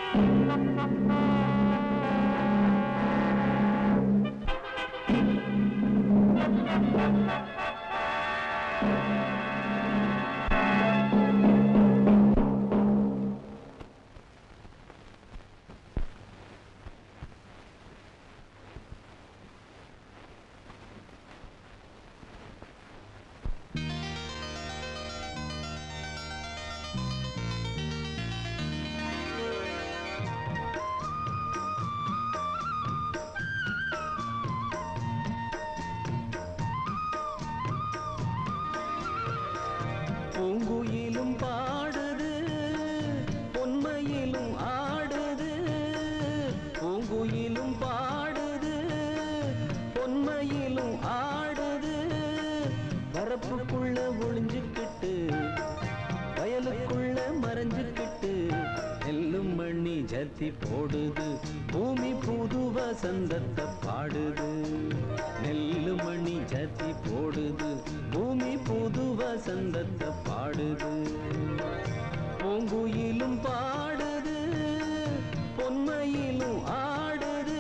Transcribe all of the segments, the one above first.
பூங்குயிலும் பாடுது பொன்மையிலும் ஆடுது, பூங்குயிலும் பாடுது பொன்மையிலும் ஆடுது, வரப்புக்குள்ள ஒளிஞ்சுக்கிட்டு வயலுக்குள்ள மறைஞ்சுக்கிட்டு நெல்லும் மண்ணி ஜத்தி போடுது, பூமி புது வசந்தத்தை பாடுது. நெல்லு மணி ஜத்தி போடுது, பூமி புது வசந்தத்தை பாடுது. பூங்குயிலும் பாடுது பொன்மையிலும் ஆடுது.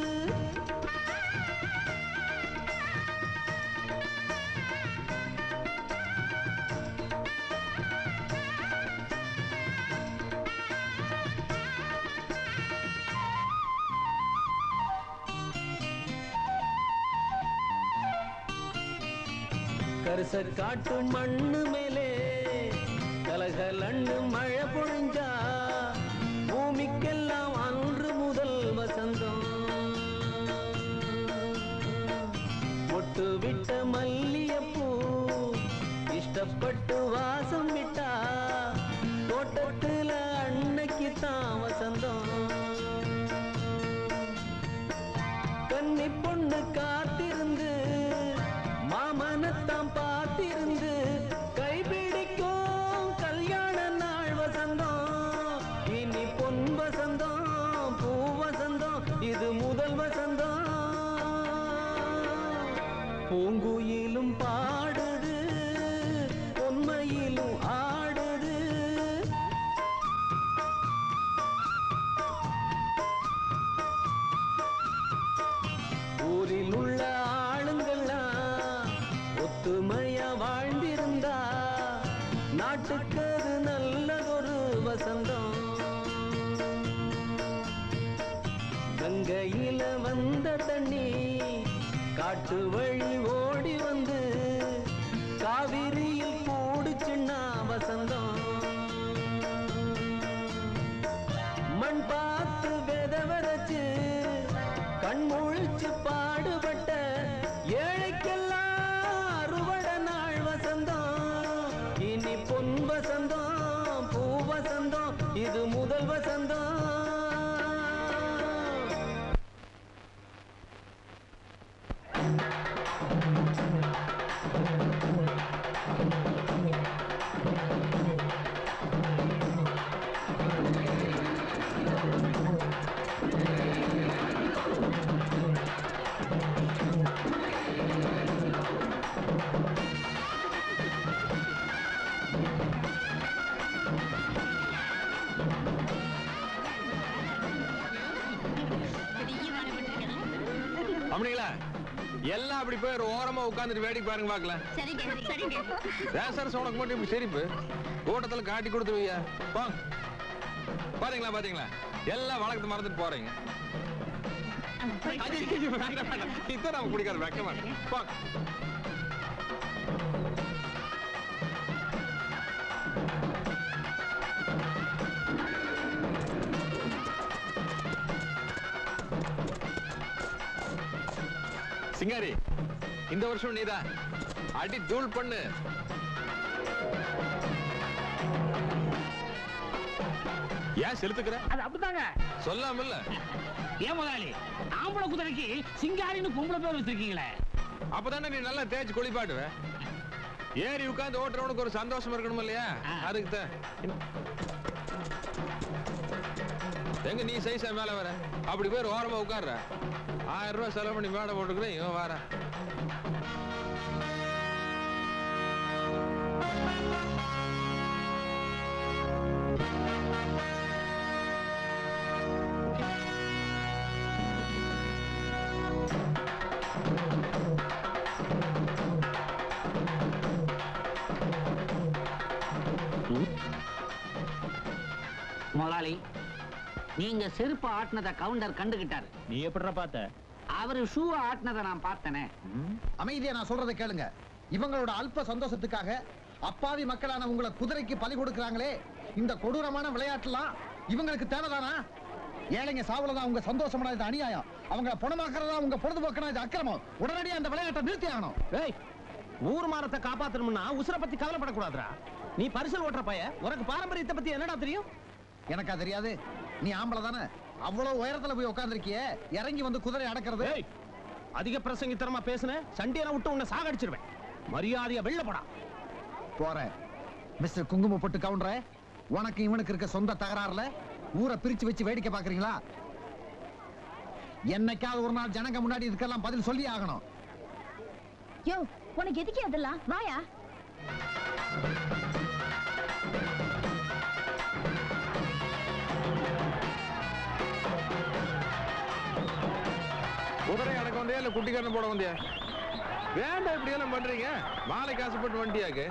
கரிச காட்டு மண்ணு மேலே கலகலன்னு மழை பொழிஞ்சா, பூமிக்கெல்லாம் அன்று முதல் வசந்தம். மொட்டு விட்ட மல்லியப்பூ இஷ்டப்பட்டு வாசம் விட்டா, தோட்டத்துல அன்னைக்கு தான் வசந்தம். கன்னி பொண்ணு காத்திருந்து மாமனத்தாம் பார்த்திருந்து, கைபிடிக்கும் கல்யாண நாள் வசந்தம். இனி பொன் வசந்தம் பூ வசந்தம், இது முதல் வசந்தம். பூங்குயிலும் பாடுது பொன்மையிலும் ஆடுது. ஊரில் உள்ள ஆளுங்கள்லாம் ஒத்துமையா வாழ்ந்திருந்தா, நாட்டுக்கு அது நல்லதொரு வசந்தம். கங்கையில வந்த தண்ணி காட்டு வழி ஓடி வந்து, காவிரியில் கூடுச்சுன்னா வசந்தம். மண் பார்த்து விதை வரைச்சு கண் முழிச்சு பாடுபட்ட ஏழைக்கெல்லாம் அறுவடை நாள் வசந்தம். இனி பொன் வசந்தம் பூ வசந்தம், இது முதல் வசந்தம். அப்படிங்களா? எல்லாம் அப்படி போய் ஓரமா உட்காந்துட்டு வேடிக்கை பாருங்க பாக்கலாம். உனக்கு மட்டும் இப்படி சிரிப்பு கூட்டத்துல காட்டி கொடுத்துருவீங்க. பாத்தீங்களா பாத்தீங்களா, எல்லாம் வழக்கத்தை மறந்துட்டு போறீங்க. இதான் நம்ம குடிக்காது வைக்க மாட்டேன். சிங்காரி, இந்த வருஷம் நீதான் அடி தூள் பண்ணு. ஏன் செலுத்துக்கிற? அது அப்படித்தாங்க. சொல்லாம இல்ல. ஏன் முதலாளி, ஆம்பளை குதிரைக்கு சிங்காரின்னு பொம்பளை பேர் வச்சிருக்கீங்களே? அப்பதானே நீ நல்லா தேய்ச்சி குளிப்பாட்டுவ. ஏறி உட்கார்ந்து ஓட்டுறவனுக்கு ஒரு சந்தோஷம் இருக்கணும் இல்லையா? அதுக்கு தான். எங்க நீ சைஸா மேல வர, அப்படி பேர் ஓரமா உட்கார்ற. 1000 ரூபாய் செலவு பண்ணி மேடை போட்டுக்கிறேன், இவன் வார. முதலாளி, நீங்க செருப்பு ஆட்டினத கவுண்டர் கண்டுகிட்டாரு. நீ எப்படிடா பார்த்த? அவரு ஷூ ஆட்டினத நான் பார்த்தனே. அமைதியா நான் சொல்றதை கேளுங்க. இவங்களோட அல்ப சந்தோஷத்துக்காக அப்பாவி மக்களான உங்களை குதிரைக்கு பலி கொடுக்கறாங்களே, இந்த கொடூரமான விளையாட்டுலாம் இவங்களுக்கு தேவைதானா? ஏழைங்க சாவுலதான் உங்க சந்தோஷமான இது அநியாயம். அவங்க பணமாக்குறதா உங்க பொழுதுபோக்குனா இது அக்கிரமம். உடனடியா அந்த விளையாட்டை நிறுத்தி ஆகணும். ஏய், ஊர் மானத்தை காப்பாத்தணும்னா உசுர பத்தி கவலைப்படக்கூடாதுடா. நீ பரிசல் ஓட்டுற பைய, உனக்கு பாரம்பரியத்தை பத்தி என்னடா தெரியும்? எனக்கா தெரியாது? நீ ஆம்பளை தானே, அவ்வளவு உயரத்துல போய் உட்கார்ந்திருக்கியே, இறங்கி வந்து குதிரை அடக்கிறது. அதிக பிரசங்கித்தனமா பேசுன சண்டியனை விட்டு உன்னை சாகடிச்சிருவேன். மரியாதையா வெளில போடா. போறேன். மிஸ்டர் குங்கும பொட்டு கவுண்டரே, உனக்கு இவனுக்கு இருக்க சொந்த தகராறுல ஊரை பிரிச்சு வச்சு வேடிக்கை பாக்குறீங்களா? என்னைக்காவது ஒரு நாள் ஜனங்க முன்னாடி இதுக்கெல்லாம் பதில் சொல்லி ஆகணும். யோ, உனக்கு எதுக்கு அதெல்லாம்? வாயா. குதிரை அடக்க வந்தியா இல்ல குட்டிக்காரன் போட வந்தியா? வேண்டாம், இப்படி எல்லாம் பண்றீங்க. மாலை காசுப்பட்டு வண்டியாக்கு.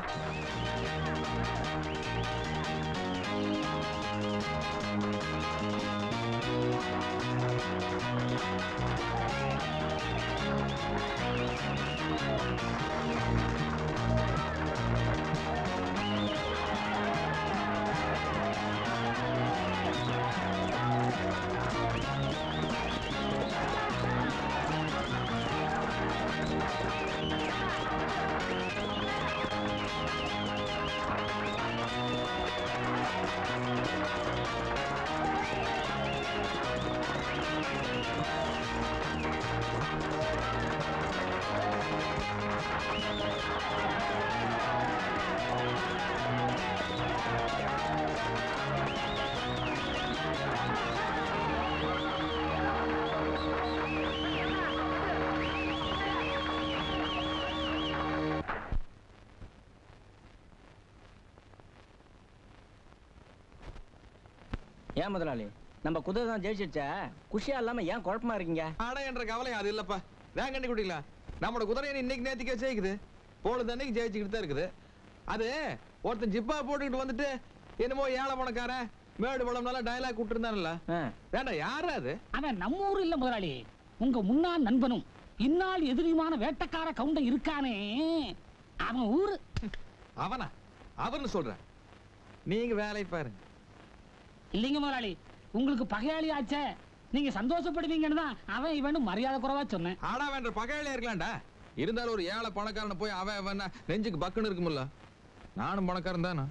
ஏன் முதலாளி, நம்ம குதிரை தான் ஜெயிச்சிடுச்சா? குஷியா இல்லாம ஏன் குழப்பமா இருக்கீங்க? ஆட என்ற கவலை அது இல்லப்பா. வேங்கண்ணி குட்டிங்களா, நம்மளோட குதிரையை இன்னைக்கு நேத்திக்கே ஜெயிக்குது. பொழுது அன்னைக்கு ஜெயிச்சுக்கிட்டு தான் இருக்குது. அது ஒருத்தன் ஜிப்பா போட்டுக்கிட்டு வந்துட்டு என்னமோ ஏழை பணக்காரன் மேடு பழம் நல்லா டயலாக் விட்டுருந்தான்ல. வேண்டாம், யாரா அது? அவன் நம்ம ஊர் இல்ல முதலாளி, உங்க முன்னாள் நண்பனும் இந்நாள் எதிரியுமான வேட்டக்கார கவுண்டன் இருக்கானே, அவன் ஊரு. அவனா? அவன்னு சொல்றேன். நீங்க வேலை பாருங்க. இல்லைங்க முதலாளி, உங்களுக்கு பகையாளி ஆச்சே, நீங்க சந்தோஷப்படுவீங்கன்னு தான் அவன் இவனு மரியாதை குறைவா சொன்னேன். ஆடா வேண்ட பகையாளியா இருக்கலாம்டா. இருந்தாலும் ஒரு ஏழை பணக்காரனை போய் அவன் நெஞ்சுக்கு பக்குன்னு இருக்குமில்ல. நானும் பணக்காரன் தானே.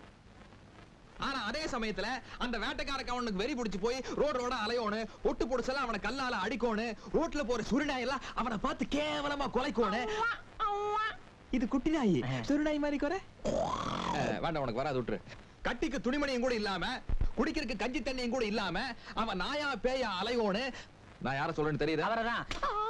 ஆனா அதே சமயத்துல அந்த வேட்டைக்கார கவனுக்கு வெறி பிடிச்சு போய் ரோட அலையோனு, ஒட்டு பொடிச்செல்லாம் அவனை கல்லால அடிக்கோனு, ரோட்ல போற சுருநாயெல்லாம் அவனை பார்த்து கேவலமா கொலைக்கோனு. இது குட்டி நாய், சுருநாய் மாதிரி குறை. வேண்டாம், உனக்கு வராது, விட்டுரு. கட்டிக்கு துணிமணியும் கூட இல்லாம, குடிக்கிறதுக்கு கஞ்சி தண்ணியும் கூட இல்லாம அவன் நாயா பேயா அலையோனு. நான் யார சொல்றேன்னு தெரியுது? அவரதான்.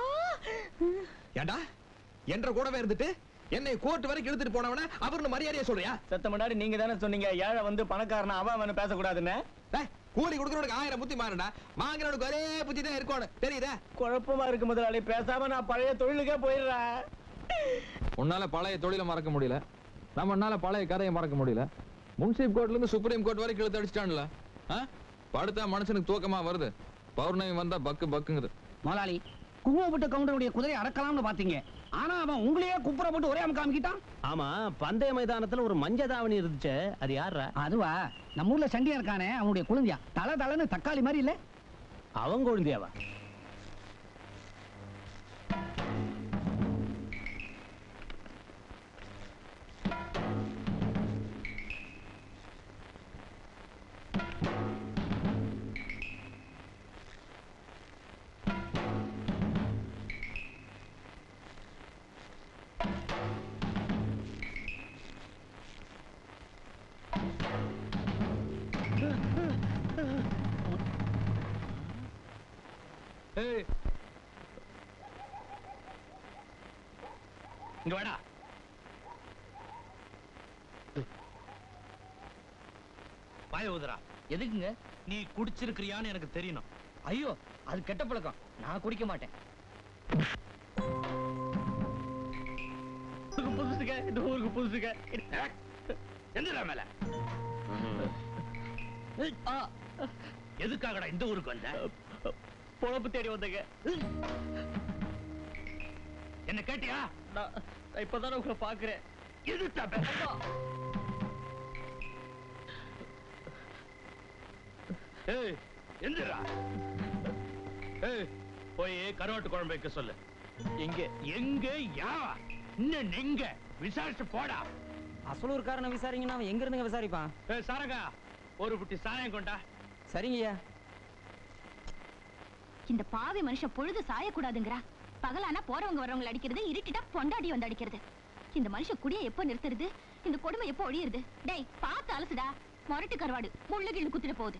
ஏண்டா என்ற கூடவே இருந்துட்டு என்னை கோர்ட் வரைக்கும் இழுத்துட்டு போனவன அவர்னு மரியாதையா சொல்றியா? சத்த முன்னாடி நீங்க தானே சொன்னீங்க ஏழை வந்து பணக்காரனா அவன் பேசக்கூடாதுன்னு. கூலி கொடுக்கறவனுக்கு 1000 புத்தி மாறடா, வாங்குறவனுக்கு ஒரே புத்தி தான் இருக்கணும், தெரியுதா? குழப்பமா இருக்கு முதலாளி, பேசாம நான் பழைய தொழிலுக்கே போயிடுறேன். உன்னால பழைய தொழிலை மறக்க முடியல, நம்மனால பழைய கதையை மறக்க முடியல. முன்சிப் கோர்ட்ல இருந்து சுப்ரீம் கோர்ட் வரைக்கும் இழுத்து அடிச்சிட்டான்ல. படுத்தா மனுஷனுக்கு தூக்கமா வருது, பௌர்ணமி வந்தா பக்கு பக்குங்குது. முதலாளி, குங்குமப்பட்ட கவுண்டருடைய குதிரையை அடக்கலாம்னு பாத்தீங்க, ஆனா அவன் உங்களையே குப்புற போட்டு ஒரே காமிக்கிட்டான். ஆமா, பந்தய மைதானத்துல ஒரு மஞ்ச தாவணி இருந்துச்சு, அது யாரா? அதுவா, நம்ம ஊர்ல சண்டியா இருக்கானே, அவனுடைய குழந்தையா, தலை தலைன்னு தக்காளி மாதிரி இல்ல? அவங்க குழந்தையாவா? இங்க வாடா. வாய ஊதுறா. எதுக்குங்க? நீ குடிச்சிருக்கிறியான்னு எனக்கு தெரியணும். ஐயோ, அது கெட்ட பழக்கம், நான் குடிக்க மாட்டேன். புதுசுங்க, இந்த ஊருக்கு புதுசுங்க. எந்திரா மேல. எதுக்காகடா இந்த ஊருக்கு வந்த? பொழப்பு தேடி வந்தங்க. என்ன கேட்டியா? நான் இப்பதானே உங்களை பாக்குறேன். எதுட்டா ஏய் எந்திரா. ஏய் போய் கருவாட்டு குழம்பு வைக்க சொல்லு. எங்க யா இன்னும் எங்க விசாரிச்சு போடா. அசலூர்காரனை விசாரிங்கன்னா அவன் எங்க இருந்துங்க விசாரிப்பான்? சாரகா ஒரு புட்டி சாயம் கொண்டா. சரிங்கய்யா. இந்த பாவி மனுஷன் பொழுது சாயக்கூடாதுங்கிறா. பகலானா போறவங்க வரவங்க அடிக்கிறது, இருட்டிட்டா பொண்டாடி வந்து அடிக்கிறது. இந்த மனுஷன் குடிய எப்ப நிறுத்துறது? இந்த கொடுமை எப்ப ஒழியுறது? டேய் பார்த்து அலசுடா. மொரட்டு கருவாடு முள்ளு கிள்ளு குத்திட போகுது.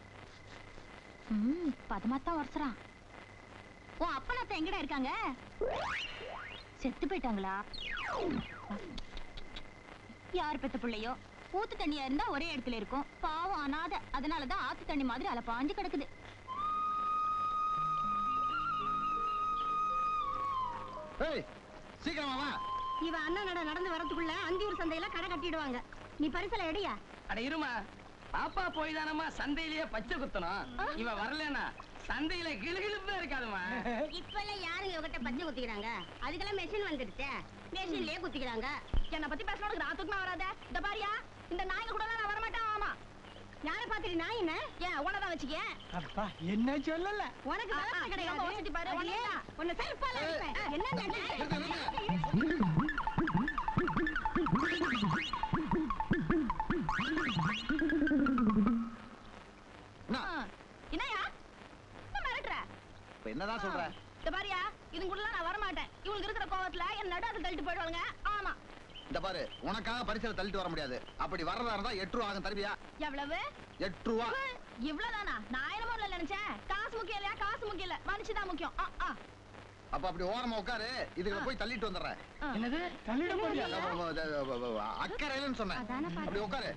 பதமாத்தான் வருஷறான். உன் அப்பனாத்த எங்கடா இருக்காங்க? செத்து போயிட்டாங்களா? யார் பெத்த பிள்ளையோ? ஊத்து தண்ணியா இருந்தா ஒரே இடத்துல இருக்கும். பாவம் அனாத. அதனாலதான் ஆத்து தண்ணி மாதிரி அலப்பாஞ்சு கிடக்குது. சீக்கிரமா வா. இவன் அண்ணன் நடந்து வரதுக்குள்ள அந்தியூர் சந்தையில கடை கட்டிடுவாங்க. நீ பரிசல எடியா? அட இருமா, பாப்பா போய் தானம்மா சந்தையிலேயே பச்சை குத்தணும். இவன் வரலனா சந்தையில கிளுகிளுப்பா இருக்காதுமா. இப்பெல்லாம் யாருங்க இவகிட்ட பச்சை குத்திக்கிறாங்க? அதுக்கெல்லாம் மெஷின் வந்துடுச்சு. மெஷின்லயே குத்திக்கிறாங்க. என்ன பத்தி பேசணும் நான் தூக்கமா வராத. இந்த பாரியா, இந்த நாய்ங்க கூட நான் வரமாட்டேன். ஆமா, யார பாத்துட்டு நாய் என்ன? ஏன் உனதான் வச்சுக்க. அப்பா என்ன சொல்லல. உனக்கு வேலை கிடையாது. ஓசிட்டு பாரு. உன்னை செருப்பால அடிப்பேன். என்ன என்னையா மிரட்டுற? என்னதான் சொல்ற? இந்த பாரியா, இதுக்குள்ள நான் வரமாட்டேன். இவங்களுக்கு இருக்கிற கோவத்துல என் நடுவுல தள்ளிட்டு போயிடுவாங்க. ஆமா, இந்த பாரு, உனக்காக பரிசல தள்ளிட்டு வர முடியாது. அப்படி வர்றதா இருந்தா 8 ரூபா ஆகும். தருவியா? எவ்வளவு? 8 ரூபா. இவ்வளவுதானா? நான் என்னமோ இல்ல நினைச்சேன். காசு முக்கியம் இல்லையா? காசு முக்கியம் இல்ல, மனுஷதான் முக்கியம். அப்ப அப்படி ஓரமா உட்காரு. இதுல போய் தள்ளிட்டு வந்துடுறேன். என்னது தள்ளிட போறியா? அக்கறையிலன்னு சொன்னேன். அப்படி உட்காரு.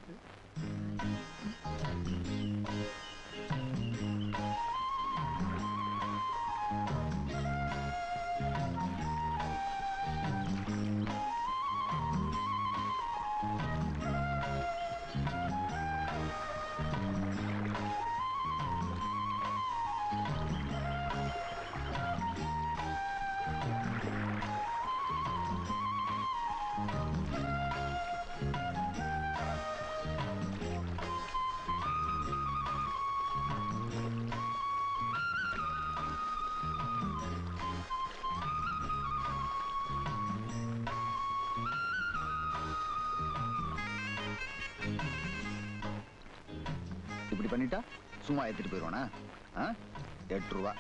இப்படி பண்ணிட்டா சும்மா ஏத்திட்டு போயிருவானா? 8 ரூபா.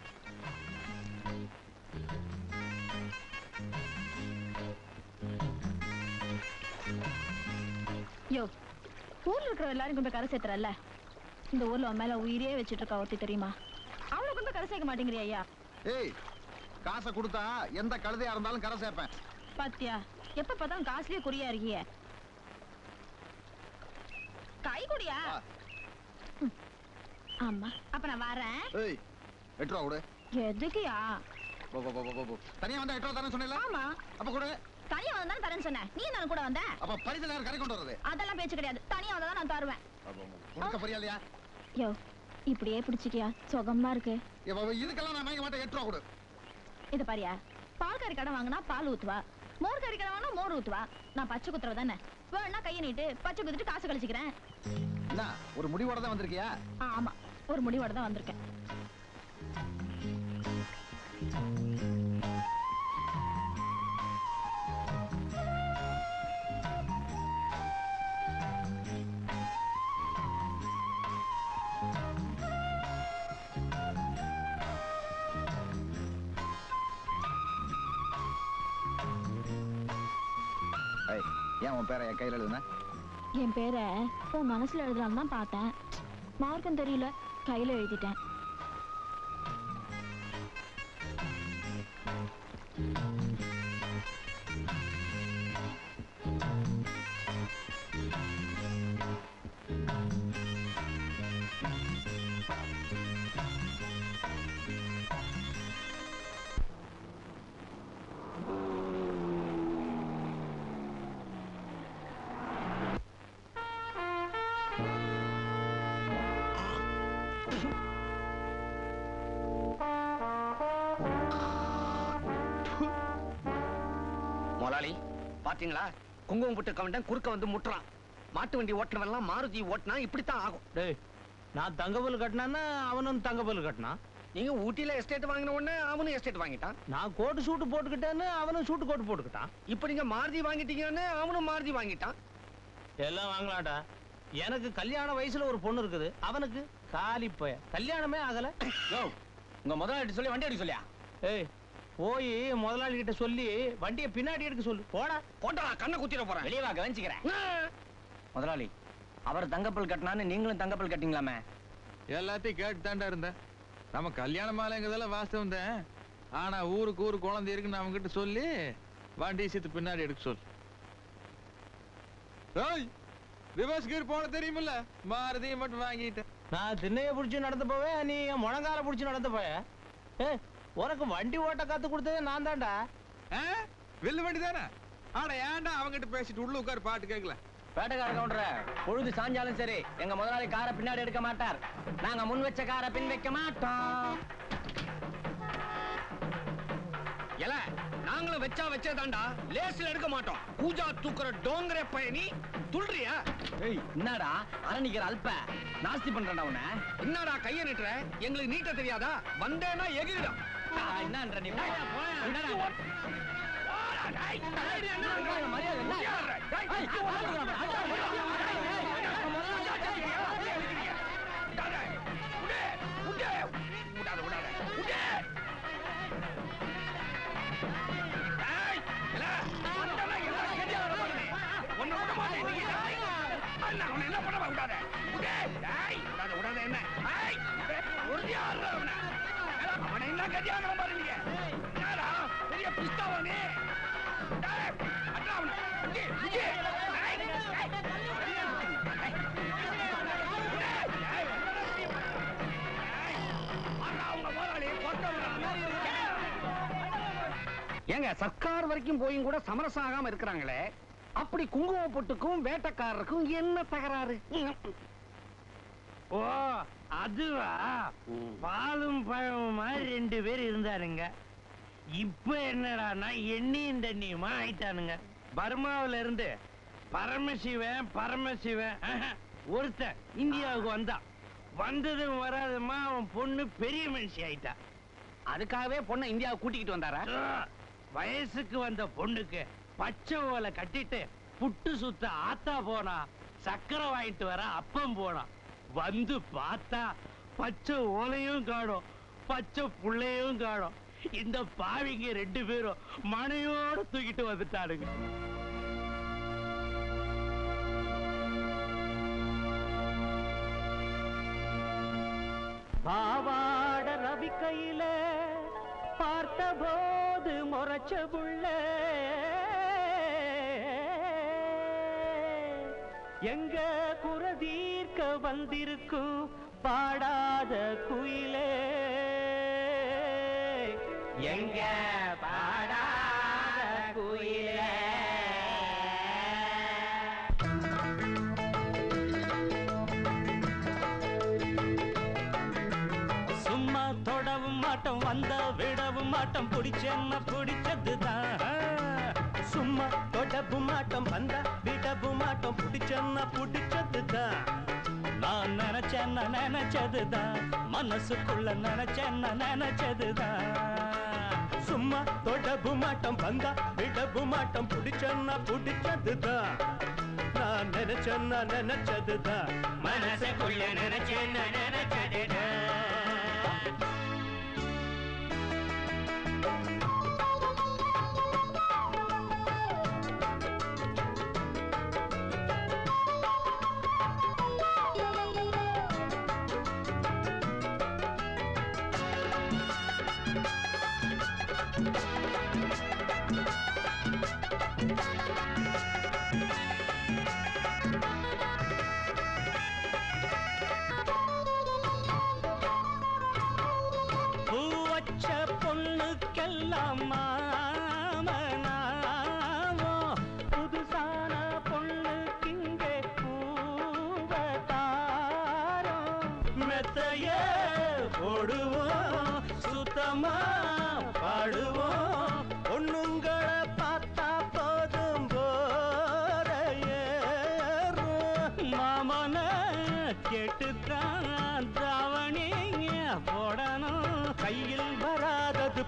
யோ, ஊர்ல இருக்கிற எல்லாரும் கொண்டு கரை சேர்த்துறல்ல. இந்த ஊர்ல உன் மேல உயிரே வச்சுட்டு இருக்கா ஒருத்தி தெரியுமா? அவளை கொண்டு கரை சேர்க்க மாட்டேங்கிறியா ஐயா? ஏய், காசை கொடுத்தா எந்த கழுதையா இருந்தாலும் கரை சேர்ப்பேன். பாத்தியா, எப்ப பார்த்தாலும் காசுலயே குறியா இருக்கிய. கை குடியா? ஆமா, அப்ப நான் வரேன். ஏய், 8 ரூபா கொடு. எதுக்குயா? தனியா வந்தா 8 ரூபா தரேன்னு சொன்னேல? ஆமா. அப்ப கொடு. தனியா வந்தா தரேன்னு சொன்னேன். நீ நான் கூட வந்த. அப்ப பரிசு யார் கரை கொண்டு வர்றது? அதெல்லாம் பேச்சு கிடையாது. தனியா வந்தா நான் தருவேன். கொடுக்க போறியா? யோ, இப்படியே பிடிச்சிக்கியா? சுகமா இருக்கு. இதுக்கெல்லாம் நான் வாங்க மாட்டேன். 8 ரூபா கொடு. இது பாரியா, பால் கறி கடை வாங்கினா பால் ஊத்துவா, மோர் கறி கடை வாங்கினா மோர் ஊத்துவா. நான் பச்சை குத்துறவ தானே. வேணா கையை நீட்டு பச்சை குத்துட்டு காசு கழிச்சுக்கிறேன். என்ன, ஒரு முடிவோட தான் வந்திருக்கியா? ஆமா, ஒரு முடிவோட தான் வந்திருக்கேன். ஏன் உன் பேரை என் கையில் எழுதுன? என் பேரை உன் மனசுல எழுதலாம்னு தான் பார்த்தேன். மார்க்கம் தெரியல, கையில எழுதிட்டேன். முதலாளி பாத்தீங்களா, குங்குமம் புட்டு கவுண்டன் குறுக்க வந்து முட்டுறான். மாட்டு வண்டி ஓட்டினவெல்லாம் மாருதி ஓட்டினா இப்படித்தான் ஆகும். டேய், நான் தங்கப்பல் கட்டினா அவனும் தங்கப்பல் கட்டினான். நீங்க ஊட்டியில எஸ்டேட் வாங்கின உடனே அவனும் எஸ்டேட் வாங்கிட்டான். நான் கோட்டு சூட்டு போட்டுக்கிட்டேன்னு அவனும் சூட்டு கோட்டு போட்டுக்கிட்டான். இப்ப நீங்க மாருதி வாங்கிட்டீங்கன்னு அவனும் மாருதி வாங்கிட்டான். எல்லாம் வாங்கலாம்டா. எனக்கு கல்யாண வயசுல ஒரு பொண்ணு இருக்குது, அவனுக்கு காலி போய கல்யாணமே ஆகல. உங்க முதலாளி சொல்லி வண்டி எடுக்க சொல்லியா? ஏய், போய் முதலாளி கிட்ட சொல்லி வண்டியை பின்னாடி எடுக்க சொல்லு. போடா போட்டா கண்ணை குத்திர போறேன். வெளியே வா, கவனிச்சுக்கிறேன். முதலாளி, அவர் தங்கப்பல் கட்டினான்னு நீங்களும் தங்கப்பல் கட்டிங்களாமே? எல்லாத்தையும் கேட்டு தாண்டா இருந்தேன். நம்ம கல்யாண மாலைங்கிறதெல்லாம் வாஸ்தவம் தான். ஆனா ஊருக்கு ஊரு குழந்தை இருக்குன்னு அவங்க கிட்ட சொல்லி வண்டி சீத்து பின்னாடி எடுக்க சொல்லு. ரிவர்ஸ் கீர் போட தெரியுமில்ல, மாருதியை மட்டும் வாங்கிட்டேன். நான் திண்ணைய புடிச்சு நடந்து போவேன், நீ முழங்கால புடிச்சு நடந்து போய. உனக்கு வண்டி ஓட்ட கத்து கொடுத்ததே நான் தான்டா. வில்லு வண்டி தானே. ஆனா ஏன்டா அவங்கிட்ட பேசிட்டு உள்ள உட்கார் பாட்டு கேட்கல. வேட்டக்கார கவுண்டர, பொழுது சாஞ்சாலும் சரி எங்க முதலாளி காரை பின்னாடி எடுக்க மாட்டார். நாங்க முன் வச்ச காரை பின் வைக்க மாட்டோம். எல நாங்களும் வச்சா வச்சதாண்டா, லேஸ்ல எடுக்க மாட்டோம். பூஜா தூக்குற டோங்கரே பயணி துள்றியா? என்னடா அரணிக்கிற அல்ப நாஸ்தி பண்றா உன்ன? என்னடா கைய நீட்டுற? எங்களுக்கு நீட்ட தெரியாதா? வந்தேன்னா எகிரிடும். என்னன்ற நீ? என்னடா பெரிய பிஸ்தாவனே. ஏங்க சர்க்கார் வரைக்கும் போயும் கூட சமரசம் ஆகாம இருக்கிறாங்களே, அப்படி குங்கும பொட்டுக்கும் வேட்டக்காரருக்கும் என்ன தகராறு? ஓ அதுவா, பாலும் பழமும் மாதிரி 2 பேர் இருந்தாருங்க. இப்ப என்னடானா எண்ணியும் தண்ணியுமா ஆயிட்டானுங்க. பர்மாவில இருந்து பரமசிவன் ஒருத்தன் இந்தியாவுக்கு வந்தான். வந்ததும் வராதுமா அவன் பொண்ணு பெரிய மனுஷி ஆயிட்டா. அதுக்காகவே பொண்ணை இந்தியாவை கூட்டிக்கிட்டு வந்தாரா? வயசுக்கு வந்த பொண்ணுக்கு பச்சை ஓலை கட்டிட்டு புட்டு சுத்த ஆத்தா போனா, சக்கரை வாங்கிட்டு வர அப்பம் போனா. வந்து பார்த்தா பச்சை ஓலையும் காணோம், பச்சை புள்ளையும் காணோம். இந்த பாவிங்க 2 பேரும் மனையோட தூக்கிட்டு வந்துட்டானுங்க. பாவாட ரவி கையில பார்த்த போது முறைச்ச புள்ள எங்க குறதீர்க்க வந்திருக்கும் பாடாத குயிலே, எங்க பாடாத குயிலே. சும்மா தொடவும் மாட்டோம், வந்த விடவும் மாட்டோம், பிடிச்சேன்னா பிடிச்சதுதான். சும்மா தொடவும் மாட்டோம், வந்த விடவும் மாட்டோம், பிடிச்சேன்னா பிடிச்சதுதான். நான் நினைச்சேன்னா நினைச்சதுதான், மனசுக்குள்ள நினைச்சேன்னா நினைச்சதுதான். சும்மா தொடவும் மாட்டோம், வந்தா விடவும் மாட்டோம், பிடிச்சேன்னா பிடிச்சதுதான். நான் நினைச்சேன்னா நினைச்சதுதான், மனசுக்குள்ள நினைச்சேன்னா நினைச்சதுதான். பொண்ணுக்கெல்லாம் மாமனாமோ, புதுசான பொண்ணுக்கு இங்கே பூவதாரோ. மெத்தைய போடுவோம், சுத்தமா பாடுவோம், பொண்ணுங்களை பார்த்தா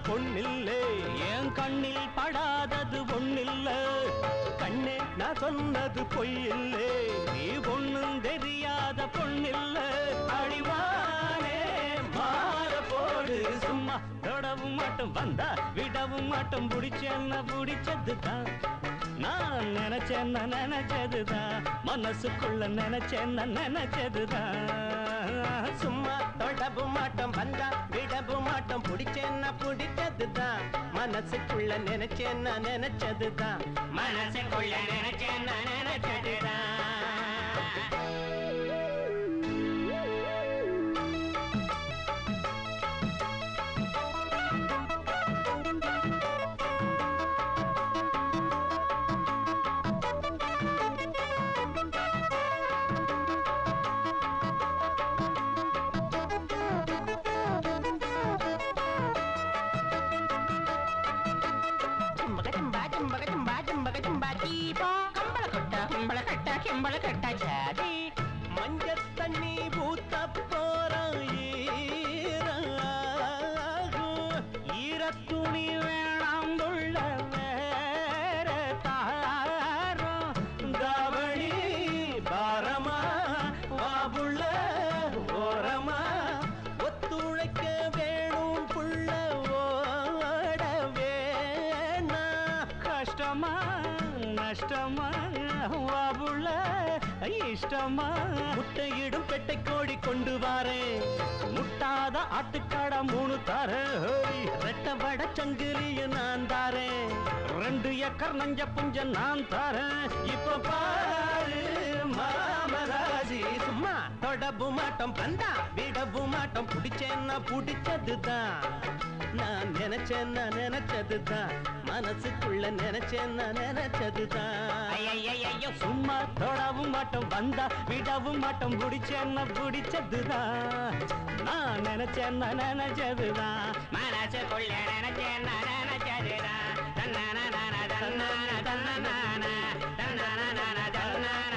பொன்னில்லை, என் கண்ணில் படாதது ஒன்னில்ல. கண்ணே நான் சொன்னது பொய்யில்லை, நீ பொண்ணும் தெரியாத பொன்னில்ல. அடிவானே மாற போடு, சும்மா தொடவும் மாட்டோம், வந்தா விடவும் மாட்டோம். பிடிச்சேன்னா பிடிச்சதுதான், நான் நினைச்சேன்னா நினைச்சதுதான், மனசுக்குள்ள நினைச்சேன்னா நினைச்சதுதான். சும்மா தொடவும் மாட்டோம், வந்தா விடவும் மாட்டோம். பிடிச்சேன்னா பிடிச்சதுதான், மனசுக்குள்ள நினைச்சேன்னா நினைச்சதுதான், மனசுக்குள்ள நினைச்சேன்னா நினைச்சதுதான். மஞ்ச தண்ணி பூத்த போறோம், ஈரத்துணி வேணாம் உள்ள வேற தாரம். தாவணி பாரமா வாபுள்ள ஓரமா, ஒத்துழைக்க வேணும் புள்ள ஓட வேணா. கஷ்டமா நஷ்டமா வாபுள்ள இஷ்டமா. முட்டையிடும் பெட்டை கோழி கொண்டு வாரேன், முட்டாத ஆட்டுக்காட 3 தாரேன். ரெட்ட வட சங்கிலிய நான் தாரேன், 2 ஏக்கர் நஞ்ச புஞ்ச நான் தாரேன். இப்ப பாரு மாமராஜி, சும்மா தொடவும் மாட்டோம், வந்தா விடவும் மாட்டோம். பிடிச்சேன்னா பிடிச்சதுதான், நான் நினைச்சேன்னா நினைச்சதுதான், மனசுக்குள்ள நினைச்சேன்னா நினைச்சதுதான். ஐயோ சும்மா தொடவும் மாட்டோம், வந்தா விடவும் மாட்டோம். பிடிச்சேன்னா பிடிச்சதுதான், நான் நினைச்சேன்னா நினைச்சதுதான், மனசுக்குள்ள நினைச்சேன்னா நினைச்சதுதான். தன்னான தன்னான தன்னான தன்னான தன்னான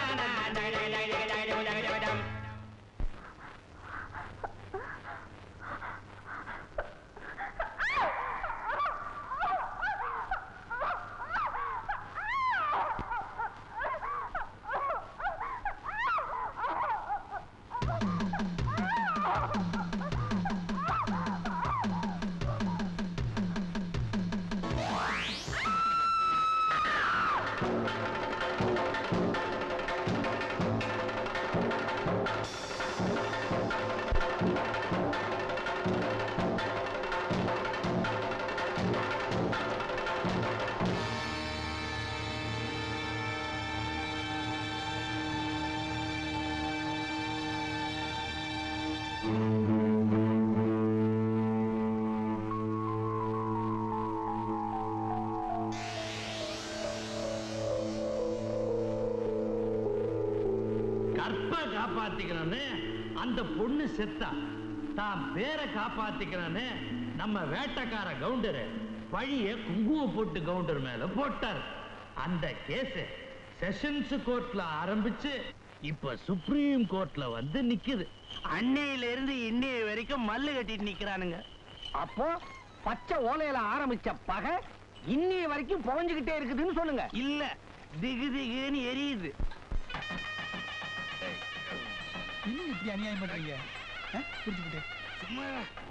காப்பாத்திக்கிறான்னு அந்த பொண்ணு செத்தா, தான் பேரை காப்பாத்திக்கிறான்னு நம்ம வேட்டக்கார கவுண்டர் பழிய குங்கும போட்டு கவுண்டர் மேல போட்டார். அந்த கேஸ் செஷன்ஸ் கோர்ட்ல ஆரம்பிச்சு இப்ப சுப்ரீம் கோர்ட்ல வந்து நிக்குது. அன்னையில இருந்து இன்னைய வரைக்கும் மல்லு கட்டிட்டு நிக்கிறானுங்க. அப்போ பச்சை ஓலையில ஆரம்பிச்ச பகை இன்னைய வரைக்கும் புகஞ்சுகிட்டே இருக்குதுன்னு சொல்லுங்க. இல்ல, திகு திகுன்னு எரியுது. இன்னும் இப்படி அநியாயம் பண்றீங்க? புடிச்சுக்கிட்டு சும்மா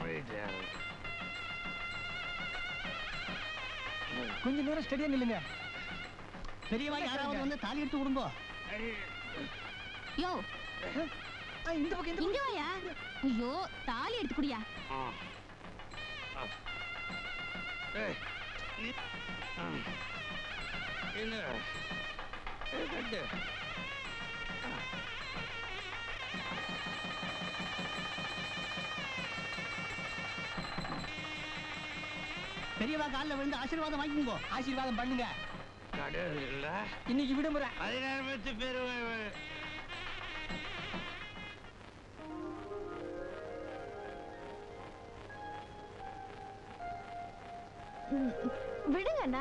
கொஞ்ச நேரம் ஸ்டடியா நில்லுங்க. பெரியவா யாராவது வந்து தாலி எடுத்து விடுங்க. யோ இந்த பக்கம் இங்க வாயா. ஐயோ தாலி எடுத்து குடியா. பெரியவா காலில் விழுந்து ஆசீர்வாதம் வாங்கிக்கோங்க. ஆசீர்வாதம் பண்ணுங்க. இன்னைக்கு விடுமுறை. 16 பேர் விடுங்க அண்ணா.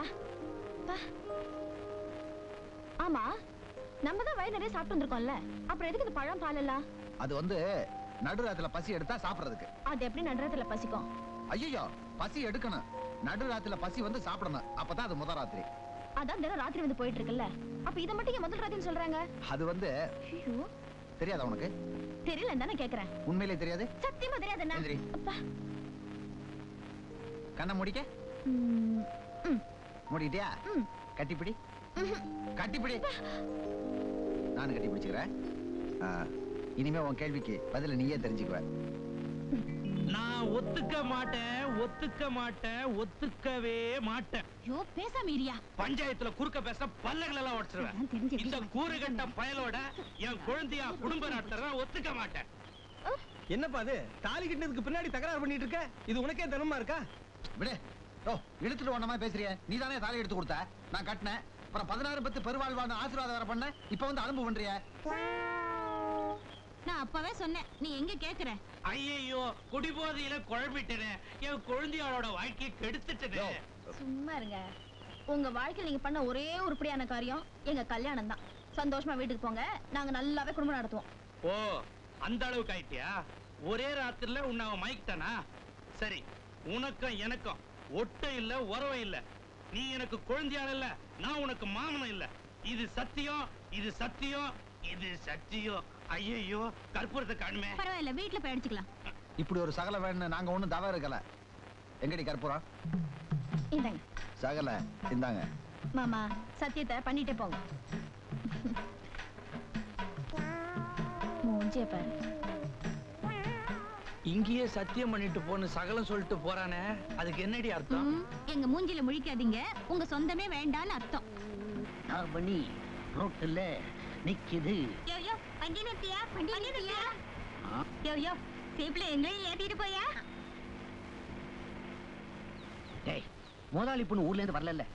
ஆமா, நம்ம தான் வயிறு நிறைய சாப்பிட்டு வந்திருக்கோம்ல, அப்புறம் எதுக்கு இந்த பழம் பால் எல்லாம்? அது வந்து நடுராத்துல பசி எடுத்தா சாப்பிடுறதுக்கு. அது எப்படி நடுராத்துல பசிக்கும்? ஐயோ, பசி எடுக்கணும். நடுராத்துல பசி வந்து சாப்பிடணும். அப்பதான் அது முதல் ராத்திரி. அதான் தினம் ராத்திரி வந்து போயிட்டு இருக்குல்ல. அப்ப இத மட்டும் ஏன் முதல் ராத்திரின்னு சொல்றாங்க? அது வந்து தெரியாதா உனக்கு? தெரியல தானே கேக்குறேன். உண்மையிலே தெரியாது? சத்தியமா தெரியாதுண்ணா. அப்பா கண்ணை முடிக்க. முடிட்டியா? கட்டிப்பிடி. கட்டிப்பிடி. நானும் கட்டி பிடிச்சுக்கிறேன். இனிமே உன் கேள்விக்கு பதில நீயே தெரிஞ்சுக்குவ. நான் ஒத்துக்க மாட்டேன், ஒத்துக்க மாட்டேன், ஒத்துக்கவே மாட்டேன். ஐயோ பேசாம இரியா. பஞ்சாயத்துல குறுக்க பேச பல்லகள் எல்லாம் உடைச்சிருவேன். இந்த கூறுகட்ட பயலோட என் குழந்தையா குடும்ப நடத்துற ஒத்துக்க மாட்டேன். என்னப்பா அது? தாலி கட்டினதுக்கு பின்னாடி தகராறு பண்ணிட்டு இருக்க? இது உனக்கே தனமா இருக்கா? விடு. ஓ, இழுத்துட்டு ஒண்ணமா பேசுறிய. நீ தானே தாலி எடுத்து கொடுத்த, நான் கட்டினேன். அப்புறம் 16 பத்து பெருவாழ்வான ஆசீர்வாதம் வர பண்ண. இப்ப வந்து அனுபவம் பண்றிய. நான் அப்பவே சொன்னேன், நீ எங்க கேக்குற? ஐயோ, குடிபோதையில குழம்பிட்டேனே, என் குழந்தையோட வாழ்க்கையை கெடுத்துட்டேனே. சும்மா இருங்க. உங்க வாழ்க்கையில் நீங்க பண்ண ஒரே உருப்படியான காரியம் எங்க கல்யாணம் தான். சந்தோஷமா வீட்டுக்கு போங்க, நாங்க நல்லாவே குடும்பம் நடத்துவோம். ஓ, அந்த அளவுக்கு ஆயிட்டியா? ஒரே ராத்திரில உன்னை மயக்கிட்டானா? சரி, உனக்கும் எனக்கும் ஒட்டும் இல்ல, உறவும் இல்ல. நீ எனக்கு குழந்தையால இல்ல, நான் உனக்கு மாமனும் இல்ல. இது சத்தியம், இது சத்தியம், இது சத்தியம். ஐயோ, கற்பூரத்தை காணுமே. பரவாயில்ல, வீட்டுல போய் அடிச்சுக்கலாம். இப்படி ஒரு சகல வேணும் நாங்க ஒண்ணும் தவறு இருக்கல. எங்கடி கற்பூரம்? இந்தாங்க. சகல இந்தாங்க. மாமா, சத்தியத்தை பண்ணிட்டே போங்க. மூஞ்சிய பாரு. இங்கேயே சத்தியம் பண்ணிட்டு போன்னு சகலம் சொல்லிட்டு போறானே, அதுக்கு என்னடி அர்த்தம்? எங்க மூஞ்சில முழிக்காதீங்க, உங்க சொந்தமே வேண்டான்னு அர்த்தம். பண்ணி ரோட்டுல நிக்குது. யோ யோ, வண்டி நிறுத்தியா? வண்டி நிறுத்தியா? யோ யோ, சீப்ல எங்களையும் ஏத்திட்டு போயா? டேய், முதலாளி பொண்ணு ஊர்ல இருந்து வரல.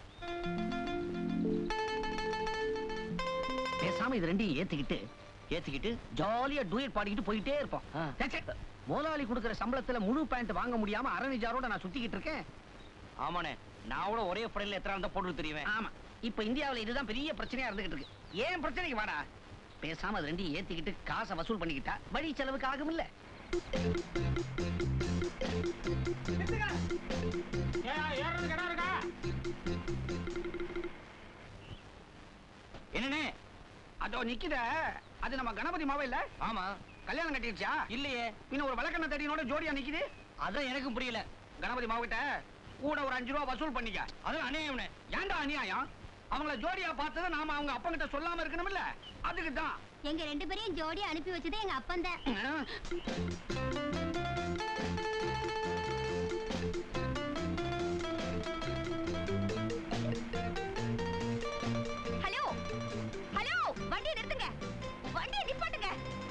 பேசாம இது ரெண்டையும் ஏத்திக்கிட்டு ஜாலியா டூயட் பாடிக்கிட்டு போயிட்டே இருப்போம். முதலாளி கொடுக்கிற சம்பளத்துல முழு பேண்ட் வாங்க முடியாம அரணிஜாரோட நான் சுத்திக்கிட்டு இருக்கேன். ஆமாண்ணே, நான் கூட ஒரே படையில எத்தனை இருந்தா போட்டு தெரியுவேன். ஆமா, இப்ப இந்தியாவில இதுதான் பெரிய பிரச்சனையா இருந்துகிட்டு இருக்கு. ஏன் பிரச்சனைக்கு வாடா. பேசாம அது ரெண்டையும் ஏத்திக்கிட்டு காசை வசூல் பண்ணிக்கிட்டா வழி செலவுக்கு ஆகும் இல்ல. என்னண்ணே, அதோ நிக்குத, அது நம்ம கணபதி மாவ இல்ல? ஆமா. கல்யாணம் கட்டிடுச்சா? இல்லையே. பின்ன ஒரு வழக்கண்ண தடியோட ஜோடியா நிக்குது. அதான் எனக்கும் புரியல. கணபதி மாவட்ட கூட ஒரு 5 ரூபா வசூல் பண்ணிக்க. அது அநியாயம். ஏன்டா அநியாயம்? அவங்கள ஜோடியா பார்த்தத நாம அவங்க அப்பா கிட்ட சொல்லாம இருக்கணும்ல, அதுக்கு தான். எங்க 2 பேரையும் ஜோடியா அனுப்பி வச்சதே எங்க அப்பன் தான். ஹலோ ஹலோ, வண்டியை நிறுத்துங்க, வண்டியை நிப்பாட்டுங்க.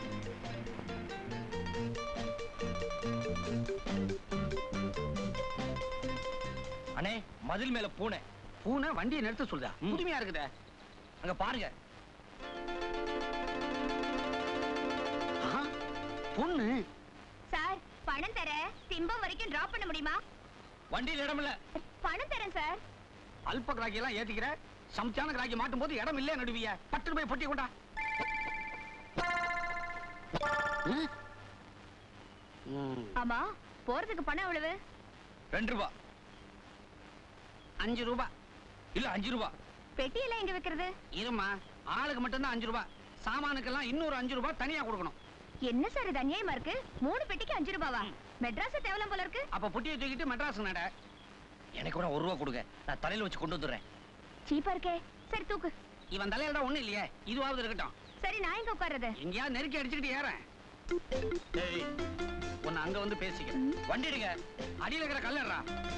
அண்ணே, மதில் மேல பூனை வண்டியை நிறுத்த சொல்லுதா? புதுமையா இருக்குதே. அங்க பாருங்க. பொண்ணு. சார், பணம் தர திம்பம் வரைக்கும் டிராப் பண்ண முடியுமா? வண்டியில் இடம் இல்ல. பணம் தரேன் சார். அல்ப கிராக்கி எல்லாம் ஏத்திக்கிற, சமச்சான கிராக்கி மாட்டும் போது இடம் இல்ல நடுவிய. 10 ரூபாய் பொட்டி கொண்டா. ஆமா, போறதுக்கு பணம் எவ்வளவு? 2 ரூபாய். 5 ரூபாய். இல்ல 5 ரூபாய். பெட்டியெல்லாம் எங்க வைக்கிறது? இருமா, ஆளுக்கு மட்டும்தான் 5 ரூபாய். சாமானுக்கெல்லாம் இன்னொரு 5 ரூபாய் தனியா கொடுக்கணும். என்ன சார் இது அநியாயமா இருக்கு? 3 பெட்டிக்கு 5 ரூபாவா? மெட்ராஸ் தேவலாம் போல இருக்கு. அப்ப புட்டியை தூக்கிட்டு மெட்ராஸ் நட. எனக்கு கூட 1 ரூபாய் கொடுங்க, நான் தலையில வச்சு கொண்டு வந்துடுறேன். சீப்பா இருக்கே. சரி தூக்கு. இவன் தலையில தான் ஒண்ணு இல்லையே, இதுவாவது இருக்கட்டும். சரி, நான் எங்க உட்கார்றது? எங்கயா நெருக்கி அடிச்சுக்கிட்டு ஏறேன். உன்னை அங்க வந்து பேசிக்கிறேன். வண்டி எடுங்க, அடியில் இருக்கிற கல்லறா.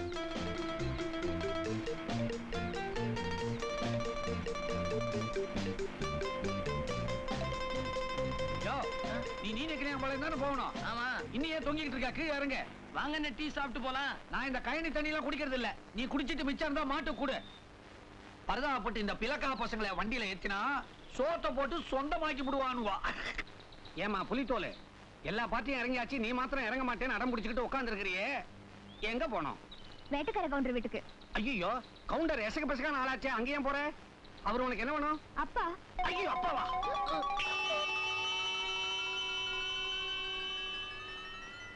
நீ நினைக்கிறேன் போல தானே போகணும். ஆமா, இன்னையே தொங்கிட்டு இருக்கா. கீழே இறங்க. வாங்க, டீ சாப்பிட்டு போலாம். நான் இந்த கயனி தண்ணி எல்லாம் குடிக்கிறது இல்ல. நீ குடிச்சிட்டு மிச்சம் இருந்தா மாட்டு கூடு. பரதாப்பட்டு இந்த பிளக்கா பசங்களை வண்டியில ஏத்தினா சோத்தை போட்டு சொந்தமாக்கி விடுவானுவா. ஏமா புலித்தோலை, எல்லா பார்ட்டியும் இறங்கியாச்சு, நீ மாத்திரம் இறங்க மாட்டேன்னு அடம் பிடிச்சிக்கிட்டு உட்கார்ந்து இருக்கிறியே, எங்க போனோம்? வேட்டக்கார கவுண்டர் வீட்டுக்கு. ஐயோ, கவுண்டர் எசக பசகான ஆளாச்சே, அங்க ஏன் போற? அவர் உனக்கு என்ன வேணும்? அப்பா. ஐயோ, அப்பாவா?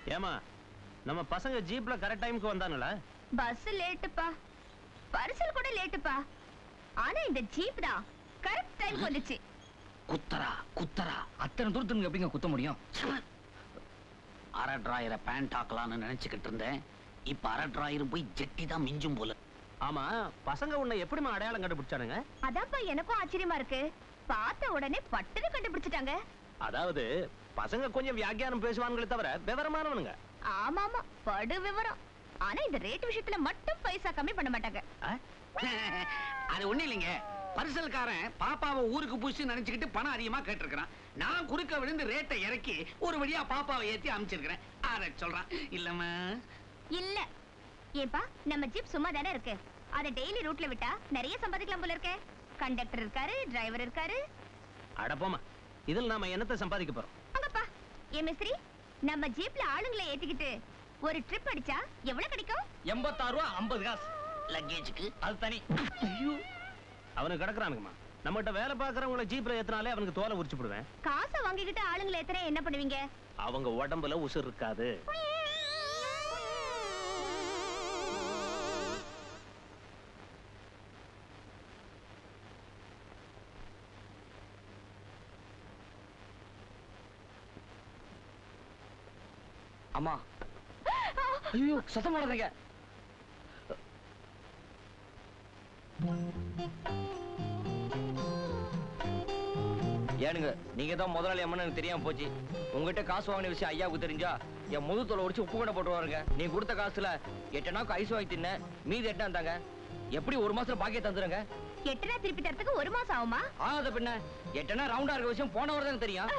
ஏமா நம்ம பசங்க ஜீப்ல கரெக்ட் டைமுக்கு வந்தானுல? பஸ் லேட்டுப்பா, பரிசல் கூட லேட்டுப்பா. ஆனா இந்த ஜீப் தான் கரெக்ட் டைம் வந்துச்சு. குத்தரா குத்தரா அத்தனை தூரத்துக்கு எப்படிங்க குத்த முடியும்? அரை டிராயரை பேண்ட் ஆக்கலாம்னு நினைச்சுக்கிட்டு இருந்தேன். இப்ப அரை டிராயரும் போய் ஜெட்டி தான் மிஞ்சும் போல. ஆமா, பசங்க உன்னை எப்படிமா அடையாளம் கண்டுபிடிச்சானுங்க? அதான்ப்பா எனக்கும் ஆச்சரியமா இருக்கு. பார்த்த உடனே பட்டுன்னு கண்டுபிடிச்சிட்டாங்க. அதாவது பசங்க கொஞ்சம் வியாக்கியானம் பேசுவானுங்களே தவிர விவரமானவனுங்க. ஆமா ஆமா, படு விவரம். ஆனா இந்த ரேட் விஷயத்துல மட்டும் பைசா கம்மி பண்ண மாட்டாங்க. அது ஒண்ணு இல்லைங்க. பரிசல்காரன் பாப்பாவை ஊருக்கு புடிச்சு நினைச்சுக்கிட்டு பணம் அதிகமா கேட்டிருக்கிறான். நான் குறுக்க விழுந்து ரேட்டை இறக்கி ஒரு வழியா பாப்பாவை ஏத்தி அமைச்சிருக்கிறேன். அத சொல்றான் இல்லம்மா. இல்ல ஏப்பா, நம்ம ஜீப் சும்மா தானே இருக்கு. அத டெய்லி ரூட்ல விட்டா நிறைய சம்பாதிக்கலாம் போல இருக்கே. கண்டக்டர் இருக்காரு, டிரைவர் இருக்காரு. அட போமா, இதில் நாம என்னத்தை சம்பாதிக்க போறோம்? அங்கப்பா ஏ மிஸ்திரி, நம்ம ஜீப்ல ஆளுங்களை ஏத்திக்கிட்டு ஒரு ட்ரிப் அடிச்சா எவ்வளவு கிடைக்கும்? 86 ரூபா 50 காசு. லக்கேஜுக்கு அது தனி. ஐயோ, அவனுக்கு கிடக்குறானுங்கம்மா. நம்மகிட்ட வேலை பார்க்கறவங்கள ஜீப்ல ஏத்தினாலே அவனுக்கு தோலை உரிச்சு போடுவேன். காசை வாங்கிக்கிட்டு ஆளுங்களை ஏத்துற என்ன பண்ணுவீங்க? அவங்க உடம்புல உசுர் இருக்காது. அம்மா, ஐயோ சத்தம் போடாதீங்க. ஏனுங்க, நீங்க தான் முதலாளி அம்மன் எனக்கு தெரியாம போச்சு. உங்ககிட்ட காசு வாங்கின விஷயம் ஐயாவுக்கு தெரிஞ்சா என் முது தோலை உரிச்சு உப்பு கூட போட்டுருவாருங்க. நீ கொடுத்த காசுல 8 நாக்கு ஐஸ் வாங்கி தின்ன, மீதி 8 தாங்க. எப்படி ஒரு மாசத்துல பாக்கிய தந்துருங்க? 8 நாள் திருப்பி தரத்துக்கு 1 மாசம் ஆகுமா? ஆகாத பின்ன 8 நாள் ரவுண்டா இருக்க விஷயம் போன வாரம் தான் தெரியும்.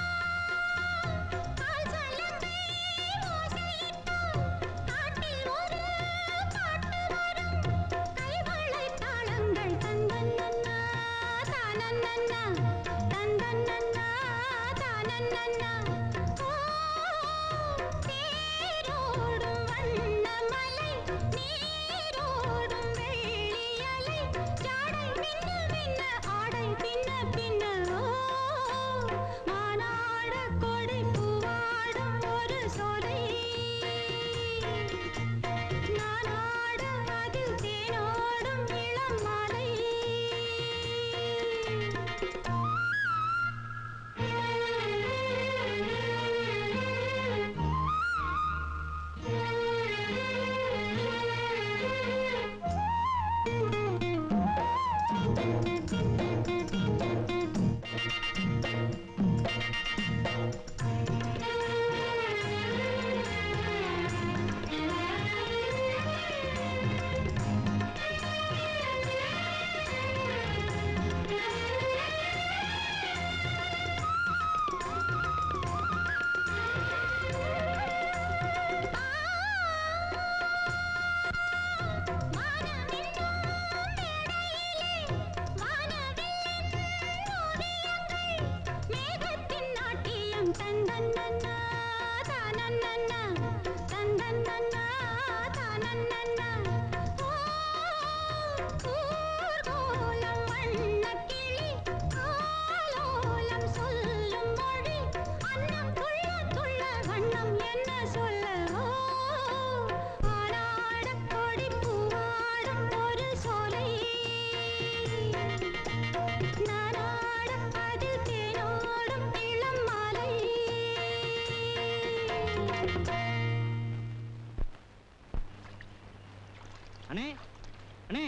காட்டில் அண்ணே அண்ணே.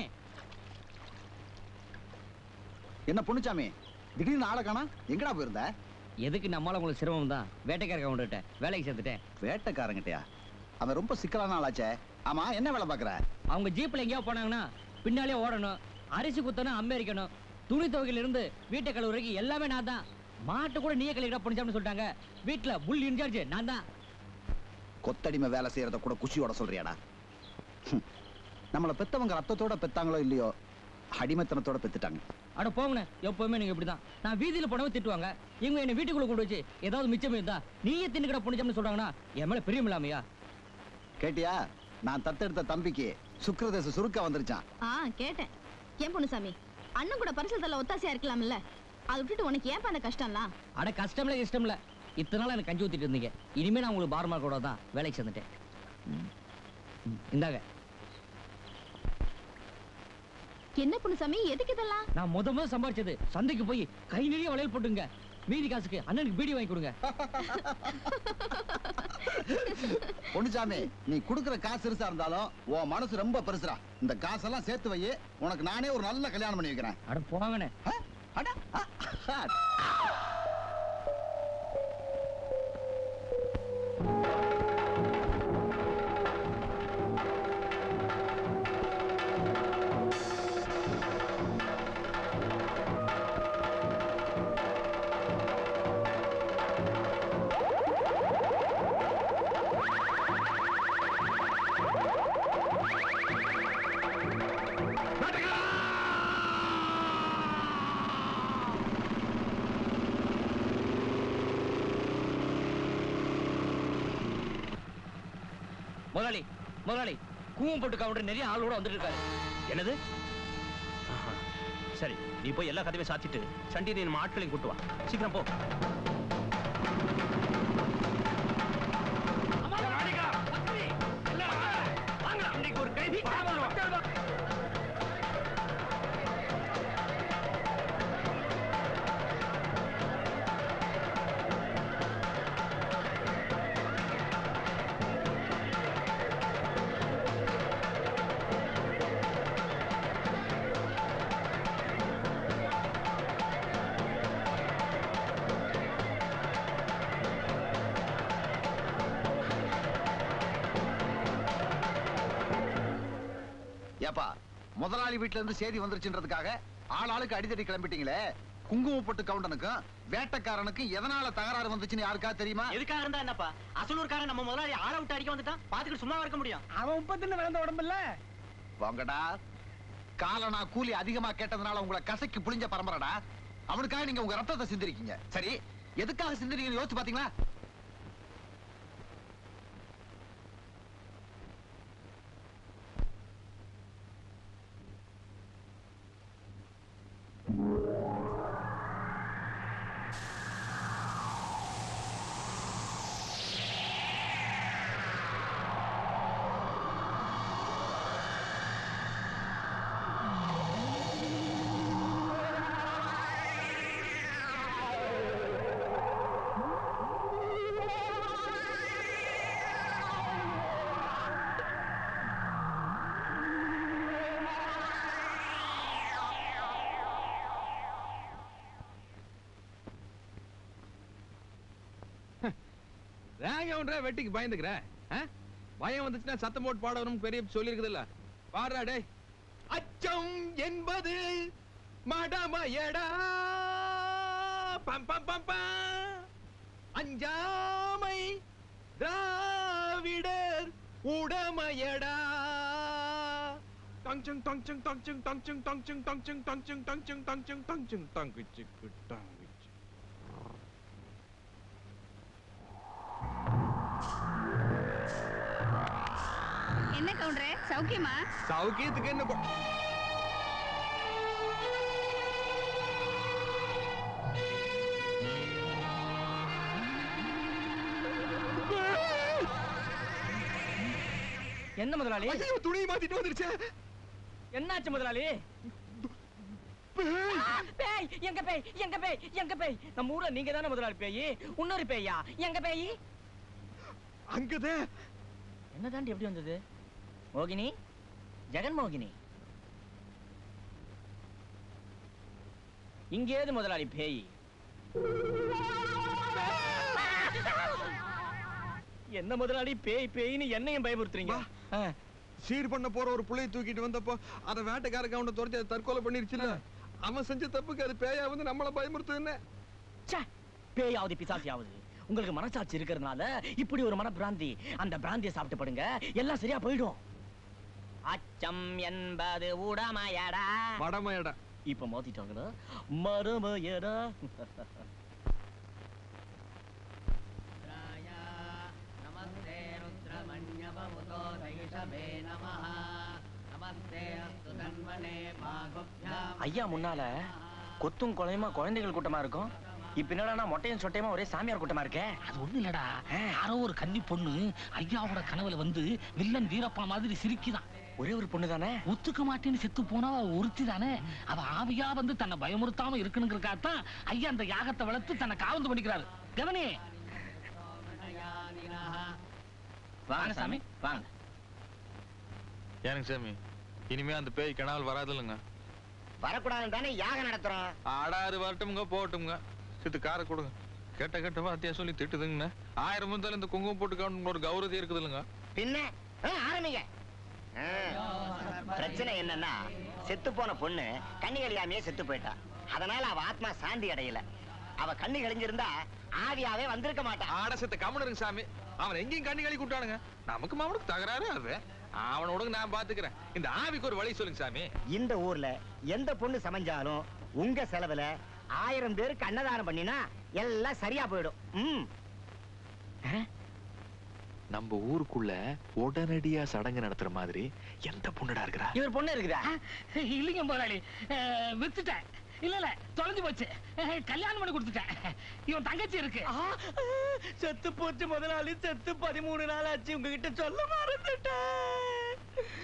என்ன பொண்ணுச்சாமி திடீர்னு ஆளை காணா? எங்கடா போயிருந்த? எதுக்கு நம்மளால உங்களுக்கு சிரமம் தான். வேட்டைக்காரங்க கொண்டுட்ட வேலைக்கு சேர்த்துட்டேன். வேட்டைக்காரங்கிட்டயா? அவன் ரொம்ப சிக்கலான ஆளாச்சே. ஆமா, என்ன வேலை பாக்குற? அவங்க ஜீப்ல எங்கேயோ போனாங்கன்னா பின்னாலே ஓடணும், அரிசி குத்தணும், அமெரிக்கணும், துணி துவைக்கையில இருந்து வீட்டை கழுவுறதுக்கு எல்லாமே நான் தான். மாட்டு கூட நீயே கழுவிடா பொண்ணுச்சாமின்னு சொல்லிட்டாங்க. வீட்டுல புல் இன்சார்ஜ் நான் தான். கொத்தடிமை வேலை செய்யறத கூட குஷியோட சொல்றியாடா? நம்மள பெத்தவங்க ரத்தத்தோட பெத்தாங்களோ இல்லையோ, அடிமைத்தனத்தோட பெத்துட்டாங்க. அட போங்கண்ணே, எப்பவுமே நீங்க இப்படிதான். நான் வீதியில போனவங்க திட்டுவாங்க, இவங்க என்ன வீட்டுக்குள்ள கொண்டு வச்சு ஏதாவது மிச்சம் இருந்தா நீயே தின்னுக்கிட பொண்ணுச்சாமின்னு சொல்றாங்கன்னா என் மேல பிரியம் இல்லாமையா? கேட்டியா? நான் தத்தெடுத்த தம்பிக்கு சுக்கிரதேச சுருக்க வந்துருச்சான். கேட்டேன். ஏன் பொண்ணுசாமி, அண்ணன் கூட பரிசல் தள்ள ஒத்தாசையா இருக்கலாம்ல? அதை விட்டுட்டு உனக்கு ஏன் அந்த கஷ்டம்லாம்? அட கஷ்டம்ல இஷ்டம்ல. இத்தனை நாள் எனக்கு கஞ்சி ஊத்திட்டு இருந்தீங்க, இனிமே நான் உங்களுக்கு பாரமா கூட தான் வேலைக்கு சேர்ந்துட்டேன். இந்தாங்க. என்ன பொண்ணுசாமி, எதுக்கு இதெல்லாம்? நான் முத சம்பாரிச்சது சந்தைக்கு போய் கை நிறைய வளையல் போட்டுங்க. மீதி காசுக்கு அண்ணனுக்கு பீடி வாங்கி கொடுங்க. பொண்ணுச்சாமி, நீ குடுக்கிற காசு பெருசா இருந்தாலும் உன் மனசு ரொம்ப பெருசுடா. இந்த காசெல்லாம் சேர்த்து வை, உனக்கு நானே ஒரு நல்ல கல்யாணம் பண்ணி வைக்கிறேன். அட போங்கண்ணே. முதலாளி முதலாளி, கூவம் போட்டு கவுண்டர் நிறைய ஆளோட வந்துட்டு இருக்காரு. என்னது? சரி, நீ போய் எல்லா கதவையும் சாத்திட்டு சண்டியை நம்ம ஆட்களையும் கூட்டு வா. சீக்கிரம் போ. ஒரு கைதி ஏப்பா, முதலாளி வீட்டுல இருந்து செய்தி வந்துருச்சுன்றதுக்காக ஆளாளுக்கு அடிதடி கிளம்பிட்டீங்களே. குங்குமப்பட்டு கவுண்டனுக்கும் வேட்டைக்காரனுக்கும் எதனால தகராறு வந்துச்சுன்னு யாருக்கா தெரியுமா? எதுக்காக இருந்தா என்னப்பா? அசலூர்காரன் நம்ம முதலாளி ஆள விட்டு அடிக்க வந்துட்டான். பாத்துக்கிட்டு சும்மா இருக்க முடியும்? அவன் 30 விளந்த உடம்பு இல்ல. வாங்கடா, காலனா கூலி அதிகமா கேட்டதுனால உங்களை கசக்கி புளிஞ்ச பரம்பரடா. அவனுக்காக நீங்க உங்க ரத்தத்தை சிந்திருக்கீங்க. சரி, எதுக்காக சிந்திருக்கீங்கன்னு யோசிச்சு பாத்தீங்களா? வெட்டிக்கு பயந்துக்கிற பயம் வந்துச்சுன்னா சத்தம் போட்டு பாடணும் பெரிய சொல்லி இருக்குதுல்ல. பாடுறா டே. அச்சம் என்பது மடமயடா, பம் பம் பம் பம். அஞ்சாமை திராவிடர் உடமையடா. டங்சங் டங்சங் டங்சங் டங்சங் டங்சங் டங்சங் டங்சங் டங்சங் டங்சங் டங்சங் டங்கிச்சு டங்கிச்சு. என்ன கவுண்டரே, சௌக்கியமா? சௌக்கியத்துக்கு என்ன என்ன முதலாளி? துணியை மாத்திட்டு வந்துருச்சு. என்னாச்சு முதலாளி? பேய்! எங்க பேய்? எங்க பேய்? எங்க பேய்? நம்ம ஊர்ல நீங்க தானே முதலாளி பேய்? இன்னொரு பேயா? எங்க பேய்? அங்கதே. என்ன தாண்டி எப்படி வந்தது? மோகினி, ஜெகன்மோகினி. இங்கேது முதலாளி பேய்? என்ன முதலாளி பேய் பேய்னு என்னையும் பயமுறுத்துறீங்க? சீர் பண்ண போற ஒரு புள்ளையை தூக்கிட்டு வந்தப்போ அத வேட்டைக்காரக்க அவனை துரத்தி அதை தற்கொலை பண்ணிருச்சுல்ல. அவன் செஞ்ச தப்புக்கு அது பேயா வந்து நம்மள பயமுறுத்துன்னு. பேயாவது பிசாசியாவது உங்களுக்கு மனசாட்சி இருக்கிறதுனால இப்படி ஒரு மனப்பிராந்தி. அந்த பிராந்தியை சாப்பிட்டு படுங்க, எல்லாம் சரியா போயிடும். அச்சம் என்பது உடமையடா. மடமையடா. இப்ப மாத்திட்டாங்களா? மடமையடா. ஐயா முன்னால கொத்தும் கொலையுமா குழந்தைகள் கூட்டமா இருக்கும். இப்ப என்னடா மொட்டையும் சொட்டையுமா ஒரே சாமியார் கூட்டமா இருக்கே? அது ஒண்ணு இல்லடா, யாரோ ஒரு கன்னி பொண்ணு ஐயாவோட கனவுல வந்து வில்லன் வீரப்பா மாதிரி சிரிக்குதான். ஒரே ஒரு பொண்ணு தானே? ஒத்துக்க மாட்டேன்னு செத்து போனா ஒருத்தி தானே. அவ ஆவியா வந்து தன்னை பயமுறுத்தாம இருக்கணுங்கிறக்காகத்தான் ஐயா அந்த யாகத்தை வளர்த்து தன்னை காவந்து பண்ணிக்கிறாரு. கவனி. வாங்க சாமி வாங்க. ஏனுங்க சாமி, இனிமே அந்த பேய் கனவுல வராதுல்லுங்க. வரக்கூடாதுன்னு தானே யாகம் நடத்துறோம். ஆடாது வரட்டும்ங்க போகட்டும்ங்க. சித்து காரை கொடுங்க. கேட்ட கேட்டவா அத்தியா சொல்லி திட்டுதுங்கண்ணா. 1000 முதல்ல இந்த குங்குமம் போட்டுக்கான்னு ஒரு கௌரவம் இருக்குது இல்லைங்க. பின்ன ஆரம்பிங்க. பிரச்சனை என்னன்னா, செத்து போன பொண்ணு கண்ணி கழியாமையே செத்து போயிட்டா. அதனால அவ ஆத்மா சாந்தி அடையல. அவ கண்ணி கழிஞ்சிருந்தா ஆவியாவே வந்திருக்க மாட்டான். ஆட செத்த கம்முனருங்க சாமி. அவன் எங்கேயும் கண்ணி கழி கூட்டானுங்க. நமக்கு அவனுக்கு தகராறு. அது அவனோட நான் பாத்துக்கிறேன். இந்த ஆவிக்கு ஒரு வழி சொல்லுங்க சாமி. இந்த ஊர்ல எந்த பொண்ணு சமைஞ்சாலும் உங்க செலவுல 1000 பேருக்கு அன்னதானம் பண்ணினா எல்லாம் சரியா போயிடும். நம்ம ஊருக்குள்ள உடனடியா சடங்கு நடத்துற மாதிரி எந்த பொண்ணுடா இருக்கிறா? இவர் பொண்ணு இருக்குதா? இல்லைங்க முதலாளி, வித்துட்டேன். இல்ல தொலைஞ்சு போச்சு. கல்யாணம் பண்ணி கொடுத்துட்டேன். இவன் தங்கச்சி இருக்கு. செத்து போச்சு முதலாளி. செத்து 13 நாள் ஆச்சு. உங்ககிட்ட சொல்ல மறந்துட்டேன்.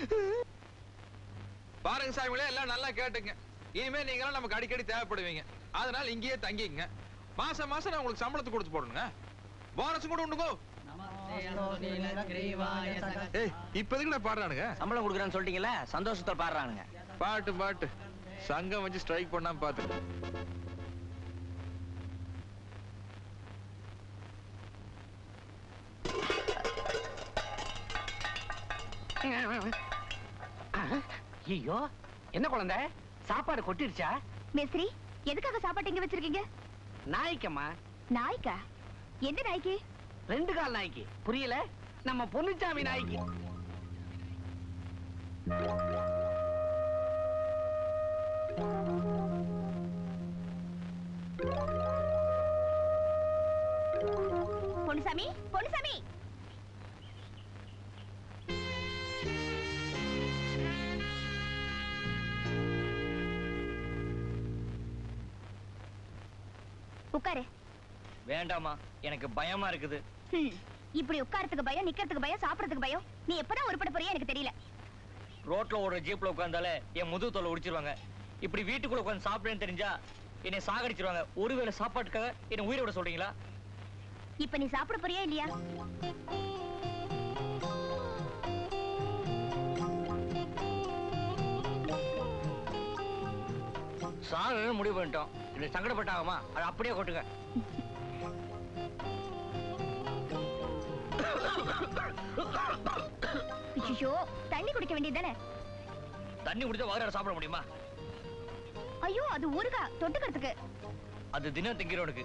பாருங்க சாமிகளே, எல்லாம் நல்லா கேட்டுங்க. இனிமே நீங்க நமக்கு அடிக்கடி தேவைப்படுவீங்க. அதனால இங்கேயே தங்கிங்க. மாசம் மாசம் நான் உங்களுக்கு சம்பளத்தை கொடுத்து போடுங்க. போனஸ் கூட உண்டுங்கோ. இப்போதைக்கு நான் பாடுறானுங்க. சம்பளம் கொடுக்குறேன்னு சொல்லிட்டீங்கல்ல, சந்தோஷத்தை பாடுறானுங்க. பாட்டு பாட்டு சங்கம் வச்சு ஸ்ட்ரைக் பண்ணாம பாத்து. ஐயோ, என்ன குழந்தை சாப்பாடு கொட்டிருச்சா? மேஸ்திரி, எதுக்காக சாப்பாடு இங்க வச்சிருக்கீங்க? நாய்க்கம்மா. நாய்க்கா? எந்த நாய்க்கு? 2 கால் நாய்க்கு. புரியல? நம்ம பொன்னுச்சாமி நாய்க்கு. பொன்னுசாமி, பொன்னுசாமி. உட்காரு. வேண்டாமா, எனக்கு பயமா இருக்குது. இப்படி உட்காரத்துக்கு பயம், நிக்கிறதுக்கு பயம், சாப்பிடறதுக்கு பயம். நீ எப்பதான் உருப்பட போறியா எனக்கு தெரியல. ரோட்ல ஓடுற ஜீப்ல உட்கார்ந்தாலே என் முதுகு தோலை உடிச்சிருவாங்க. இப்படி வீட்டுக்குள்ள உட்கார்ந்து சாப்பிடுறேன்னு தெரிஞ்சா என்னை சாகடிச்சிருவாங்க. ஒருவேளை சாப்பாட்டுக்காக என்ன உயிரை விட சொல்றீங்களா? இப்ப நீ சாப்பிட போறியா இல்லையா? சாக முடிவு பண்ணிட்டோம். இப்படி சங்கடப்பட்டாகமா, அது அப்படியே கொட்டுங்க. ஐயோ, தண்ணி குடிக்க வேண்டியதானே? தண்ணி குடிச்சா வயிறார சாப்பிட முடியுமா? ஐயோ, அது ஊறுகா தொட்டுக்கிறதுக்கு. அது தினம் திங்கிறவனுக்கு.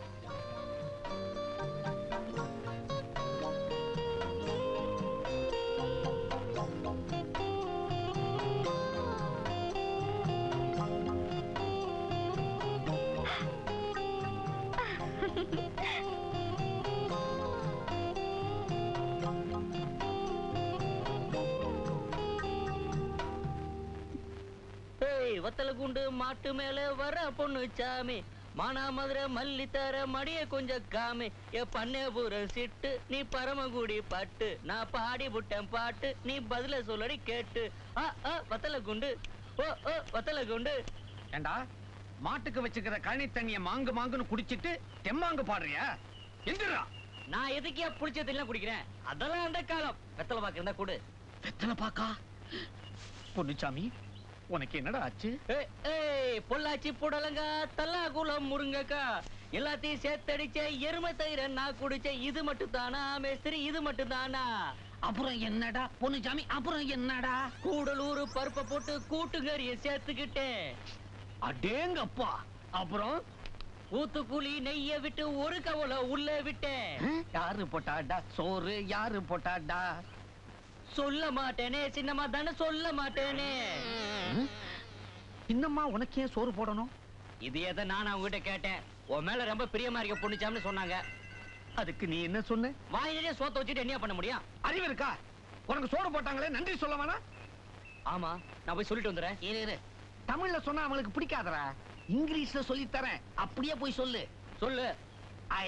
வத்தல குண்டு மாட்டு மேல வர பொண்ணு சாமி, மானாமதுரை மல்லி தர மடிய கொஞ்சம் காமி, எ பண்ணேபுர சிட்டு நீ பரமகுடி பட்டு, நான் பாடி புட்டேன் பாட்டு நீ பதில சொல்லடி கேட்டு. வத்தல குண்டு, ஓ ஓ வத்தல குண்டு. ஏண்டா, மாட்டுக்கு வச்சுக்கிற கழனி தண்ணிய மாங்கு மாங்குன்னு குடிச்சிட்டு தெம்மாங்கு பாடுறியா? எந்திரா. நான் எதுக்கே புடிச்சதெல்லாம் குடிக்கிறேன். அதெல்லாம் அந்த காலம். வெத்தலை பாக்கு இருந்தா கூடு. வெத்தலை பாக்கா? பொன்னுச்சாமி, உனக்கு என்னடா ஆச்சு? பொள்ளாச்சி புடலங்கா தல்லாகுளம் முருங்கக்கா எல்லாத்தையும் சேர்த்தடிச்ச எருமை தயிர நான் குடிச்ச. இது மட்டும் தானா மேஸ்திரி? இது மட்டும் தானா? அப்புறம் என்னடா பொன்னுச்சாமி? அப்புறம் என்னடா? கூடலூர் பருப்பை போட்டு கூட்டுக்கறிய சேர்த்துக்கிட்டேன். அடேங்கப்பா. அப்புறம் ஊத்துக்குழி நெய்ய விட்டு ஒரு கவலை உள்ள விட்டேன். யாரு போட்டாடா சோறு? யாரு போட்டாடா? சொல்ல மாட்டேனே சின்னம்மா தானே, சொல்ல மாட்டேனே. இன்னம்மா உனக்கு ஏன் சோறு போடணும்? இது எதை நான் அவங்ககிட்ட கேட்டேன். உன் மேல ரொம்ப பிரியமா இருக்க பொண்ணுச்சாம்னு சொன்னாங்க. அதுக்கு நீ என்ன சொன்ன? வாயிலே சோத்த வச்சுட்டு என்ன பண்ண முடியும்? அறிவு இருக்கா உனக்கு? சோறு போட்டாங்களே, நன்றி சொல்ல வேணா? ஆமா, நான் போய் சொல்லிட்டு வந்துடுறேன். இரு, தமிழ்ல சொன்னா அவங்களுக்கு பிடிக்காதடா. இங்கிலீஷ்ல சொல்லி தரேன், அப்படியே போய் சொல்லு. சொல்லு. I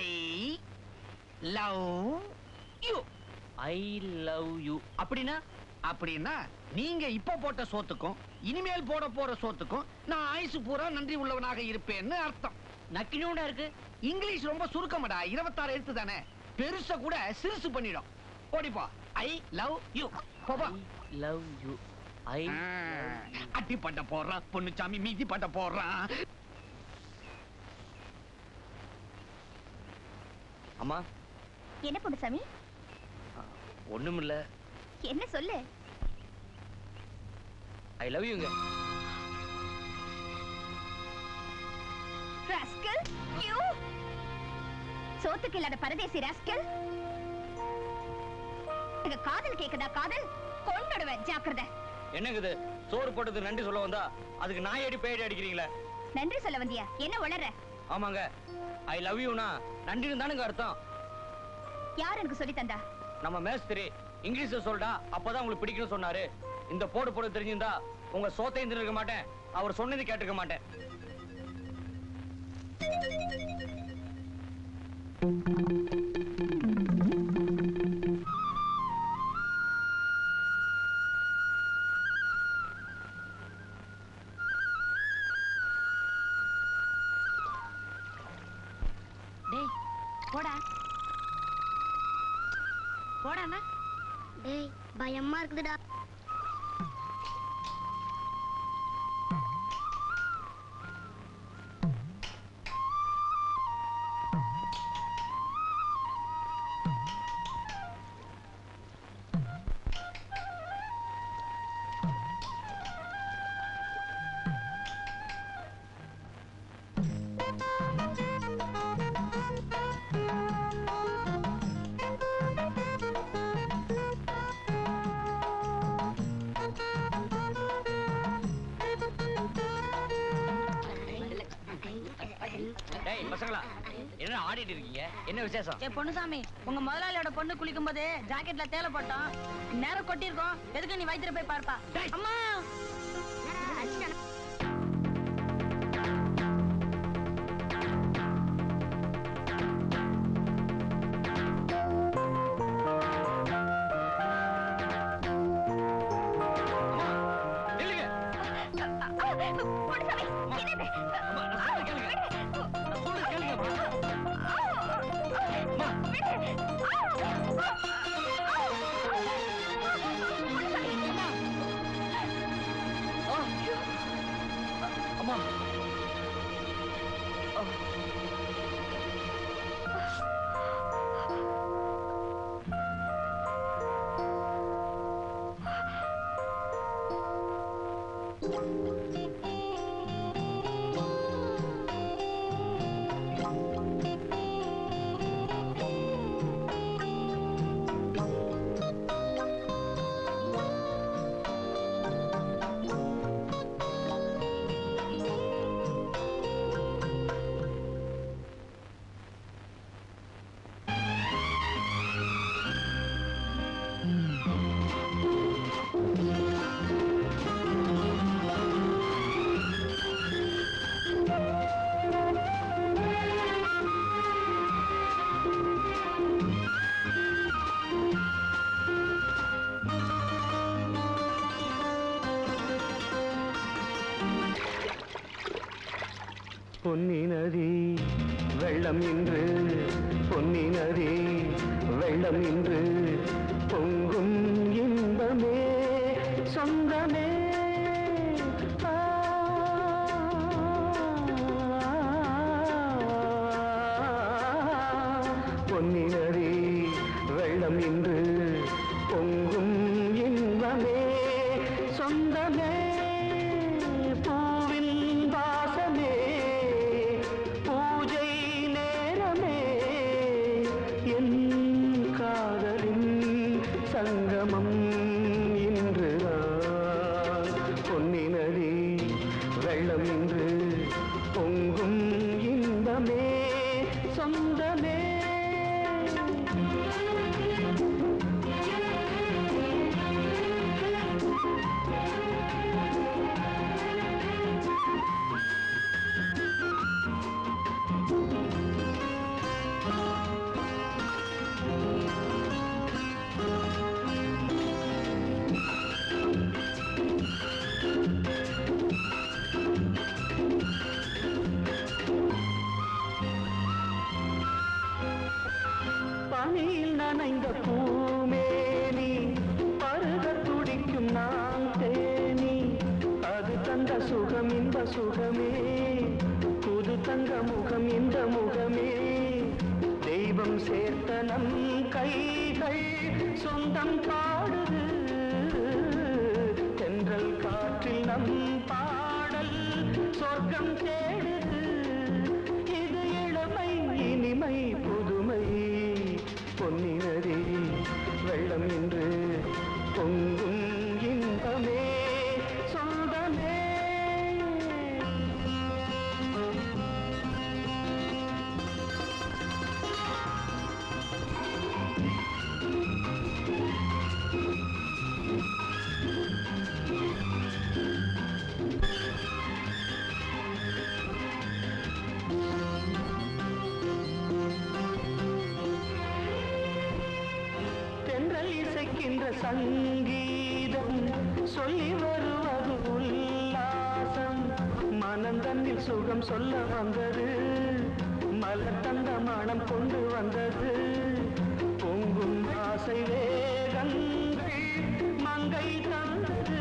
love you. I love you அப்படின்னா? அப்படின்னா நீங்க இப்ப போட்ட சோத்துக்கும் இனிமேல் போட போற சோத்துக்கும் நான் ஆயுசு பூரா நன்றி உள்ளவனாக இருப்பேன்னு அர்த்தம். நக்கினோட இருக்கு. இங்கிலீஷ் ரொம்ப சுருக்கமடா, 26 எழுத்து தானே. பெருசா கூட சிறுசு பண்ணிடும். ஓடிப்பா. I love you. போப்பா. Love you. ஐ அட்டி பட்ட போடுறான் பொன்னுச்சாமி, மீதி பட்ட போடுறான். அம்மா. என்ன பொன்னுசாமி? ஒண்ணுமில்ல. என்ன சொல்லு? ஐ லவ் யூங்க. ராஸ்கல், யூ சோத்துக்கு இல்லாத பரதேசி ராஸ்கல். இங்க காதல் கேக்குதா? காதல் கொண்டுடுவேன், ஜாக்கிரதை. என்னங்குது? சோறு போட்டது நன்றி சொல்ல வந்தா அதுக்கு நாய் அடி பேடி அடிக்கிறீங்களே. நன்றி சொல்ல வந்தியா? என்ன உளற? ஆமாங்க, ஐ லவ் யூனா நன்றின்னு தானுங்க அர்த்தம். யார் எனக்கு சொல்லி தந்தா? நம்ம மேஸ்திரி இங்கிலீஷ்ல சொல்றா, அப்பதான் உங்களுக்கு பிடிக்கும்னு சொன்னாரு. இந்த போடு போட தெரிஞ்சிருந்தா உங்க சோத்தையும் தின்னுக்க மாட்டேன், அவர் சொன்னது கேட்டுக்க மாட்டேன். டேய் போடா போடாண்ணா. டேய் பயமா இருக்குதுடா. பசங்களா என்ன ஆடிட்டு இருக்கீங்க? என்ன விசேஷம்? பொன்னுசாமி, உங்க முதலாளியோட பொண்ணு குளிக்கும் போது ஜாக்கெட்ல தேலை போட்டோம், நேரம் கொட்டிருக்கோம். எதுக்கு நீ வயித்துல போய் பார்ப்பா? அம்மா பொன்னி நதி வெள்ளம் இன்று, பொன்னி நதி வெள்ளம் இன்று, பொங்கும் இன்பமே சொந்தமே. பொன்னினரே வெள்ளம் இன்று பொங்கும் இன்பமே சொந்தமே பூவின் வாசமே பூஜை நேரமே என் காதலின் சங்கமம் இன்றுதான் பொன்னினரே வெள்ளம் இன்று பொங்கும் இன்பமே சொந்தமே பனியில் நனைந்த பூமேனி பருக துடிக்கும் நான் தேனி அது தந்த சுகம் இந்த சுகமே புது தங்க முகம் இந்த முகமே தெய்வம் சேர்த்த நம் கைகள் சொந்தம் பாடுது தென்றல் காற்றில் நம் பாடல் சொர்க்கம் தேடுது இது இளமை இனிமை புதுமை பொன்னினரே வெள்ளம் இன்று பொங்கும் இன்பமே சொந்தமே தென்றல் இசைக்கின்ற சங்கீதம் சொல்லி வருவது உல்லாசம் மனம் தன்னில் சுகம் சொல்ல வந்தது மலர் தந்த மனம் கொண்டு வந்தது பொங்கும் ஆசை வேகங்கள் மங்கை தந்தது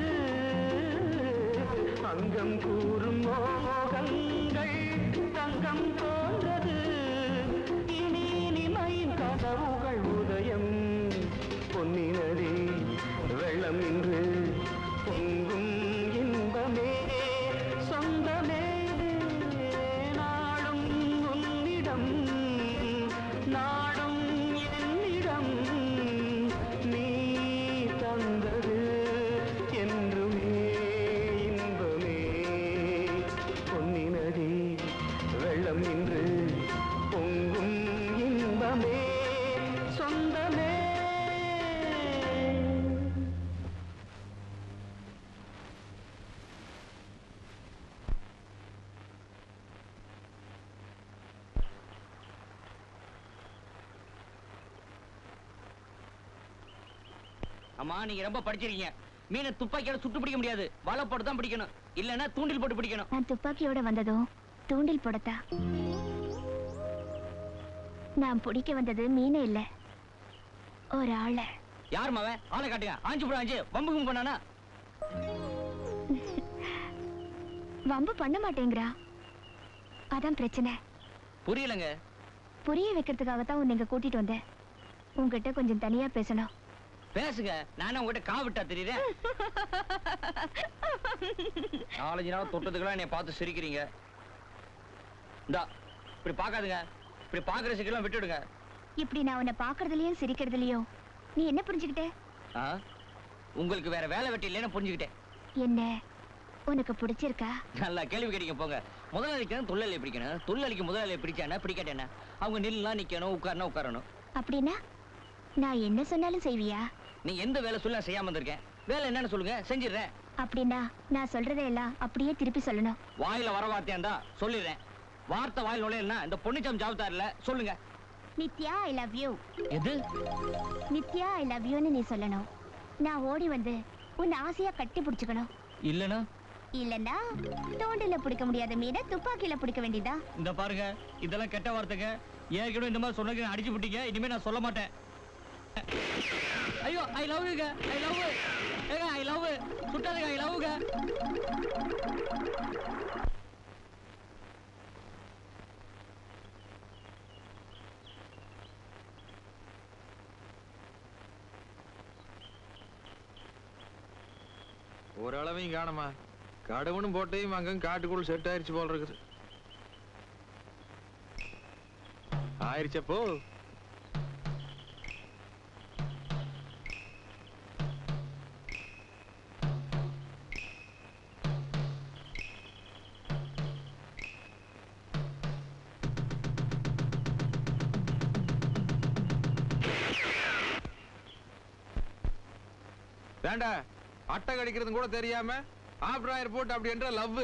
அங்கம் கூறும் மோகங்கள் தங்கம் போன்றது இனி இனிமையின் கதவுகள் உதயம் பொன்னினரே வெள்ளம் இன்று பொங்கும் இன்பமே சொந்தமே நாடும் உன்னிடம் நாடும் என்னிடம் நீ தந்தது என்றுமே இன்பமே பொன்னினரே வெள்ளம் இன்று பொங்கும் இன்பமே சொந்தமே அம்மா நீங்க ரொம்ப படிச்சிருக்கீங்க மீனை துப்பாக்கியால சுட்டு பிடிக்க முடியாது வலை போட்டு தான் பிடிக்கணும் இல்லன்னா தூண்டில் போட்டு பிடிக்கணும் நான் துப்பாக்கியோட வந்ததும் தூண்டில் போடத்தா நான் பிடிக்க வந்தது மீனே இல்ல ஒரு ஆள யார் மாவ ஆளை காட்டுங்க ஆஞ்சு போட ஆஞ்சு வம்புக்கும் பண்ணானா வம்பு பண்ண மாட்டேங்கிறா அதான் பிரச்சனை புரியலங்க புரிய வைக்கிறதுக்காகத்தான் உன்னை இங்க கூட்டிட்டு வந்தேன் உங்ககிட்ட கொஞ்சம் தனியா பேசணும் பேசுங்க நானும் உங்ககிட்ட காவிட்டா தெரியுறேன் 4-5 நாள் தொட்டதுக்கெல்லாம் என்னை பார்த்து சிரிக்கிறீங்க இந்தா இப்படி பார்க்காதுங்க இப்படி பார்க்குற சிக்கலாம் விட்டுடுங்க இப்படி நான் உன்னை பார்க்கறதுலயும் சிரிக்கிறதுலயும் நீ என்ன புரிஞ்சுக்கிட்ட உங்களுக்கு வேற வேலை வெட்டி இல்லைன்னு புரிஞ்சுக்கிட்டேன் என்ன உனக்கு பிடிச்சிருக்கா நல்லா கேள்வி கேட்டீங்க போங்க முதலாளிக்கு தொழிலாளி பிடிக்கணும் தொழிலாளிக்கு முதலாளி பிடிச்சானா பிடிக்காட்டேன்னா அவங்க நில்லாம் நிக்கணும் உட்காரணும் உட்காரணும் அப்படின்னா நான் என்ன சொன்னாலும் செய்வியா நீ எந்த வேலை சொல்ல செய்யாம வந்திருக்கேன் வேலை என்னன்னு சொல்லுங்க செஞ்சிடுறேன் அப்படின்னா நான் சொல்றதையெல்லாம் அப்படியே திருப்பி சொல்லணும் வாயில வர வார்த்தையாண்டா சொல்லிடுறேன் வார்த்தை வாயில் நுழையலன்னா இந்த பொன்னிச்சம் ஜாபத்தார்ல சொல்லுங்க நித்யா ஐ லவ் யூ எது நித்யா ஐ லவ் யூன்னு நீ சொல்லணும் நான் ஓடி வந்து உன்னை ஆசையா கட்டி பிடிச்சுக்கணும் இல்லனா இல்லன்னா தோண்டில பிடிக்க முடியாத மீனை துப்பாக்கியில பிடிக்க வேண்டியதா இந்த பாருங்க இதெல்லாம் கெட்ட வார்த்தைங்க ஏற்கனவே இந்த மாதிரி சொன்னதுக்கு அடிச்சு விட்டீங்க இனிமே நான் சொல்ல மாட்டேன் ஐயோ ஐ லவ் யூங்க ஐ லவ் ஏங்க ஐ லவ் சுட்டாதுங்க ஐ லவ்ங்க ஓரளவையும் காணமா கடவுனும் போட்டையும் அங்க காட்டுக்குள்ள செட் ஆயிருச்சு போல இருக்குது. ஆயிருச்சப்போ வேண்டா அட்டை கடிக்கிறது கூட தெரியாம ஆப்ராயர் போட்டு அப்படி என்ற லவ்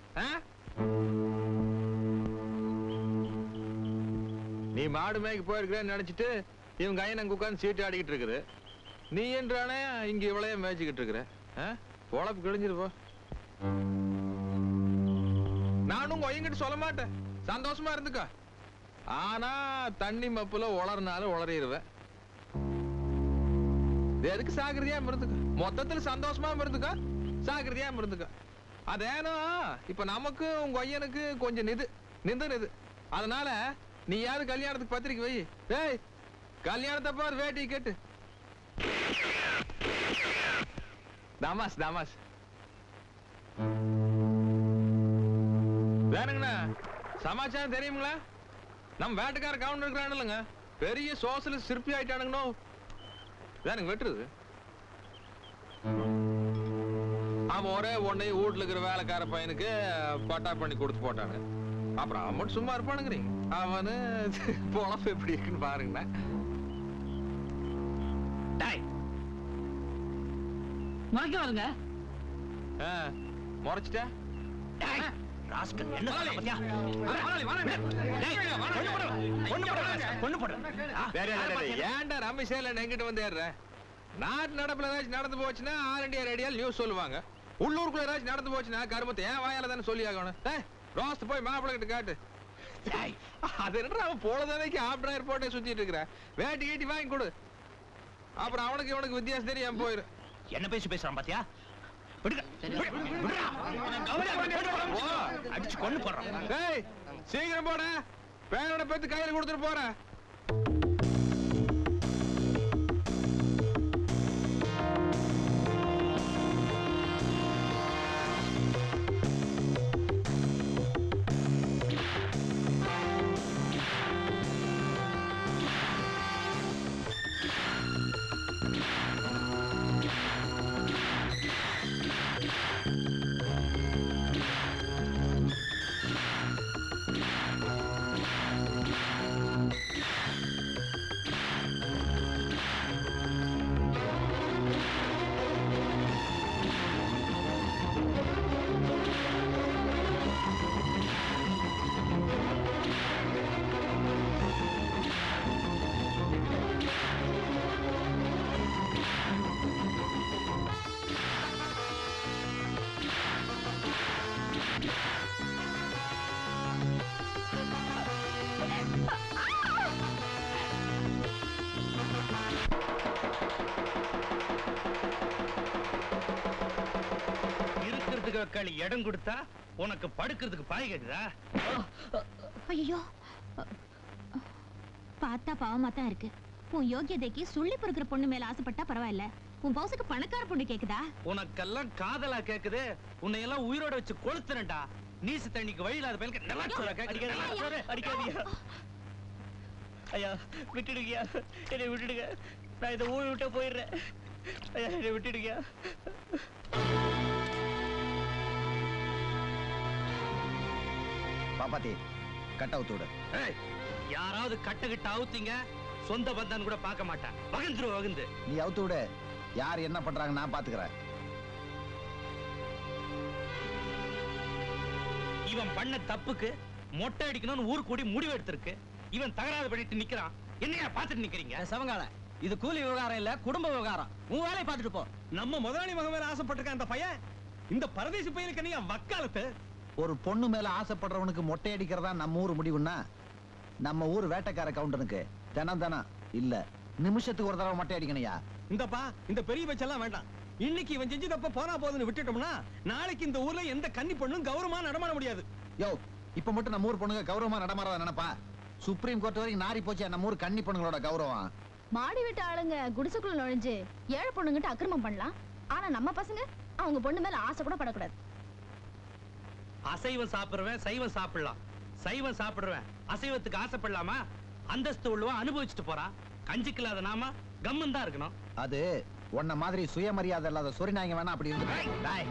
நீ மாடு மேய்க்கு போயிருக்கிறேன்னு நினைச்சிட்டு இவங்க கையன் உட்காந்து சீட்டு ஆடிக்கிட்டு இருக்குது. நீ என்றானே இங்க இவ்வளைய மேய்ச்சிக்கிட்டு இருக்கிற. பொழப்பு கிழிஞ்சிருப்போ. நானும் ஒயங்கிட்டு சொல்ல மாட்டேன், சந்தோஷமா இருந்துக்கா. ஆனா தண்ணி மப்புல உளறினாலும் உளறிடுவேன். எதுக்கு சாகிருதியா இருந்துக்கா, மொத்தத்துல சந்தோஷமா இருந்துக்கா, சாகிருதியா இருந்துக்கா. அதேனோ இப்ப நமக்கு உங்க ஐயனுக்கு கொஞ்சம் நிது. அதனால நீ யாரு கல்யாணத்துக்கு பத்திரிக்கை வை. டேய் கல்யாணத்தப்ப வேட்டி கேட்டு தாமாஸ் தாமாஸ் வேணுங்கண்ணா. சமாச்சாரம் தெரியுங்களா? நம்ம வேட்டுக்கார கவுண்டர் இருக்கிறானுங்க, பெரிய சோசியலிஸ்ட் சிற்பி ஆயிட்டானுங்கண்ணோ. வேணுங்க வெட்டுறது. அவன் ஒரே ஒன்னை வீட்டுல இருக்கிற வேலைக்கார பையனுக்கு பட்டா பண்ணி கொடுத்து போட்டானு. அப்புறம் அவன் சும்மா இருப்பானுங்கிறீங்க. அவனு பொழப்பு எப்படி இருக்குன்னு பாருங்கண்ணா. வருங்க முறைச்சிட்டா ஏன்டா ரமேஷேல எங்கிட்ட வந்து ஏற? நாட்டு நடப்புல ஏதாச்சும் நடந்து போச்சுன்னா ஆல் இண்டியா ரேடியோல நியூஸ் சொல்லுவாங்க. உள்ளூருக்குள்ள ஏதாச்சும் நடந்து போச்சுன்னா கருமத்தை ஏன் வாயால தானே சொல்லி ஆகணும். ரோஸ்ட் போய் மாப்பிள்ளை கிட்ட காட்டு. அது என்ன அவன் போலதானைக்கு ஆப்டர் போட்டே சுத்திட்டு இருக்கிற. வேட்டி கீட்டி வாங்கி கொடு. அப்புறம் அவனுக்கு இவனுக்கு வித்தியாசம் தெரியாம போயிரு. என்ன பேசுறான் பாத்தியா? அடிச்சு கொண்டு போறான். சீக்கிரம் போட, பேரோட பெத்து கையில கொடுத்துட்டு போற. இடம் கொடுத்தா உனக்கு படுக்கிறதுக்கு பாய் கேக்குதா? ஐயோ பார்த்தா பாவமா தான் இருக்கு. உன் யோகியதைக்கு சுள்ளி பொறுக்கிற பொண்ணு மேல ஆசைப்பட்டா பரவாயில்ல, உன் பவுசுக்கு பணக்கார பொண்ணு கேக்குதா? உனக்கெல்லாம் காதலா கேக்குது? உன்னை எல்லாம் உயிரோட வச்சு கொளுத்துறேன்டா. நீசு தண்ணிக்கு வழி இல்லாத பையனுக்கு நல்லா சொல்ல அடிக்காதீங்க. ஐயா விட்டுடுங்க, என்னை விட்டுடுங்க. நான் இந்த ஊரை விட்டு போயிடுறேன். ஐயா என்னை விட்டுடுங்க. பாப்பாத்தி கட்ட அவுத்து விடு. யாராவது கட்டகிட்ட அவுத்தீங்க சொந்த பந்தான்னு கூட பார்க்க மாட்டேன். வகுந்து நீ அவுத்து விடு. யார் என்ன பண்றாங்க நான் பாத்துக்கிறேன். இவன் பண்ண தப்புக்கு மொட்டை அடிக்கணும்னு ஊர் கூடி முடிவு எடுத்திருக்கு. இவன் தகராறு பண்ணிட்டு நிக்கிறான். என்னையா பாத்துட்டு நிக்கிறீங்க? சவங்கால இது கூலி விவகாரம் இல்ல, குடும்ப விவகாரம். உன் வேலையை பார்த்துட்டு போ. நம்ம முதலாளி மகன் மேல ஆசைப்பட்டிருக்க அந்த பையன் இந்த பரதேசி பையனுக்கு நீ வக்காலத்து. ஒரு பொண்ணு மேல ஆசைப்படுறவனுக்கு மொட்டை அடிக்கிறதா நம்ம ஊர் முடிவுன்னா, நம்ம ஊர் வேட்டைக்கார கவுண்டனுக்கு தினம் இல்ல நிமிஷத்துக்கு ஒரு தடவை மொட்டை அடிக்கணையா? இந்தப்பா இந்த பெரிய பச்செல்லாம் வேண்டாம். இன்னைக்கு இவன் செஞ்சு தப்ப போனா போதுன்னு விட்டுட்டோம்னா நாளைக்கு இந்த ஊர்ல எந்த கன்னி பொண்ணும் கௌரவமா நடமாட முடியாது. யோ இப்ப மட்டும் நம்ம ஊர் பொண்ணுங்க கௌரவமா நடமாறத நினைப்பா? சுப்ரீம் கோர்ட் வரைக்கும் நாரி போச்சு நம்ம ஊர் கன்னி பொண்ணுங்களோட கௌரவம். மாடி விட்டு ஆளுங்க குடிசைக்குள்ள நுழைஞ்சு ஏழை பொண்ணுங்கிட்ட அக்கிரமம் பண்ணலாம். ஆனா நம்ம பசங்க அவங்க பொண்ணு மேல ஆசை கூட படக்கூடாது. அசைவம் சாப்பிடுறவன் சைவம் சாப்பிடலாம், சைவம் சாப்பிடுறவன் அசைவத்துக்கு ஆசைப்படலாமா? அந்தஸ்து உள்ளவன் அனுபவிச்சுட்டு போறான். கஞ்சிக்கு இல்லாத நாம கம்மன் தான் இருக்கணும். அது உன்ன மாதிரி சுயமரியாதை இல்லாத சொரி நாய்ங்க வேணா அப்படி இருந்து.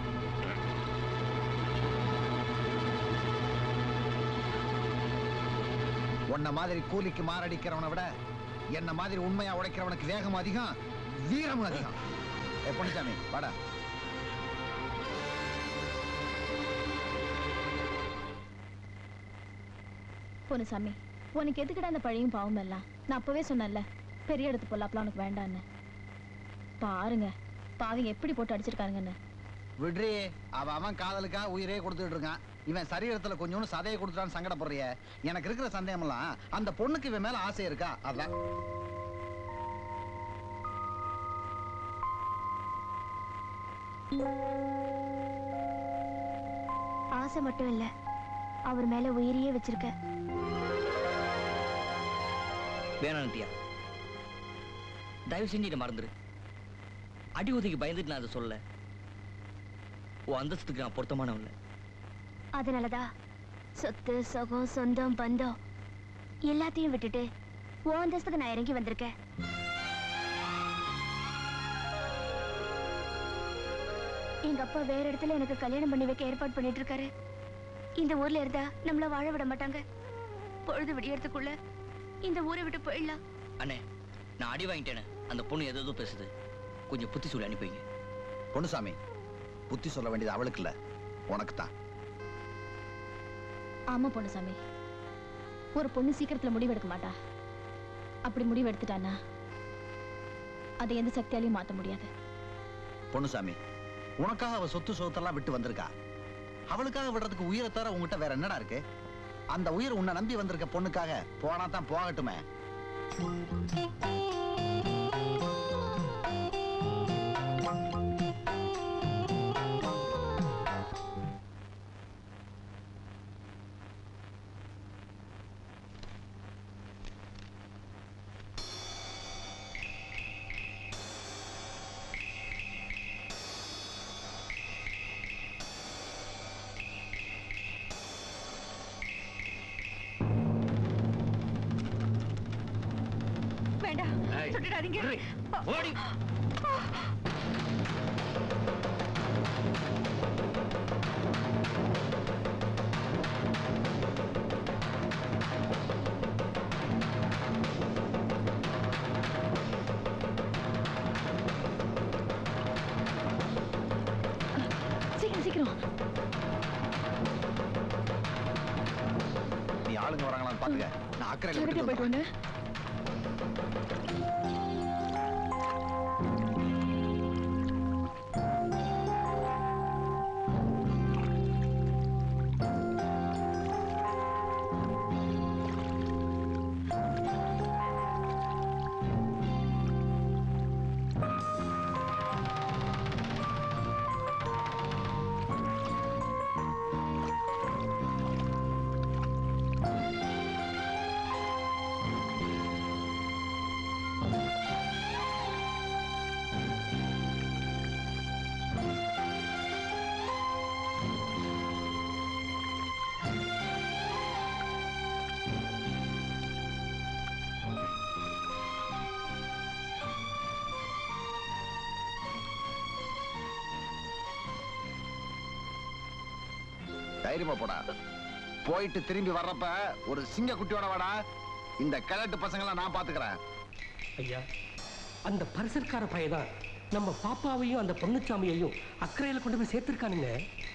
உன்ன மாதிரி கூலிக்கு மாரடிக்கிறவனை விட என்ன மாதிரி உண்மையா உடைக்கிறவனுக்கு வேகம் அதிகம், வீரம் அதிகம். பொன்னுசாமி வாடா. பொன்னுசாமி, உனக்கு எதுக்கிட்ட அந்த பழியும் பாவம் எல்லாம்? நான் அப்பவே சொன்னேன்ல, பெரிய இடத்து பொல்லாப்பெல்லாம் உனக்கு வேண்டான்னு. பாருங்க பாவிங்க எப்படி போட்டு அடிச்சிருக்காங்கன்னு. விட்ரி, அவன் காதலுக்கா உயிரே கொடுத்துட்டு இருக்கான். இவன் சரீரத்துல கொஞ்சம் சதையை கொடுத்துட்டான்னு சங்கடப்படுறிய. எனக்கு இருக்கிற சந்தேகம் எல்லாம் அந்த பொண்ணுக்கு இவன் மேல ஆசை இருக்கா? அதான். ஆசை மட்டும் இல்ல, அவர் மேல உயிரியே வச்சிருக்க. வேணாண்டியா, தயவு செஞ்சு இதை மறந்துரு. அடி உதைக்கு பயந்துட்டு நான் அதை சொல்ல. உன் அந்தஸ்துக்கு நான் பொருத்தமானவன் இல்லை. அதனாலதான் சொத்து சுகம் சொந்தம் பந்தம் எல்லாத்தையும் விட்டுட்டு உன் அந்தஸ்துக்கு நான் இறங்கி வந்திருக்கேன். எங்க அப்பா வேற இடத்துல எனக்கு கல்யாணம் பண்ணி வைக்க ஏற்பாடு பண்ணிட்டு இருக்காரு. இந்த ஊர்ல இருந்தா நம்மள வாழ விட மாட்டாங்க. பொழுது விடியறதுக்குள்ள இந்த ஊரை விட்டு போயிடலாம். அண்ணே, நான் அடி வாங்கிட்டேன்னு அந்த பொண்ணு ஏதோ பேசுது. கொஞ்சம் புத்தி சொல்லி அனுப்பிங்க. பொன்னுசாமி, புத்தி சொல்ல வேண்டியது அவளுக்கு இல்ல, உனக்கு தான். ஆமா பொன்னுசாமி, ஒரு பொண்ணு சீக்கிரத்துல முடிவெடுக்க மாட்டா. அப்படி முடிவு எடுத்துட்டானா அதை எந்த சக்தியாலையும் மாத்த முடியாது. பொன்னுசாமி, உனக்காக அவ சொத்து சொத்தெல்லாம் விட்டு வந்திருக்கா. அவளுக்காக விடுறதுக்கு உயிரை தவிர உங்ககிட்ட வேற என்னடா இருக்கு? அந்த உயிர் உன்னை நம்பி வந்திருக்க பொண்ணுக்காக போனா தான் போகட்டுமே. சீக்கிரம் நீ ஆளுங்க வராங்களான்னு பாத்துக்க. நான் அக்கறையில விட்டு போயிட்டு தைரியமா போடா. போயிட்டு திரும்பி வர்றப்ப ஒரு சிங்க குட்டியோட வாடா. இந்த கிழட்டு பசங்களை நான் பாத்துக்கிறேன். ஐயா, அந்த பரிசற்கார பையதான் நம்ம பாப்பாவையும் அந்த பொன்னுச்சாமியையும் அக்கறையில கொண்டு போய் சேர்த்திருக்கானுங்க.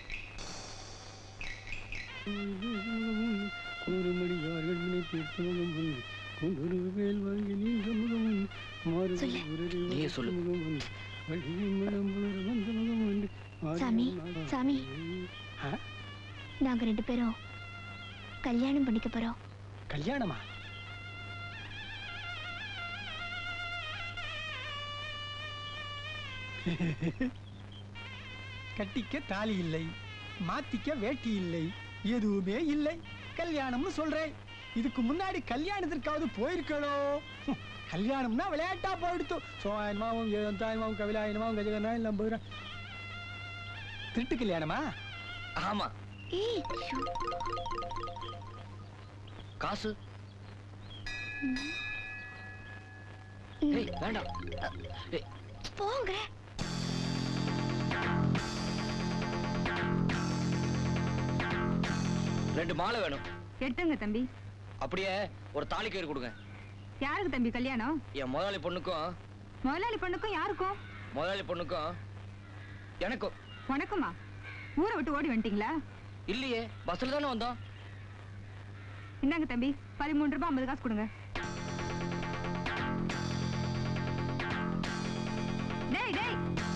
சாமி, சாமி, நாங்க 2 பேரும் கல்யாணம் பண்ணிக்க போறோம். கல்யாணமா? கட்டிக்க தாலி இல்லை, மாத்திக்க வேட்டி இல்லை, எதுவுமே இல்லை. கல்யாணம்னு சொல்றேன். இதுக்கு முன்னாடி கல்யாணத்திற்காவது போயிருக்கணும். கல்யாணம்னா விளையாட்டா போயிடுத்து. சோயன்மாவும் ஏந்தாயமாவும் கவிலாயனமாவும் கஜகனாயும் நம்புகிறேன். திருட்டு கல்யாணமா? ஆமா. காசு வேண்டாம் போங்க. ரெண்டு மாலை வேணும். எடுத்துங்க தம்பி. அப்படியே ஒரு தாலி கயிறு கொடுங்க. யாருக்கு தம்பி கல்யாணம்? என் முதலாளி பொண்ணுக்கும். முதலாளி பொண்ணுக்கும் யாருக்கும்? முதலாளி பொண்ணுக்கும் எனக்கும். உனக்குமா? ஊரை விட்டு ஓடி வந்துட்டீங்களா? இல்லையே, பஸ்ல தானே வந்தோம். இந்தாங்க தம்பி, 13 ரூபாய் 50 காசு கொடுங்க. டேய் டேய்,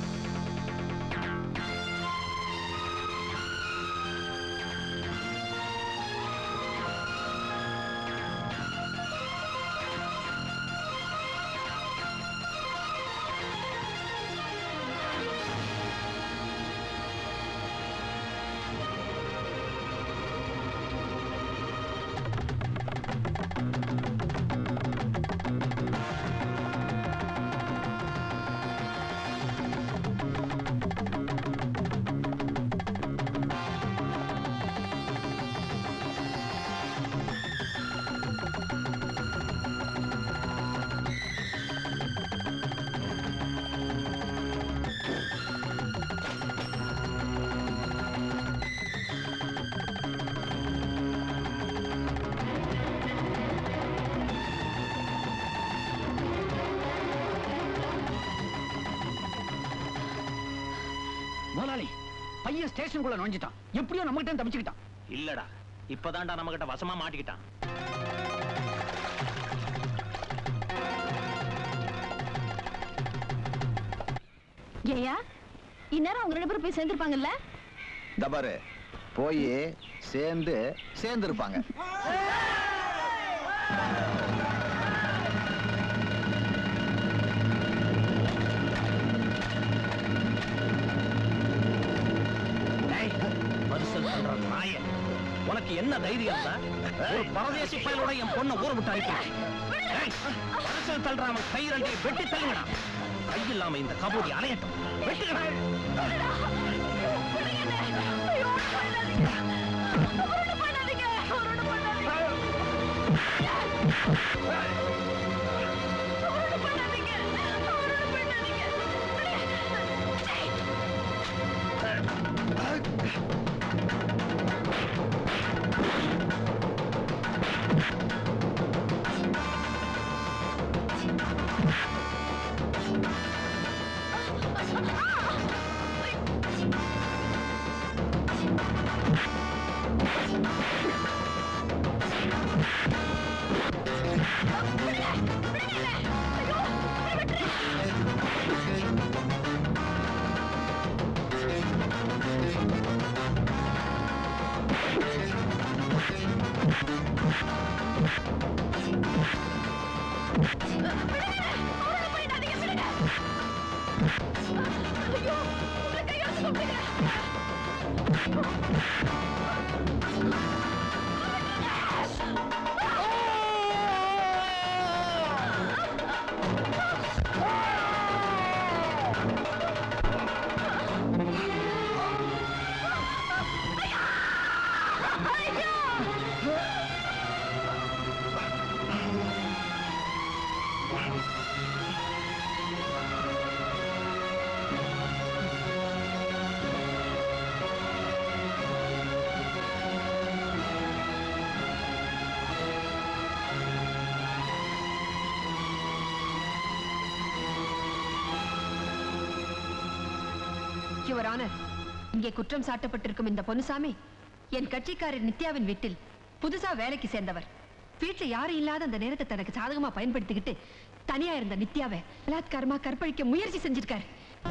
முதலாளி பையன் ஸ்டேஷனுக்குள்ள நுழைஞ்சிட்டான். எப்படியோ நம்ம கிட்ட தப்பிச்சுக்கிட்டான். இல்லடா, இப்பதான்டா நம்ம கிட்ட வசமா மாட்டிக்கிட்டான். ஏயா இந்நேரம் அவங்க 2 பேரும் போய் சேர்ந்திருப்பாங்கல்ல? தபாரு போய் சேர்ந்து இருப்பாங்க. உனக்கு என்ன தைரியம் தான்? ஒரு பரதேசி பயலோட என் பொண்ணை ஊற விட்டு அனுப்பி அரசியல் தள்ளுறான். கை ரெண்டை வெட்டி தள்ளுங்கடா. கை இல்லாம இந்த கபோடி அலையட்டும். வெட்டுங்கடா. யுவர் ஆனர், இங்கே குற்றம் சாட்டப்பட்டிருக்கும் இந்த பொன்னுசாமி என் கட்சிக்காரர் நித்யாவின் வீட்டில் புதுசா வேலைக்கு சேர்ந்தவர். வீட்டுல யாரும் இல்லாத அந்த நேரத்தை தனக்கு சாதகமா பயன்படுத்திக்கிட்டு தனியா இருந்த நித்யாவை பலாத்காரமா கற்பழிக்க முயற்சி செஞ்சிருக்காரு.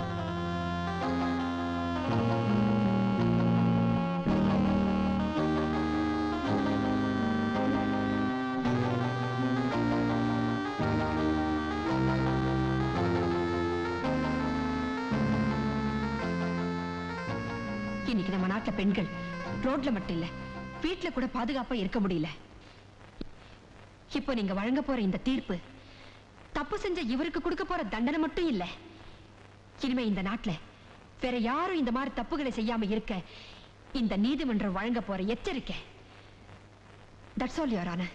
இன்னைக்கு நம்ம நாட்டுல பெண்கள் ரோட்ல மட்டும் இல்ல, வீட்டுல கூட பாதுகாப்பா இருக்க முடியல. இப்போ நீங்க வழங்க போற இந்த தீர்ப்பு தப்பு செஞ்ச இவருக்கு கொடுக்க போற தண்டனை மட்டும் இல்ல, இனிமே இந்த நாட்டுல வேற யாரும் இந்த மாதிரி தப்புகளை செய்யாம இருக்க இந்த நீதிமன்றம் வழங்க போற எச்சரிக்கை. That's all your honour.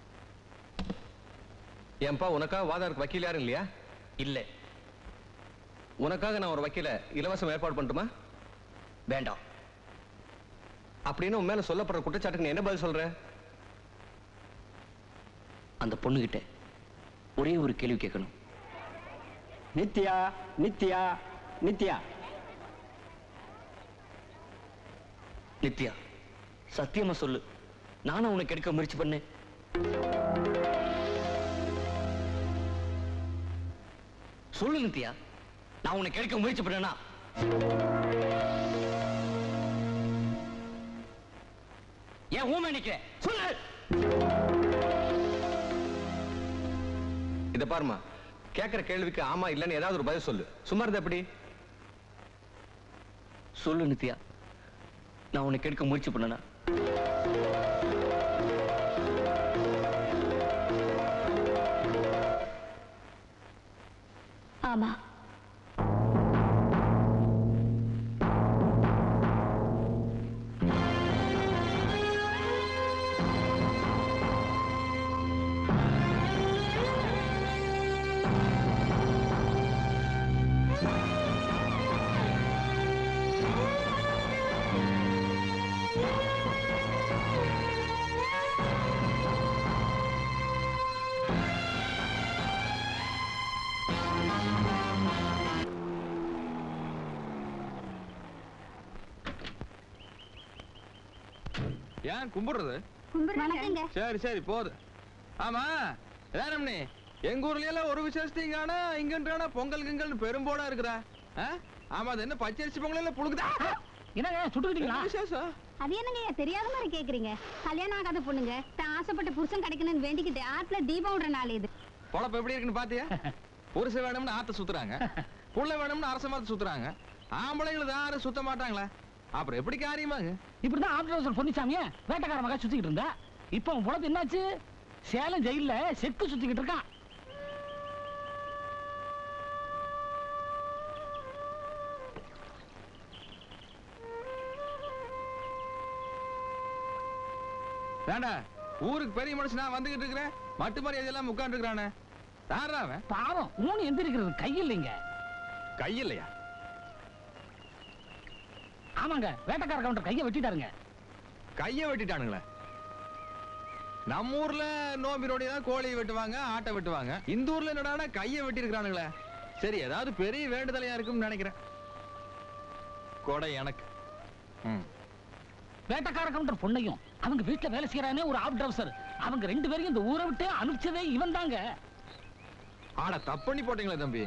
ஏன்பா உனக்காக வாதாருக்கு வக்கீல் யாரும் இல்லையா? இல்ல. உனக்காக நான் ஒரு வக்கீல இலவசம் ஏற்பாடு பண்ணட்டுமா? வேண்டாம். அப்படின்னு உன் மேல சொல்லப்படுற குற்றச்சாட்டுக்கு நீ என்ன பதில் சொல்ற? அந்த பொண்ணுகிட்ட ஒரே ஒரு கேள்வி கேட்கணும். நித்யா, நித்யா, நித்யா, நித்யா, சத்தியமா சொல்லு, நானும் உனக்கு எடுக்க முயற்சி பண்ணேன். சொல்லு நித்யா, நான் உனக்கு எடுக்க முயற்சி பண்ணேனா? ஏன் ஊமை நிக்கிற? சொல்லு. இத பாருமா, கேட்கிற கேள்விக்கு ஆமா இல்லன்னு ஏதாவது ஒரு பதில் சொல்லு. சும்மா இருந்த எப்படி? சொல்லு நித்யா, நான் உனக்கு எடுக்க முயற்சி பண்ணேனா? ஆமா. ஏன் கும்பிடுறது? வணக்கங்க. சரி சரி போது. ஆமா ரம்னி, எங்க ஊர்ல எல்லாம் ஒரு விசேஷத்தையும் காணா, இங்கன்றானா பொங்கல் கிங்கல்னு பெரும்போடா இருக்குதா? ஆமா, அது என்ன பச்சரிசி பொங்கல் எல்லாம் புழுக்குதா? என்னங்க சுட்டுக்கிட்டீங்களா? விசேஷம் அது என்னங்க தெரியாத மாதிரி கேக்குறீங்க? கல்யாணம் ஆகாத பொண்ணுங்க தான் ஆசைப்பட்ட புருஷன் கிடைக்கணும்னு வேண்டிக்கிட்டு ஆத்துல தீபம் விடுற நாள் இது. பொழப்பு எப்படி இருக்குன்னு பாத்தியா? புருஷன் வேணும்னு ஆத்த சுத்துறாங்க, புள்ள வேணும்னு அரச மரத்தை சுத்துறாங்க. ஆம்பளைங்களுக்கு யாரும் சுத்த மாட்டாங்களா? அப்புறம் எப்படி காரியமாங்க? இப்படிதான் ஆப்டர் பொன்னிசாமிய வேட்டக்கார மகா சுத்திக்கிட்டு இருந்தா. இப்ப உனக்கு என்னாச்சு? சேலம் ஜெயில செக்கு சுத்திக்கிட்டு இருக்கான். வேண்டா, ஊருக்கு பெரிய மனுஷன் நான் வந்துகிட்டு இருக்கிறேன், மட்டு மாதிரி இதெல்லாம் உட்கார்ந்து இருக்கிறானே. யாராவன்? பாவம், ஊனி எந்திரிக்கிறது கை இல்லைங்க. கை இல்லையா? ஆமாங்க, வேட்டக்கார கவுண்டர் கையை வெட்டிட்டாருங்க. கையை வெட்டிட்டானுங்களே? நம்ம ஊர்ல நோம்பி நோடிதான் கோழியை வெட்டுவாங்க, ஆட்டை வெட்டுவாங்க. இந்த ஊர்ல என்னடா கையை வெட்டி இருக்கிறானுங்களே. சரி, ஏதாவது பெரிய வேண்டுதலையா இருக்கும்னு நினைக்கிறேன். கொடை எனக்கு. வேட்டக்கார கவுண்டர் பொண்ணையும் அவங்க வீட்டுல வேலை செய்யறானே ஒரு ஆப்டர், அவங்க ரெண்டு பேரையும் இந்த ஊரை விட்டு அனுப்பிச்சதே இவன் தாங்க. ஆட தப்பு பண்ணி போட்டீங்களே தம்பி.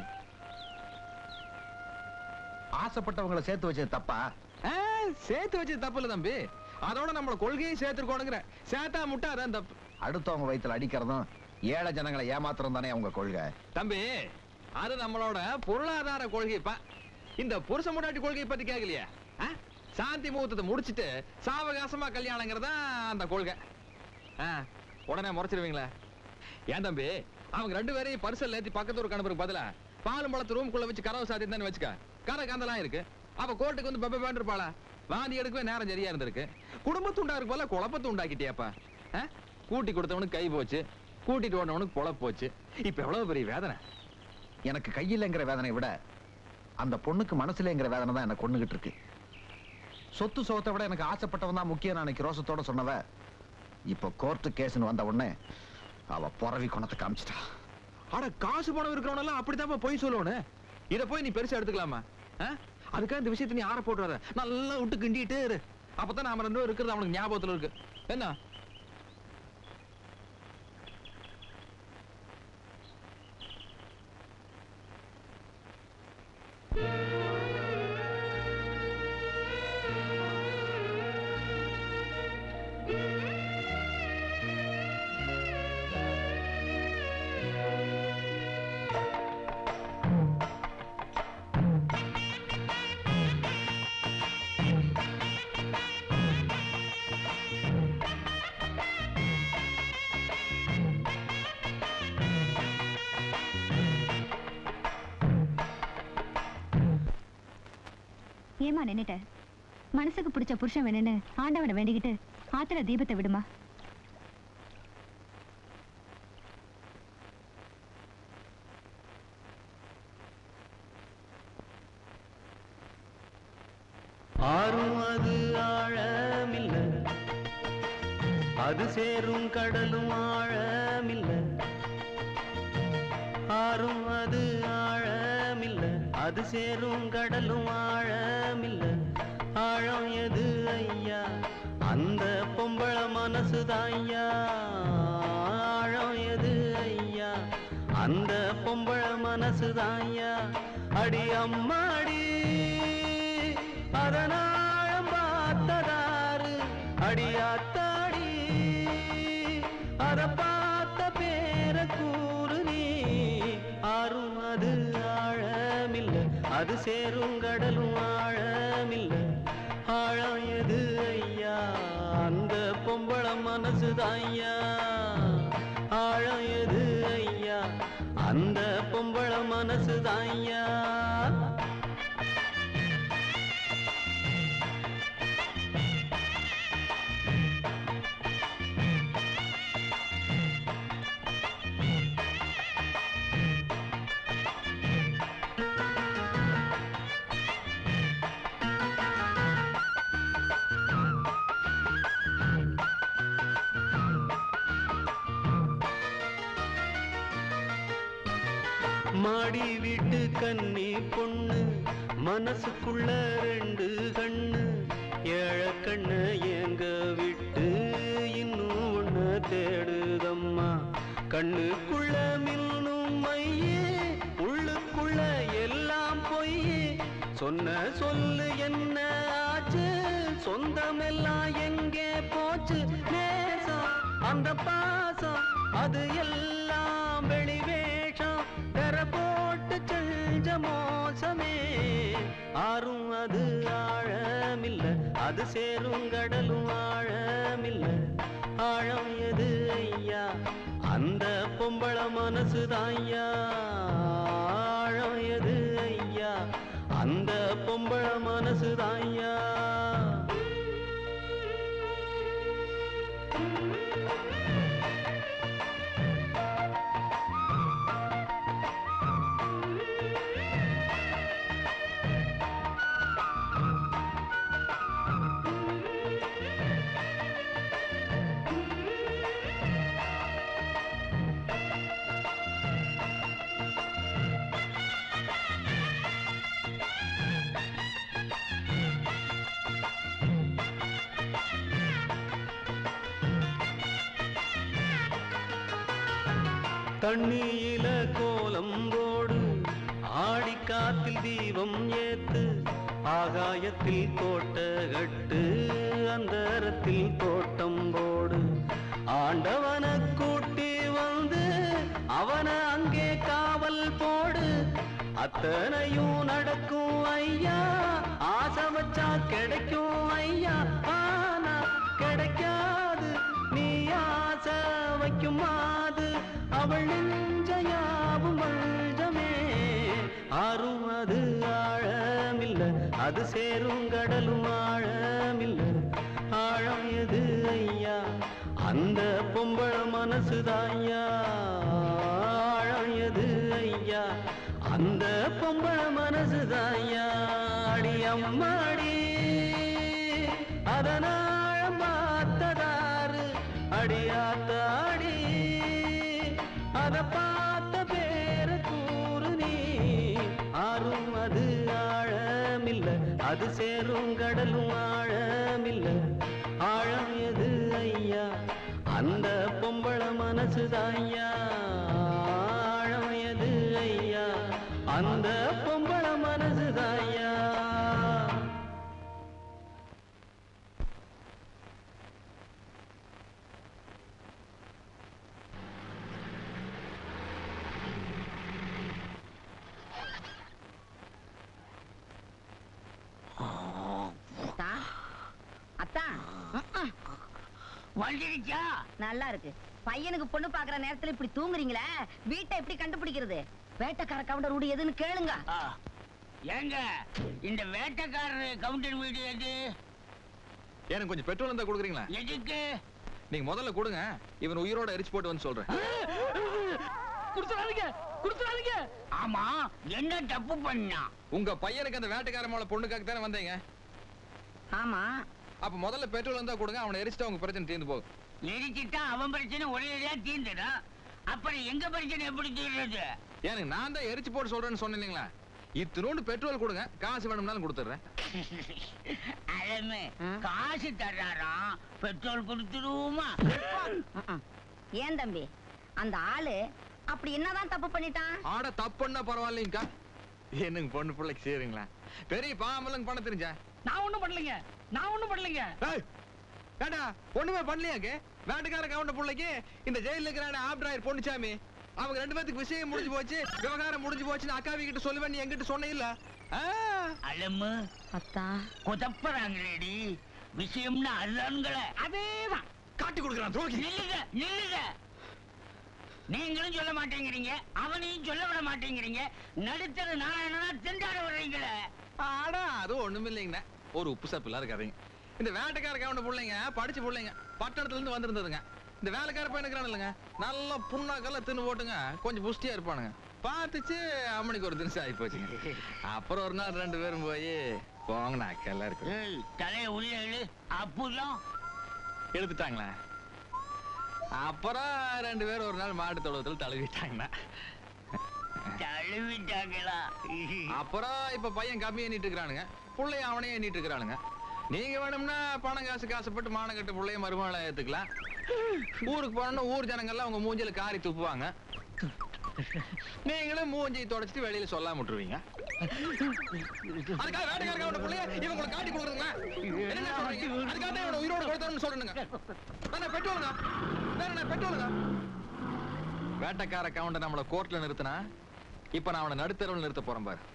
ஆசைப்பட்டவங்களை சேர்த்து வச்சது தப்பா? சேர்த்து வச்சது தப்பு இல்ல தம்பி, அதோட நம்மள கொள்கையை சேர்த்துக்கோணுங்கிற. சேர்த்தா முட்டா அதான் தப்பு. அடுத்தவங்க வயித்துல அடிக்கிறதும் ஏழை ஜனங்களை ஏமாத்துறதும் தானே அவங்க கொள்கை. தம்பி, அது நம்மளோட பொருளாதார கொள்கைப்பா. இந்த புருஷ முன்னாடி கொள்கையை பத்தி கேட்கலையா? சாந்தி முகூர்த்தத்தை முடிச்சிட்டு சாவகாசமா கல்யாணங்கிறதா அந்த கொள்கை. உடனே முறைச்சிருவீங்களா? ஏன் தம்பி, அவங்க ரெண்டு பேரையும் பரிசல் ஏத்தி பக்கத்து ஒரு கணவருக்கு பதிலா பாலும் பழத்து ரூம்குள்ள வச்சு கதவை சாத்தி தானே வச்சுக்க. கரை கந்தெல்லாம் இருக்கு. அவ கோர்ட்டுக்கு வந்து பெப்ப வேண்டிருப்பாளா? வாந்தி எடுக்கவே நேரம் சரியா இருந்திருக்கு. குடும்பத்துண்டா இருக்கு போல குழப்பத்தை உண்டாக்கிட்டியாப்பா. கூட்டி கொடுத்தவனுக்கு கை போச்சு, கூட்டிட்டு ஓடனவனுக்கு பொழப்பு போச்சு. இப்ப எவ்வளவு பெரிய வேதனை. எனக்கு கையிலங்கிற வேதனையை விட அந்த பொண்ணுக்கு மனசுலங்கிற வேதனை தான் எனக்கு கொண்டுகிட்டு இருக்கு. சொத்து சோத்தை விட எனக்கு ஆசைப்பட்டவன் தான் முக்கியம் அன்னைக்கு ரோசத்தோட சொன்னவ, இப்ப கோர்ட்டு கேஸ்னு வந்த உடனே அவ பொறவி குணத்தை காமிச்சிட்டா. ஆனா காசு பணம் இருக்கிறவனெல்லாம் அப்படித்தான் போய் சொல்லணும். இத போய் நீ பெருசா எடுத்துக்கலாமா? அதுக்காக இந்த விஷயத்தை நீ ஆற போட்டு நல்லா விட்டு கிண்டிட்டு இரு. அப்பதான் நாம ரெண்டு பேரும் இருக்கிறது அவனுக்கு ஞாபகத்துல இருக்கு. என்ன ஏமா நின்னுட்ட? மனசுக்கு பிடிச்ச புருஷன் வேணும்னு ஆண்டவனை வேண்டிக்கிட்டு ஆத்துல தீபத்தை விடுமா. ஆறும் அது ஆழமில்ல, அது சேரும் கடலும் ஆழமில்ல. ஆறும் அது ஆழமில்ல, அது சேரும் கடலும் ஆழமில்ல. ஆழம் எது ஐயா? அந்த பொம்பள மனசுதான் ஐயா. ஆழம் எது ஐயா? அந்த பொம்பள மனசுதான் ஐயா. அடி அம்மாடி அதனாழம் பார்த்ததாரு, அடியாத்தாடி அத பார்த்த பேர கூறு நீ. ஆறும் அது ஆழமில்ல, அது சேரும் கடலும் ஆழமில்ல. ஆழம் எது ஐயா? அந்த பொம்பள மனசுதான் ஐயா. ஆழம் எது ஐயா? அந்த பொம்பள மனசுதான் ஐயா. மாடி வீட்டு கன்னி பொண்ணு, மனசுக்குள்ள ரெண்டு கண்ணு. ஏழை கண்ணு எங்க விட்டு இன்னும் ஒண்ணு தேடுதம்மா. கண்ணுக்குள்ள மின்னும் மையே, உள்ளுக்குள்ள எல்லாம் பொய்யே. சொன்ன சொல்லு என்ன ஆச்சு? சொந்தமெல்லாம் எங்கே போச்சு? நேசம் அந்த பாசம் அது எல்லாம் வெளிவேஷம். தெர போட்டு செஞ்ச மோசமே. ஆறும் அது ஆழமில்ல, அது சேரும் கடலும் ஆழமில்ல. ஆழம் எது ஐயா? அந்த பொம்பள மனசுதான் ஐயா. ஆழம் எது ஐயா? அந்த பொம்பள மனசுதான் ஐயா. தண்ணியில கோலம் போடு, ஆடிக்காத்தில் தீபம் ஏத்து. ஆகாயத்தில் கோட்டை கட்டு, அந்தரத்தில் தோட்டம் போடு. ஆண்டவன கூட்டி வந்து அவனை அங்கே காவல் போடு. அத்தனையும் நடக்கும் ஐயா, ஆசை வச்சா கிடைக்கும் ஐயா. ஆனா கிடைக்காது, நீ ஆசை வைக்கும் மாது. அவள் நெஞ்சையாவும் வஞ்சமே. ஆறும் அது ஆழமில்ல, அது சேரும் கடலும் ஆழமில்ல. ஆழம் எது ஐயா? அந்த பொம்பள மனசுதான் ஐயா. ஆழம் எது ஐயா? அந்த பொம்பள மனசுதான் ஐயா. அடி அம்மாடி அதனாழம் பார்த்ததாரு, அடியாத்தாடி அத பார்த்த பேர கூறு நீ. ஆறும் அது ஆழமில்ல, அது சேரும் கடலும் ஆழமில்ல. ஆழம் எது ஐயா? அந்த பொம்பள மனசுதான் ஐயா. ஆழம் எது ஐயா? அந்த பொம்பள மனசுதான் ஐயா. வந்துடுச்சா? நல்லா இருக்கு. பையனுக்கு பொண்ணு பாக்குற நேரத்துல இப்படி தூங்குறீங்களே, வீட்டை எப்படி கண்டுபிடிக்கிறது? வேட்டைக்கார கவுண்டர் ஊடி எதுன்னு கேளுங்க. ஏங்க இந்த வேட்டைக்காரர் கவுண்டர் வீடு எது? எனக்கு கொஞ்சம் பெட்ரோல் இருந்தா கொடுக்குறீங்களா? எதுக்கு? நீங்க முதல்ல கொடுங்க, இவன் உயிரோட எரிச்சு போட்டு வந்து சொல்றேன். குடுத்துறாதீங்க, குடுத்துறாதீங்க. ஆமா, என்ன தப்பு பண்ணா? உங்க பையனுக்கு அந்த வேட்டைக்கார மேல பொண்ணுக்காக தானே வந்தீங்க? ஆமா. அப்ப முதல்ல பெட்ரோல் இருந்தா கொடுங்க, அவனை எரிச்சிட்டா உங்க பிரச்சனை தீர்ந்து போகும். எரிச்சிட்டா அவன் பிரச்சனை ஒரேடியா தீர்ந்துடும். அப்புறம் எங்க பிரச்சனை எப்படி தீர்றது? எனக்கு நான் தான் எரிச்சு போட்டு சொல்றேன்னு சொன்னீங்களா? இத்தினோண்டு பெட்ரோல் கொடுங்க, காசு வேணும்னாலும் கொடுத்துறேன். அழமே காசு தர்றாராம், பெட்ரோல் கொடுத்துருவோமா? ஏன் தம்பி, அந்த ஆளு அப்படி என்னதான் தப்பு பண்ணிட்டான்? ஆட தப்புன்னா பரவாயில்லைங்கக்கா, என்னங்க பொண்ணு பிள்ளைக்கு சேருங்களா? பெரிய பாம்பலங்க பண்ண தெரிஞ்சா? நான் ஒண்ணும் பண்ணலைங்க, நான் ஒண்ணும் பண்ணலைங்க. ஏண்டா ஒண்ணுமே பண்ணலையாக்கு? வேட்டைக்கார கவுண்ட பிள்ளைக்கு இந்த ஜெயில இருக்கிறான ஆப்ராயர் பொண்ணுச்சாமி, அவங்க 2 பேத்துக்கு விஷயம் முடிஞ்சு போச்சு, விவகாரம் முடிஞ்சு போச்சுன்னு அக்காவி கிட்ட சொல்லுவேன், நீ என்கிட்ட சொன்ன இல்ல? அலமு அத்தா குதப்பறாங்களேடி, விஷயம்னா அதுதான்கள. அதேதான் காட்டி கொடுக்குறான் துரோகி. நில்லுங்க, நில்லுங்க. நீங்களும் சொல்ல மாட்டேங்கிறீங்க, அவனையும் சொல்ல விட மாட்டேங்கிறீங்க. நடுத்தர நாராயணனா திண்டாட வர்றீங்களே. ஆடா அது ஒண்ணுமே இல்லைங்கண்ணா, ஒரு உப்பு சப்பு இல்லாத கதைங்க. இந்த வேட்டைக்கார கவுண்ட பிள்ளைங்க படிச்சு பிள்ளைங்க பட்டணத்துல இருந்து வந்திருந்ததுங்க. இந்த வேலைக்கார பையனுக்குறான் இல்லைங்க, நல்லா புண்ணாக்கெல்லாம் தின்னு போட்டுங்க, கொஞ்சம் புஷ்டியா இருப்பானுங்க. பார்த்துச்சு அம்மனிக்கு ஒரு தினசு ஆகி போச்சுங்க. அப்புறம் ஒரு நாள் 2 பேரும் போய் போங்கண்ணா அக்கெல்லாம் இருக்கு தலையை உள்ள எழு. அப்புறம் எழுத்துட்டாங்களா? அப்புறம் 2 பேரும் ஒரு நாள் மாட்டு தொழுவத்தில் தழுவிட்டாங்கண்ணா. தழுவிட்டாங்களா? அப்புறம் இப்ப பையன் கம்மி எண்ணிட்டு இருக்கிறானுங்க, பிள்ளைய அவனே எண்ணிட்டு இருக்கிறானுங்க. நீங்க வேணும்னா பணம் காசுக்கு ஆசைப்பட்டு மானக்கட்டு பிள்ளைய மருமகளை ஏத்துக்கலாம். ஊருக்கு போனோம்னா ஊர் ஜனங்கள்லாம் உங்க மூஞ்சில காரி துப்புவாங்க, நீங்களும் மூஞ்சியை தொடச்சிட்டு வெளியில சொல்லாம விட்டுருவீங்க. அதுக்காக வேட்டைக்காரங்க அவன பிள்ளைய இவங்களை காட்டி கொடுக்குறீங்களா? என்ன சொல்றீங்க? அதுக்காக தான் இவனை உயிரோட கொடுத்தோம்னு சொல்றேனுங்க. பெட்ரோலுங்க, பெட்ரோலுங்க. வேட்டைக்கார கவுண்ட நம்மள கோர்ட்ல நிறுத்தினா, இப்ப நான் அவனை நடுத்தரவில் நிறுத்த போறேன் பாரு.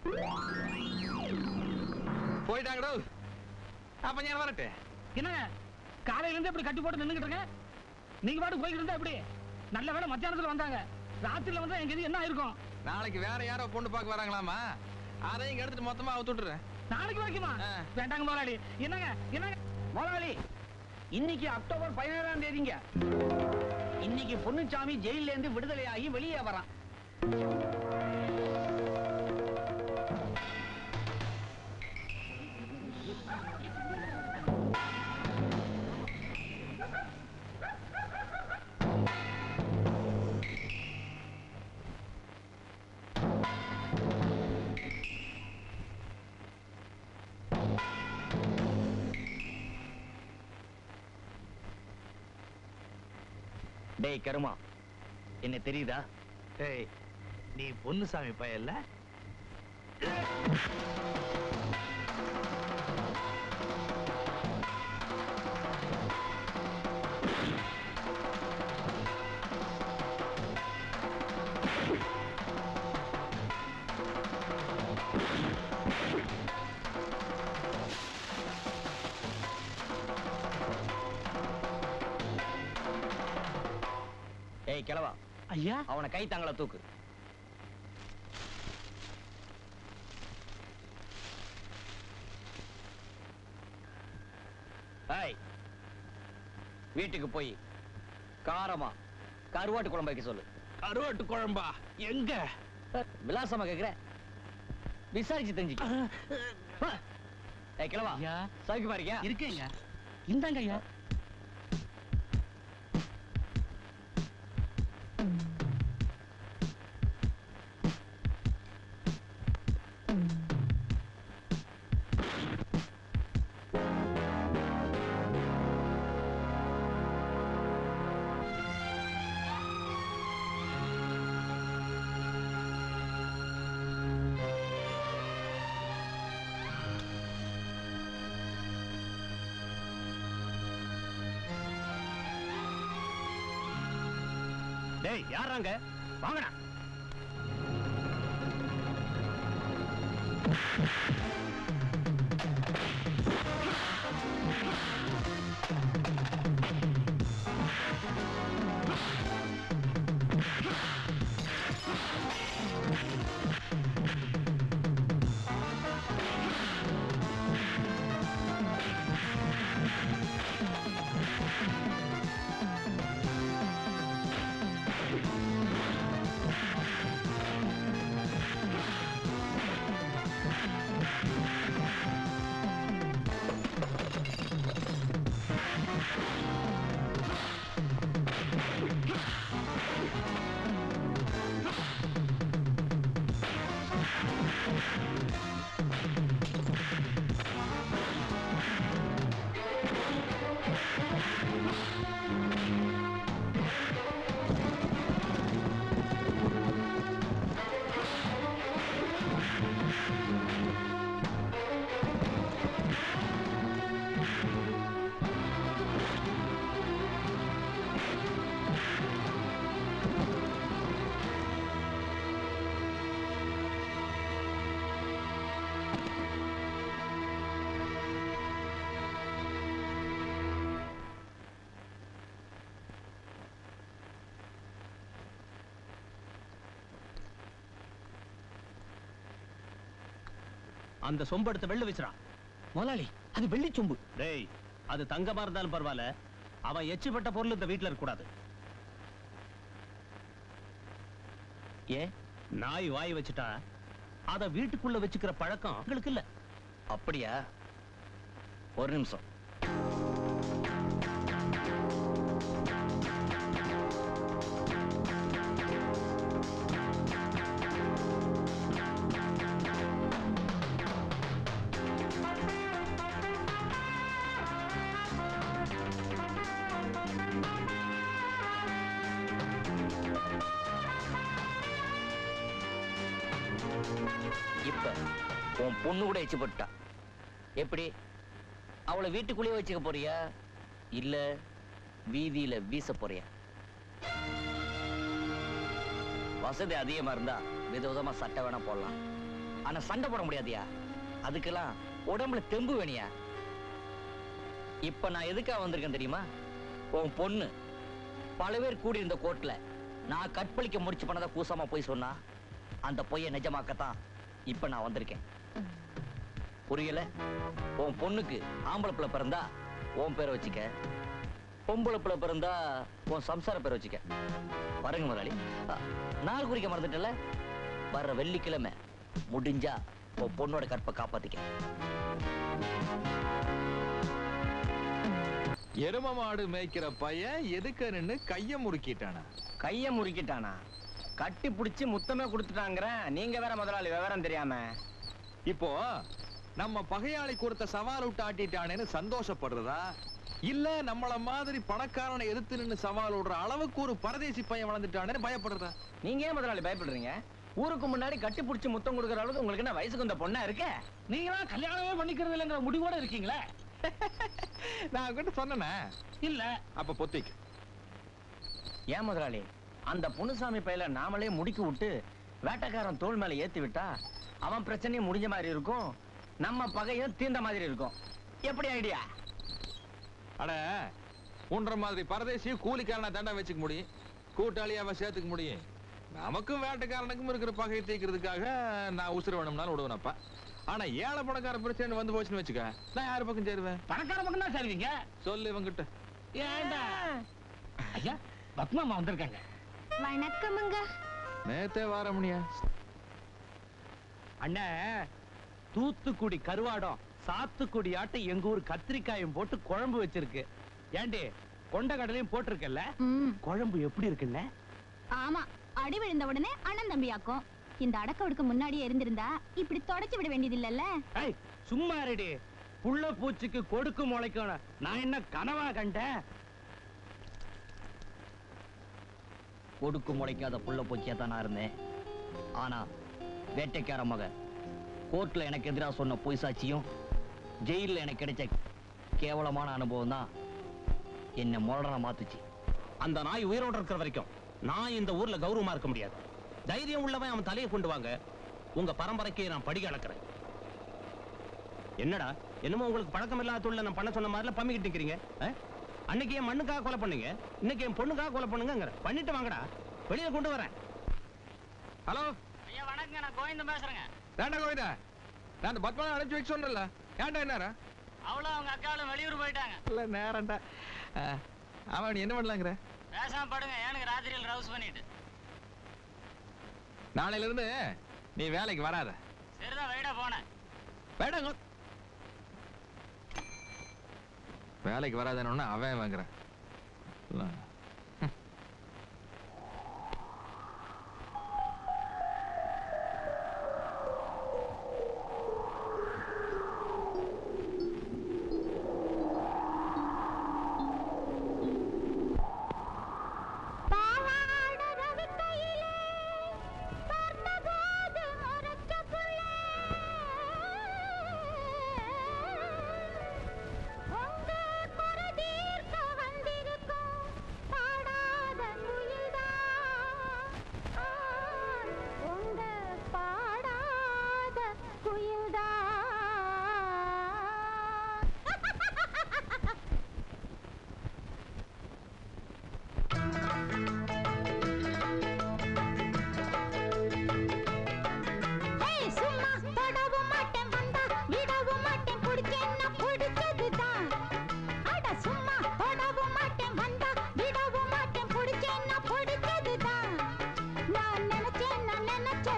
போயிட்டாங்கடோ, அப்ப நான் வரட்டே. என்னங்க காலையில இருந்து இப்படி கட்டி போட்டு நின்னுகிட்டு இருக்க? நீங்க பாட்டு போய்கிட்டு இருந்தா எப்படி? நல்ல வேளை மத்தியானத்துல வந்தாங்க, ராத்திரில வந்தா எங்க இது என்ன ஆயிருக்கும்? நாளைக்கு வேற யாரோ பொண்ணு பார்க்க வராங்களாமா, அதையும் எடுத்துட்டு மொத்தமா அவுத்து விட்டுறேன். நாளைக்கு வைக்குமா? வேண்டாங்க முதலாளி. என்னங்க என்னங்க முதலாளி, இன்னைக்கு அக்டோபர் 17ஆம் தேதிங்க. இன்னைக்கு பொன்னுச்சாமி ஜெயில இருந்து விடுதலையாகி வெளியே வரான். டேய் கருமா, என்ன தெரியுதா? ஏய், நீ பொன்னுசாமி பையல்ல? ஏய் கிழவா, ஐயா அவனை கை தாங்கள தூக்கு. ஏய், வீட்டுக்கு போய் காரமா கருவாட்டு குழம்பு வைக்க சொல்லு. கருவாட்டு குழம்பா? எங்க? விலாசமா கேக்குற, விசாரிச்சு தெரிஞ்சுக்க. ஏய் கிழவா, சவுக்கு பாருங்க. இருக்கேங்க, இந்தாங்க ஐயா. டேய் யாராங்க? வாங்கடா. அந்த சொம்பு எடுத்து வெள்ள வச்சுறா. முதலாளி அது வெள்ளி சொம்பு. டேய், அது தங்கமா இருந்தாலும் பரவாயில்ல, அவன் எச்சுப்பட்ட பொருள் இந்த வீட்டுல இருக்க கூடாது. ஏன்? நாய் வாய் வச்சுட்டா அத வீட்டுக்குள்ள வச்சுக்கிற பழக்கம் உங்களுக்கு இல்ல. அப்படியா? ஒரு நிமிஷம். இப்ப உன் பொண்ணு கூட எச்சு போட்டா எப்படி? அவளை வீட்டுக்குள்ளேயே வச்சுக்க போறியா இல்ல வீதியில வீச போறியா? வசதி அதிகமா இருந்தா விதவிதமா சட்டை வேணா போடலாம், ஆனா சண்டை போட முடியாதியா. அதுக்கெல்லாம் உடம்புல தெம்பு வேணியா. இப்ப நான் எதுக்காக வந்திருக்கேன் தெரியுமா? உன் பொண்ணு பல பேர் கூடி இருந்த கோர்ட்ல நான் கற்பழிக்க முடிச்சு பண்ணதை கூசமா போய் சொன்னா அந்த பொய்யை நிஜமாக்கத்தான் இப்ப நான் வந்திருக்கேன். புரியல? உன் பொண்ணுக்கு ஆம்பளை பிள்ளை பிறந்தா உன் பேரை வச்சுக்க, பொம்பளை பிள்ளை பிறந்தா உன் சம்சார பேரை வச்சுக்க. பாருங்க முதலாளி, நாள் குறிக்க மறந்துட்டல. வர்ற வெள்ளிக்கிழமை முடிஞ்சா உன் பொண்ணோட கற்பை காப்பாத்திக்க. எரும மாடு மேய்க்கிற பையன் எதுக்கு நின்னு கைய முறுக்கிட்டானா? கைய முறுக்கிட்டானா? கட்டி புடிச்சு முத்தமே கொடுத்துட்டாங்கற. நீங்க வேற முதலாளி விவரம் தெரியாம. இப்போ நம்ம பகையாளி கொடுத்த சவால் விட்டு ஆட்டிட்டானேன்னு சந்தோஷப்படுறதா, இல்ல நம்மள மாதிரி பணக்காரனை எதிர்த்து நின்னு சவால் விடுற அளவுக்கு ஒரு பரதேசி பையன் வளர்ந்துட்டானேன்னு பயப்படுறதா? நீங்க ஏன் முதலாளி பயப்படுறீங்க? ஊருக்கு முன்னாடி கட்டி புடிச்சு முத்தம் கொடுக்கற அளவுக்கு உங்களுக்கு என்ன வயசுக்கு வந்த பொண்ணா இருக்க? நீங்களா கல்யாணமே பண்ணிக்கிறது இல்லைங்கிற முடிவோட இருக்கீங்களே. நான் கிட்ட சொன்னேனே இல்ல. அப்ப பொத்திக்கு. ஏன் முதலாளி, அந்த புனுசாமி பையில நாமளே முடிக்கு விட்டு வேட்டைக்காரன் தோல் மேல ஏத்தி விட்டா அவன் பிரச்சனையும் முடிஞ்ச மாதிரி இருக்கும், நம்ம பகையும் தீர்ந்த மாதிரி இருக்கும். எப்படி ஐடியா? அட, உன்ற மாதிரி பரதேசி கூலிக்காரனை தண்டா வச்சுக்க முடியும், கூட்டாளியாவ சேர்த்துக்க முடியும். நமக்கும் வேட்டைக்காரனுக்கும் இருக்கிற பகையை தீர்க்கிறதுக்காக நான் உசுர வேணும்னாலும் விடுவேனப்பா. ஆனா ஏழை பணக்கார பிரச்சனை வந்து போச்சுன்னு வச்சுக்க, நான் யாரு பக்கம் சேருவேன்? பணக்கார பக்கம் தான் சேருவீங்க. சொல்லு இவங்கிட்ட. ஏண்டா ஐயா, பத்மாமா வந்திருக்காங்க. வணக்கமுங்க. நேத்தே வாரமுனியா. அண்ணே, தூத்துக்குடி கருவாடம் சாத்துக்குடி ஆட்டை எங்க ஊர் கத்திரிக்காயும் போட்டு குழம்பு வச்சிருக்கு. ஏண்டி, கொண்ட கடலையும் போட்டிருக்கல? குழம்பு எப்படி இருக்குல்ல? ஆமா, அடி விழுந்த உடனே அண்ணன் தம்பியாக்கும். இந்த அடக்கவுக்கு முன்னாடியே இருந்திருந்தா இப்படி தொடச்சு விட வேண்டியது இல்லல்ல. ஏய், சும்மா இருடி. புள்ள பூச்சிக்கு கொடுக்கு முளைக்கணும். நான் என்ன கனவா கண்டேன்? கொடுக்கு முளைக்காத புள்ள பூச்சியா தான் நான் இருந்தேன். ஆனா வேட்டைக்கார மக கோர்ட்ல எனக்கு எதிராக சொன்ன பொய் சாட்சியும் ஜெயில எனக்கு கிடைச்ச கேவலமான அனுபவம் தான் என்ன முரடனா மாத்துச்சு. அந்த நாய் உயிரோட இருக்கிற வரைக்கும் நான் இந்த ஊர்ல கௌரவமா இருக்க முடியாது. தைரியம் உள்ளவன் அவன் தலையை கொண்டு வாங்க. உங்க பரம்பரைக்கு நான் படிக்க அளக்கிறேன். என்னடா, என்னமோ உங்களுக்கு பழக்கம் இல்லாத தொழில நான் பண்ண சொன்ன மாதிரில பம்மிக்கிட்டு நிக்கிறீங்க. அன்னைக்கு என் மண்ணுக்காக கொலை பண்ணுங்க, இன்னைக்கு என் பொண்ணுக்காக கொலை பண்ணுங்க. பண்ணிட்டு வாங்கடா, வெளியில கொண்டு வரேன். ஹலோ ஐயா வணக்கங்க, நான் கோவிந்தன் பேசுறேங்க. ஏண்டா கோவிந்தா, நான் பத்மநாபன் அனுப்பிச்சு வைக்க சொன்னல. ஏண்டா என்னடா? அவளும் அவங்க அக்காவும் வெளியூர் போயிட்டாங்க. இல்ல நேரம்டா. அவன் என்ன பண்ணலாங்கிற? பேசாம படுங்க, எனக்கு ராத்திரியில் ரவுஸ் பண்ணிட்டு. நாளையில இருந்து நீ வேலைக்கு வராத. சரிதான், வைடா போனேன். வேடாங்க, வேலைக்கு வராதன்னு அவன் வாங்குறான்.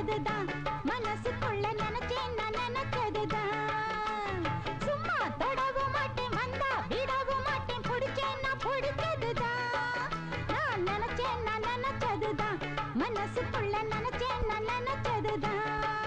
நினைச்சதுதான் மனசுக்குள்ள நினைச்சேன் நான் நினைச்சதுதான் சும்மா தொடவும் மாட்டேன் வந்தா விடவும் மாட்டேன் பிடிச்சேன் நான் பிடிச்சதுதான் நான் நினைச்சதுதான் மனசுக்குள்ள நினைச்சேன் நான் நினைச்சதுதான்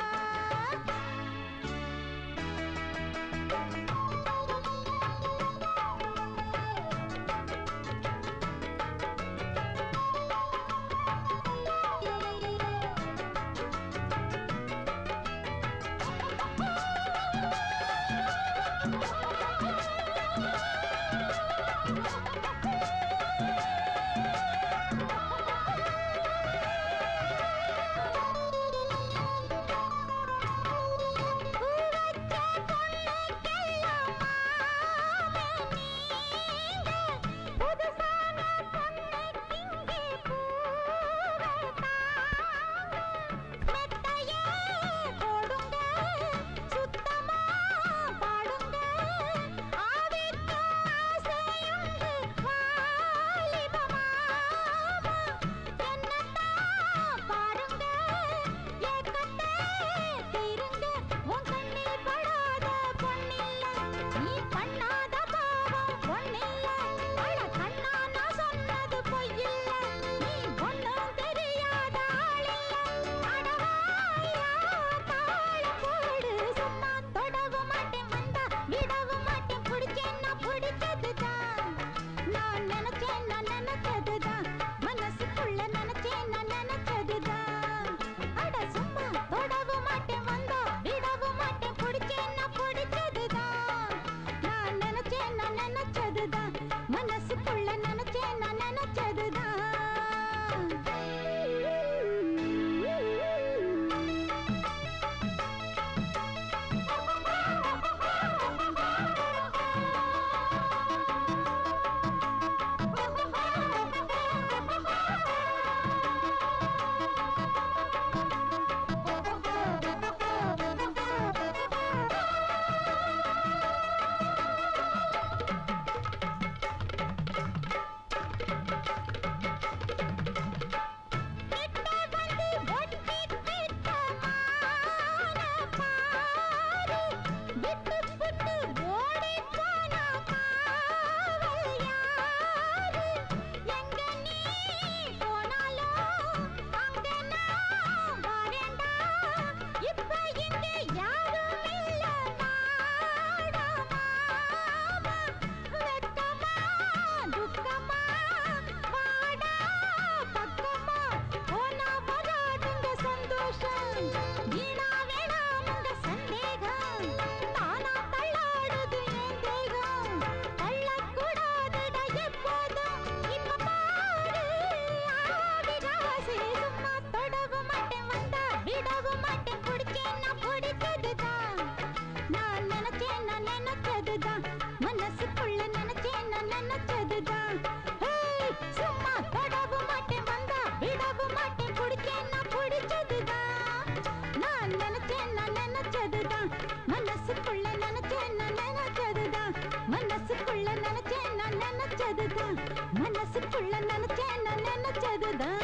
மனசுக்குள்ள நினைச்சேன் நான் நினைச்சதுதான்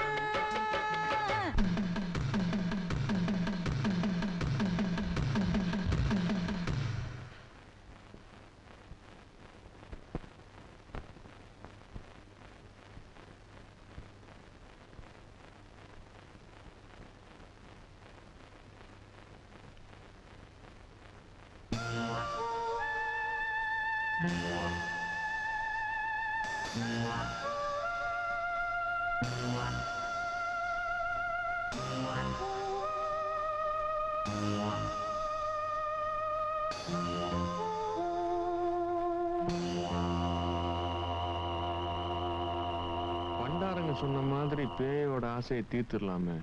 பண்டாரங்க சொன்ன மாதிரி பேயோட ஆசையை தீர்த்துடலாமே.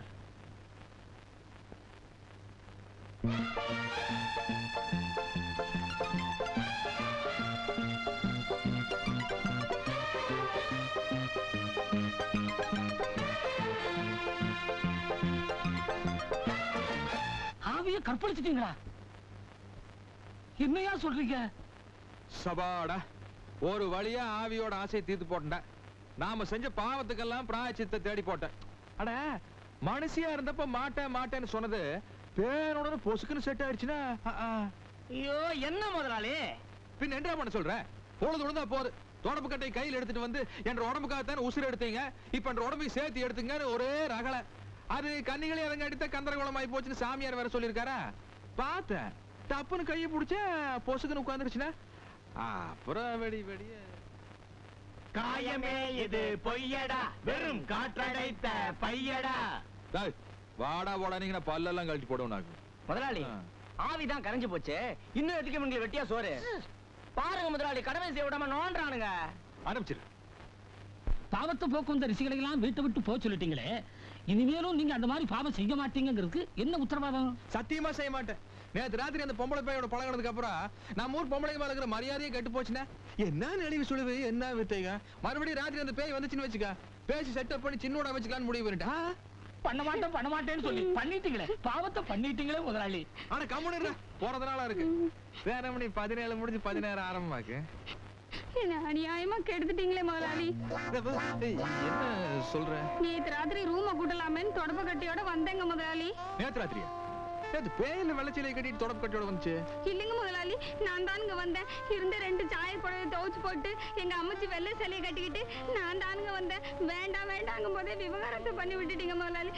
ஆவிய கற்பழிச்சிட்டீங்களா? என்னையா சொல்றீங்க? சபாடா, ஒரு வழியா ஆவியோட ஆசையை தீர்த்து போட்டேன். நாம செஞ்ச பாவத்துக்கெல்லாம் பிராயச்சித்தை தேடி போட்டேன். அட, மனசியா இருந்தப்ப மாட்டேன்னு சொன்னது பேரோட பொசுக்குன்னு செட் ஆயிடுச்சுன்னா ஐயோ என்ன முதலாளி பின் என்ன பண்ண சொல்ற? பொழுது விழுந்தா போது. தொடப்பு கட்டை கையில் எடுத்துட்டு வந்து என்ற உடம்புக்காகத்தான் உசுறு எடுத்தீங்க, இப்ப என்ற உடம்பை சேர்த்து எடுத்துங்க ஒரே ரகலை. அது கன்னிகளே அவங்க அடித்த கந்தரகோளம் ஆகி போச்சுன்னு சாமியார் வேற சொல்லியிருக்காரா? பார்த்தேன். தப்புன்னு கையை பிடிச்ச பொசுக்குன்னு உட்காந்துருச்சுன்னா அப்புறம் வெடிய காயமே இது பொய்யடா, வெறும் காற்றடைத்த பையடா. வாடா நீங்க பல்லெல்லாம் கழட்டி போடுவோம். முதலாளி ஆவிதான் கரைஞ்சு போச்சு, இன்னும் எதுக்கு இவங்க வெட்டியா சோறு? பாருங்க முதலாளி, கடமை செய்ய விடாம நோன்றானுங்க. ஆரம்பிச்சிரு. பாவத்தை போக்கும் இந்த ரிஷிகளெல்லாம் வீட்டை விட்டு போக சொல்லிட்டீங்களே, இனிமேலும் நீங்க அந்த மாதிரி பாவம் செய்ய மாட்டீங்கிறதுக்கு என்ன உத்தரவாதம்? சத்தியமா செய்ய மாட்டேன். நேற்று ராத்திரி அந்த பொம்பளை பையோட பழகினதுக்கு அப்புறம் நம்ம ஊர் பொம்பளை மேல இருக்கிற மரியாதையே கெட்டு போச்சுன்னா என்ன நெளிவு சுழிவு, என்ன வித்தைங்க. மறுபடியும் ராத்திரி அந்த பேய் வந்துச்சுன்னு வச்சுக்க, பேசி செட்டப் பண்ணி சின்னோட வச்சுக்கலான்னு முடிவு பண்ணிட்டா. பண்ண மாட்டேன்னு சொல்லி பண்ணிட்டீங்களே, பாவத்தை பண்ணிட்டீங்களே முதலாளி. ஆனா கம்முன்னு போறதுனால இருக்கு. வேற மணி 17 முடிஞ்சு 16 ஆரம்பமாக்கு. என்ன அநியாயமா கெடுத்துட்டீங்களே முதலாளி. என்ன சொல்ற? நேத்து ராத்திரி ரூம கூட்டலாமேன்னு தொடப்பு கட்டியோட வந்தேங்க முதலாளி. நேத்து ராத்திரியா? பேயில வெள்ளச்சிலை கட்டிட்டு தொடப்பு கட்டியோட வந்துச்சு? இல்லைங்க முதலாளி, நான் தானுங்க வந்தேன். இருந்த 2 சாய புடவை துவச்சு போட்டு எங்க அம்மச்சி வெள்ளை சிலையை கட்டிக்கிட்டு நான் தானுங்க வந்தேன். வேண்டாங்கும் போதே விவகாரத்தை பண்ணி விட்டுட்டீங்க முதலாளி.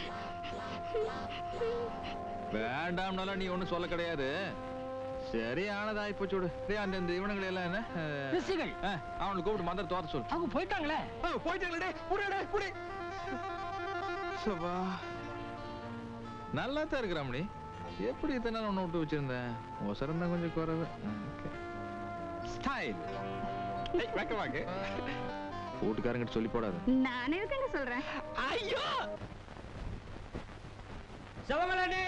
வேண்டாம்னால நீ ஒண்ணும் சொல்ல கிடையாது. சரி ஆனதா இப்ப சூடு. அந்த இவனுங்களை எல்லாம் என்ன அவனுக்கு கூப்பிட்டு மந்திர தோத்த சொல்லு. அவங்க போயிட்டாங்களே. போயிட்டாங்களே. புடி சபா நல்லா தான் இருக்கிறாமணி. எப்படி இத்தனை நாள் ஒண்ணு விட்டு வச்சிருந்தேன்? ஒசரம் தான் கொஞ்சம் குறைவு. ஸ்டைல் வாக்கு வீட்டுக்காரங்கிட்ட சொல்லி போடாது. நான் எதுக்குங்க சொல்றேன்? ஐயோ சிவமலனே,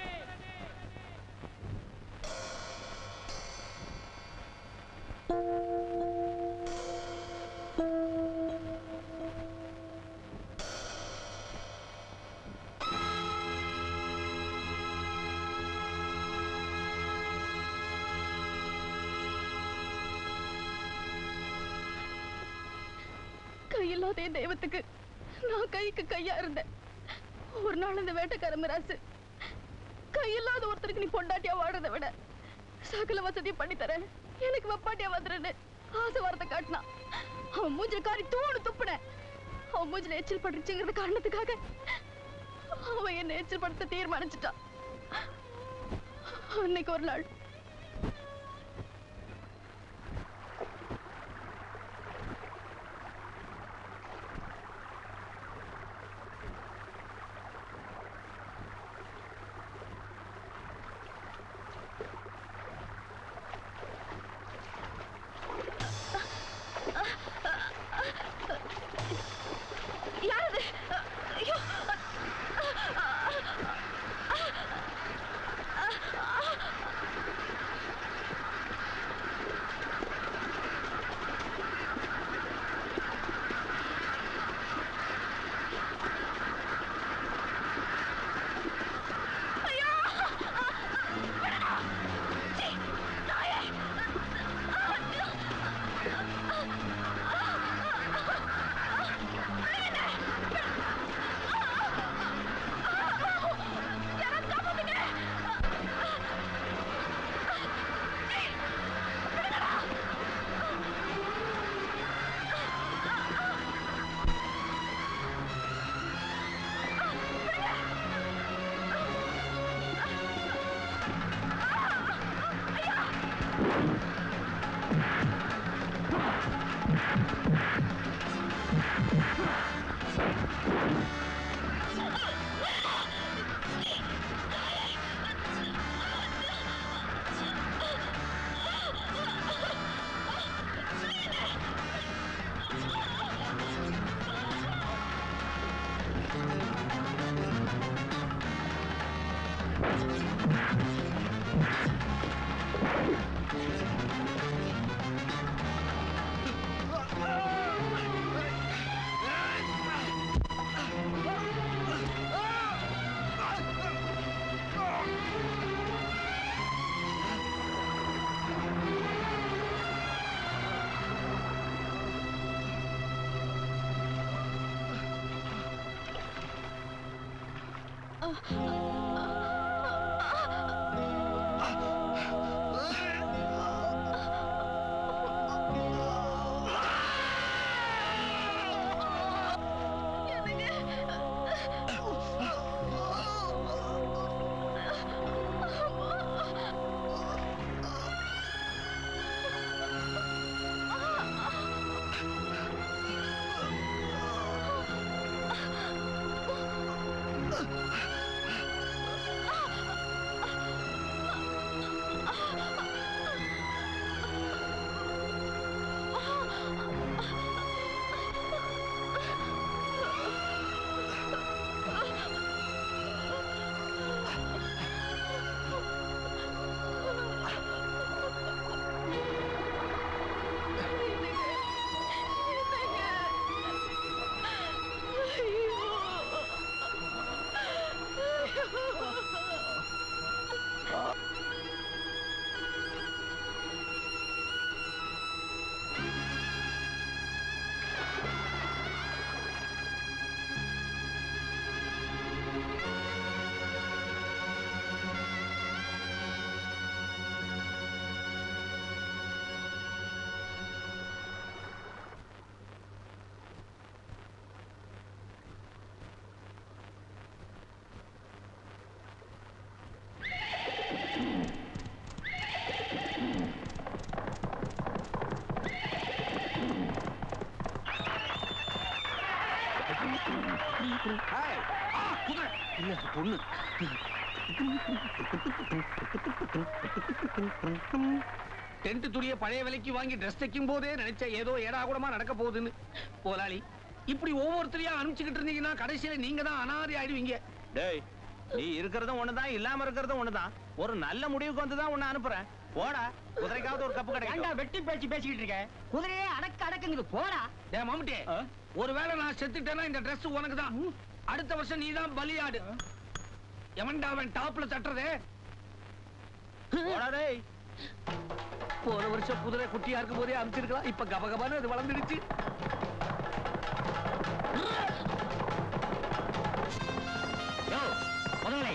கையில்லாத தெய்வத்துக்கு நான் கைக்கு கையா இருந்தேன். ஒரு நாள் இந்த வேட்டைக்கார மிராசு கையில்லாத ஒருத்தருக்கு நீ பொண்டாட்டியா வாடுறதை விட சகல வசதியும் பண்ணி தரேன், எனக்கு வெப்பாட்டியா வந்துருன்னு ஆசை வார்த்தை காட்டினான். அவன் மூஞ்சில காரி தூணு துப்புனேன். அவன் மூஞ்சில எச்சில் பட்டுச்சுங்கிற காரணத்துக்காக அவன் என்ன எச்சில் படுத்த தீர்மானிச்சுட்டான். அன்னைக்கு ஒரு நாள் இல்ல பொண்ணு. டென்ட் துணிய பழைய விலைக்கு வாங்கி ட்ரெஸ் தைக்கும் போதே நினைச்ச ஏதோ ஏடா கூடமா நடக்க போகுதுன்னு. போலாளி இப்படி ஒவ்வொருத்தரையா அனுப்பிச்சுக்கிட்டு இருந்தீங்கன்னா கடைசியில நீங்க தான் அனாதை ஆயிடுவீங்க. டேய், நீ இருக்கிறதும் ஒண்ணுதான், இல்லாம இருக்கிறதும் ஒண்ணுதான். ஒரு நல்ல முடிவுக்கு வந்துதான் உன்னை அனுப்புறேன். போடா, குதிரைக்காவது ஒரு கப்பு கிடைக்கும். வெட்டி பேச்சு பேசிக்கிட்டு இருக்க. குதிரையே அடக்குங்குது, போடா. டேய் மாமுட்டி, ஒருவேளை நான் செத்துட்டேன்னா இந்த Dress உனக்கு தான். அடுத்த வருஷம் நீ தான் பலியாடு. எவன்டா அவன் டாப்ல தட்டுறதே? போடா டேய். போன வருஷம் குதிரை குட்டியா இருக்கும் போதே அனுப்பிச்சிருக்கலாம். இப்ப கபகபான்னு அது வளர்ந்துடுச்சு. முதலாளி,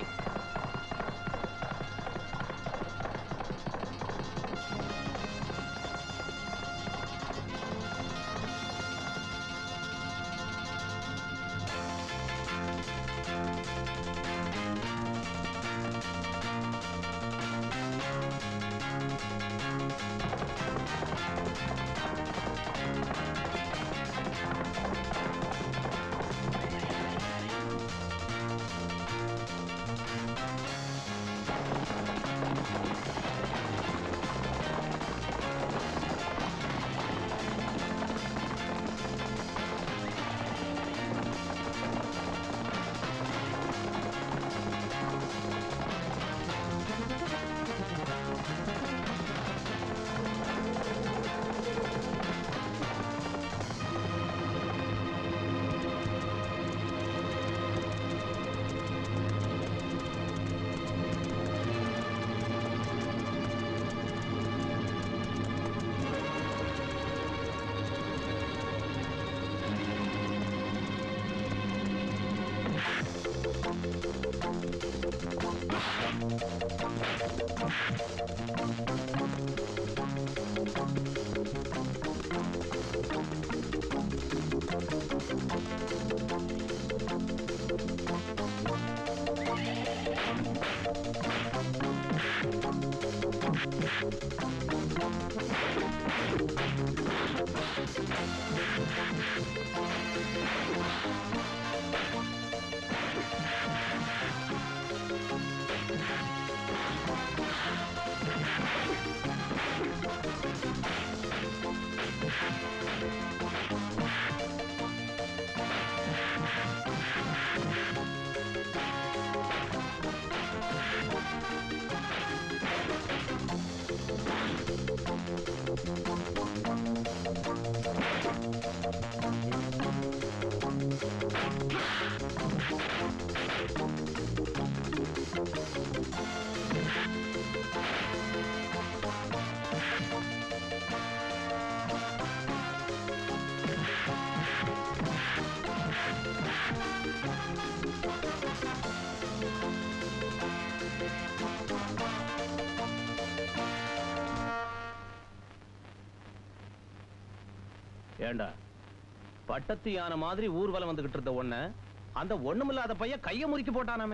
ஏண்டா, பட்டத்து யானை மாதிரி ஊர்வலம் வந்துகிட்டு இருந்த ஒண்ண அந்த ஒண்ணுமில்லாத பையன் கைய முறுக்கி போட்டானாமே.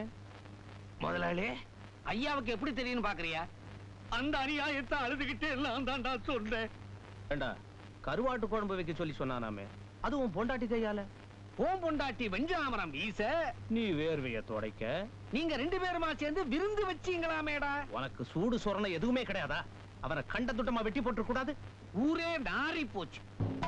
முதலாளி, ஐயாவுக்கு எப்படி தெரியும் பாக்குறியா? அந்த அநியாயத்தை அழுதுகிட்டே நான் தான்டா சொன்னேன். ஏண்டா, கருவாட்டு குழம்பு வைக்க சொல்லி சொன்னானாமே, அதுவும் பொண்டாட்டி கையால. ஓம் பொண்டாட்டி வெஞ்சாமரம் வீச நீ வேர்வைய துடைக்க நீங்க 2 பேருமா சேர்ந்து விருந்து வச்சீங்களாமேடா. உனக்கு சூடு சொரணை எதுவுமே கிடையாதா? அவனை கண்ட துட்டமா வெட்டி போட்டு கூடாது? ஊரே நாரி போச்சு.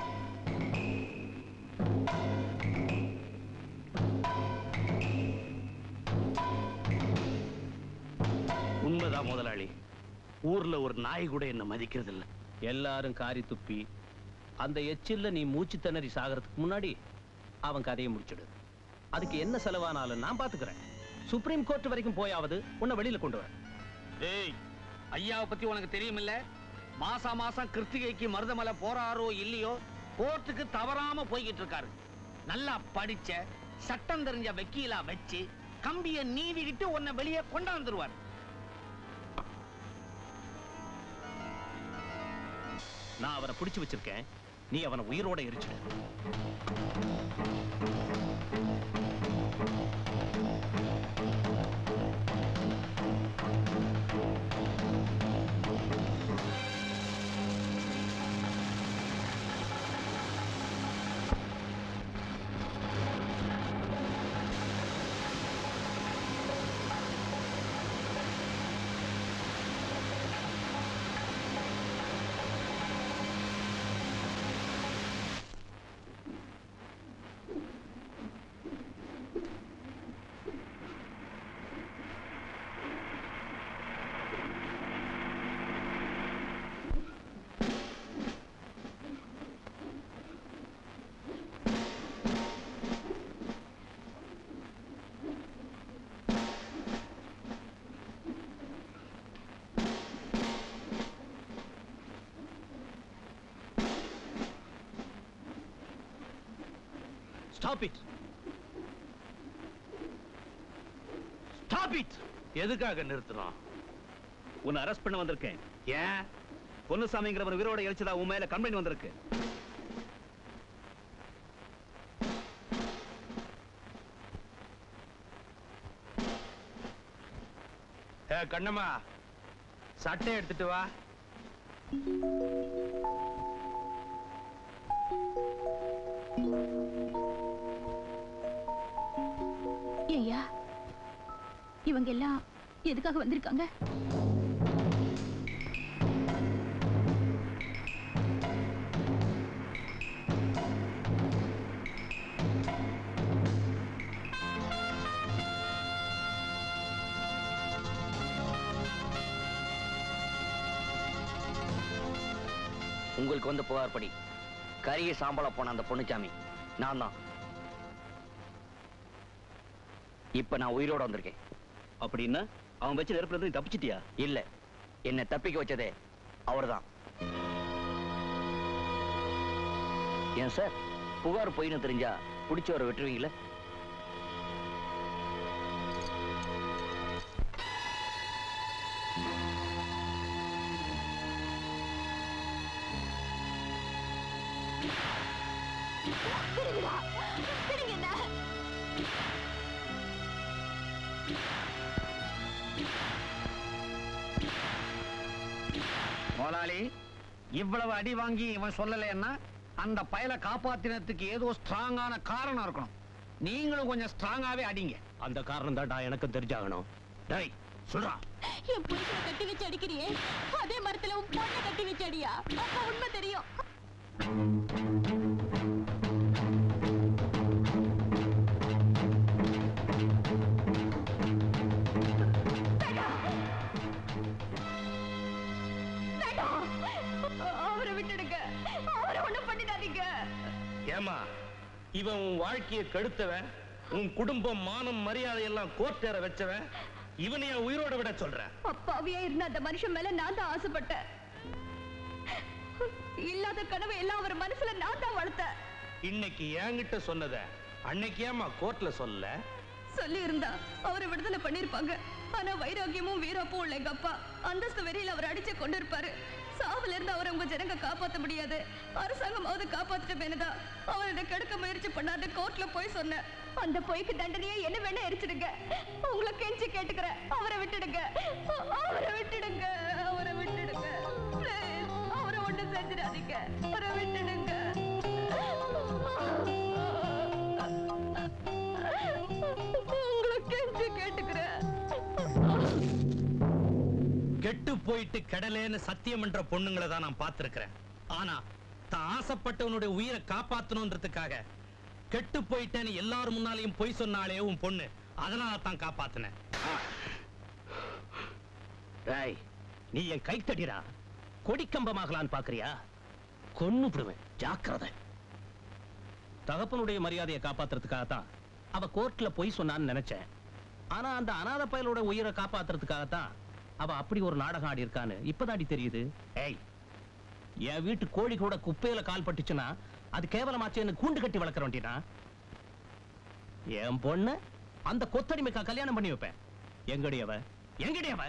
உண்மைதான் முதலாளி, ஊர்ல ஒரு நாய் கூட என்ன மதிக்கிறது இல்ல. எல்லாரும் காரி துப்பி அந்த எச்சில்ல நீ மூச்சு திணறி சாகிறதுக்கு முன்னாடி அவன் கதையை முடிச்சிடு. அதுக்கு என்ன செலவானாலும் நான் பாத்துக்கிறேன். சுப்ரீம் கோர்ட் வரைக்கும் போயாவது உன்னை வெளியில கொண்டு வரேன். ஏய், ஐயாவை பத்தி உனக்கு தெரியுமில்ல? மாசம் கிருத்திகைக்கு மருதமலை போறாரோ இல்லையோ, கோர்ட்டுக்கு தவறாம போய்கிட்டு இருக்காரு. நல்லா படிச்ச சட்டம் தெரிஞ்ச வக்கீலா வச்சு கம்பிய நீவிக்கிட்டு உன்னை வெளியே கொண்டாந்துருவார். நான் அவனை பிடிச்சு வச்சிருக்கேன், நீ அவனை உயிரோட எரிச்சிடு. Stop it. Stop it. எதுக்காக நிறுத்துறோம்? உன்னை அரெஸ்ட் பண்ண வந்திருக்கேன். ஏன்? பொன்னுசாமிங்கிறவர் உயிரோட எரிச்சதா உன் மேல கம்ப்ளைண்ட் வந்திருக்கு. கண்ணம்மா, சட்டை எடுத்துட்டு வா. ஐயா, இவங்க எல்லாம் எதுக்காக வந்திருக்காங்க? உங்களுக்கு வந்து புகார் படி கரிய சாம்பலா போன அந்த பொண்ணுச்சாமி நான் தான். இப்ப நான் உயிரோட வந்திருக்கேன். அப்படின்னா அவன் வச்சு நெருப்புல இருந்து தப்பிச்சிட்டியா? இல்ல, என்ன தப்பிக்க வச்சதே அவர்தான். ஏன் சார், புகார் போயின்னு தெரிஞ்சா பிடிச்சவரை விட்டுருவீங்களே? முதலாளி, இவ்வளவு அடி வாங்கி இவன் சொல்லலைன்னா அந்த பயலை காப்பாத்தினத்துக்கு ஏதோ ஸ்ட்ராங்கான காரணம் இருக்கணும். நீங்களும் கொஞ்சம் ஸ்ட்ராங்காவே அடிங்க. அந்த காரணம் தான்டா எனக்கு தெரிஞ்சாகணும். டேய் சொல்றா. என் புருஷனை கட்டி வச்சு அடிக்கிறியே, அதே மரத்துல உன் பொண்ணை கட்டி வச்சு அடியா, அப்ப உண்மை தெரியும். அவரை விட்டுடுங்க, அவரை ஒண்ணும் பண்ணிடாதீங்க. ஏமா, இவன் உன் வாழ்க்கையை கெடுத்தவன், உன் குடும்பம் மானம் மரியாதை எல்லாம் கோர்ட்டேற வச்சவன். இவனைய உயிரோட விட சொல்ற? அப்பாவியா இருந்த அந்த மனுஷன் மேல நான் தான் ஆசைப்பட்டேன். இல்லாத கனவை எல்லாம் அவர் மனசுல நான் தான் வளர்த்தேன். இன்னைக்கு என்கிட்ட சொன்னத அன்னைக்கு ஏமா கோர்ட்ல சொல்லல? சொல்லி இருந்தா அவரை விடுதலை பண்ணிருப்பாங்க. ஆனா வைராக்கியமும் வீரப்பும் உள்ள எங்க அப்பா அந்தஸ்து வெறியில அவர் அடிச்சு கொண்டு இருப்பாரு. சாவுல இருந்து அவரை உங்க ஜனங்க காப்பாற்ற முடியாது, அரசாங்கமாவது காப்பாத்திட்ட பேனதா அவரோட கெடுக்க முயற்சி பண்ணாரு. கோர்ட்ல போய் சொன்ன அந்த பொய்க்கு தண்டனையே என்ன வேணா எரிச்சிடுங்க. உங்களை கெஞ்சி கேட்டுக்கிறேன், அவரை விட்டுடுங்க, அவரை விட்டுடுங்க, அவரை விட்டுடுங்க. Please, அவரை ஒண்ணு செஞ்சிடாதீங்க, அவரை விட்டுடுங்க. உங்களை கெஞ்சி கேட்டுக்கிறேன். கெட்டு போயிட்டு கடலேன்னு சத்தியம் என்ற பொண்ணுங்களை தான் நான் பார்த்திருக்கிறேன். ஆனா தான் ஆசைப்பட்டவனுடைய உயிரை காப்பாத்தணும்ன்றதுக்காக கெட்டு போயிட்டேன்னு எல்லாரும் முன்னாலையும் பொய் சொன்னாலே உன் பொண்ணு, அதனால தான் காப்பாத்தினேன். நீ என் கை தடிரா, கொடிக்கம்பமாகலான்னு பாக்குறியா? கொன்னு விடுவேன், ஜாக்கிரதை. தகப்பனுடைய மரியாதையை காப்பாத்துறதுக்காகத்தான் அவ கோர்ட்ல பொய் சொன்னான்னு நினைச்சேன். ஆனா அந்த அநாத பயலோட உயிரை காப்பாத்துறதுக்காகத்தான் அவ அப்படி ஒரு நாடகம் ஆடி இருக்கான்னு இப்பதாடி தெரியுது. ஏய், என் வீட்டு கோழி கூட குப்பையில கால் பட்டுச்சுன்னா அது கேவலமாச்சேன்னு கூண்டு கட்டி வளர்க்க வேண்டியனா? என் பொண்ணு அந்த கொத்தடிமைக்கா கல்யாணம் பண்ணி வைப்பேன். எங்கடியவ, எங்கடியவ?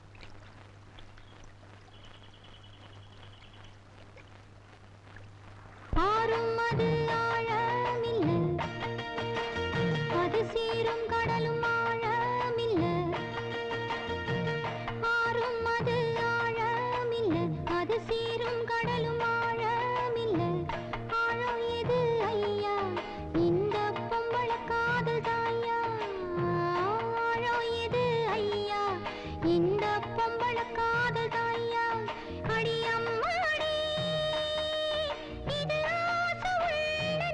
ஆறும் அது ஆழமில்லை, அது சீரும் கடலும் ஆழமில்லை. ஆறும் அது ஆழமில்லை, அது சீரும் கடலும் ஆழமில்லை. ஆழம் எது ஐயா, இந்த பொம்பளை காதல் தாயா. ஆழம் எது ஐயா, இந்த பொம்பளை காதல் தாயா. அடி அம்மாடி, இது ஆசை உள்ள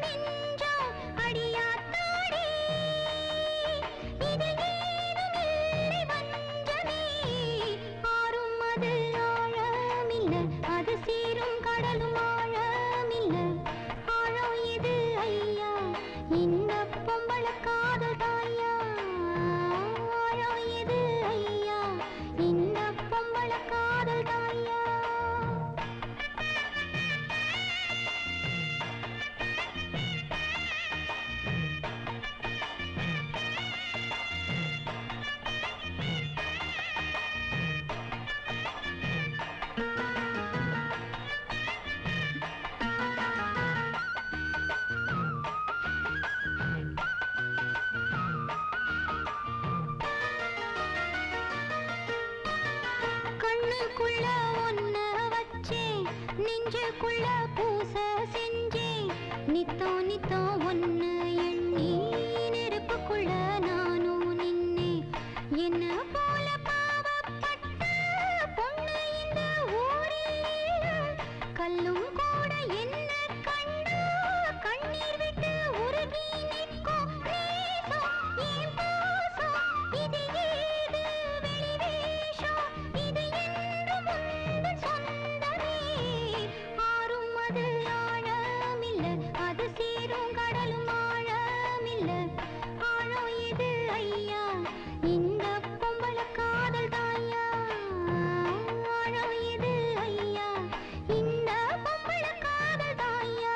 பூச செஞ்சே நித்தோ நித்தோ ஒன்னு எண்ணி நெருப்புக்குள்ள நானும் நின்னே என்ன போல பாவப்பட்ட பொண்ணு இந்த ஊரில் கல்லும் கூட என்ன கண்டா கண்ணீர் விட்டு உருகி நிற்கும் நேசம் ஏன் பாசம் இது ஏது வெளிவேஷம் இது என்றும் உந்தன் சொந்தமே ஆறும் அது ஆழமில்ல அது சேரும் கடலும் ஆழமில்ல ஆழம் இது ஐயா இந்த பொம்பள காதல் தாயா ஆழம் இது ஐயா இந்த பொம்பள காதல் தாயா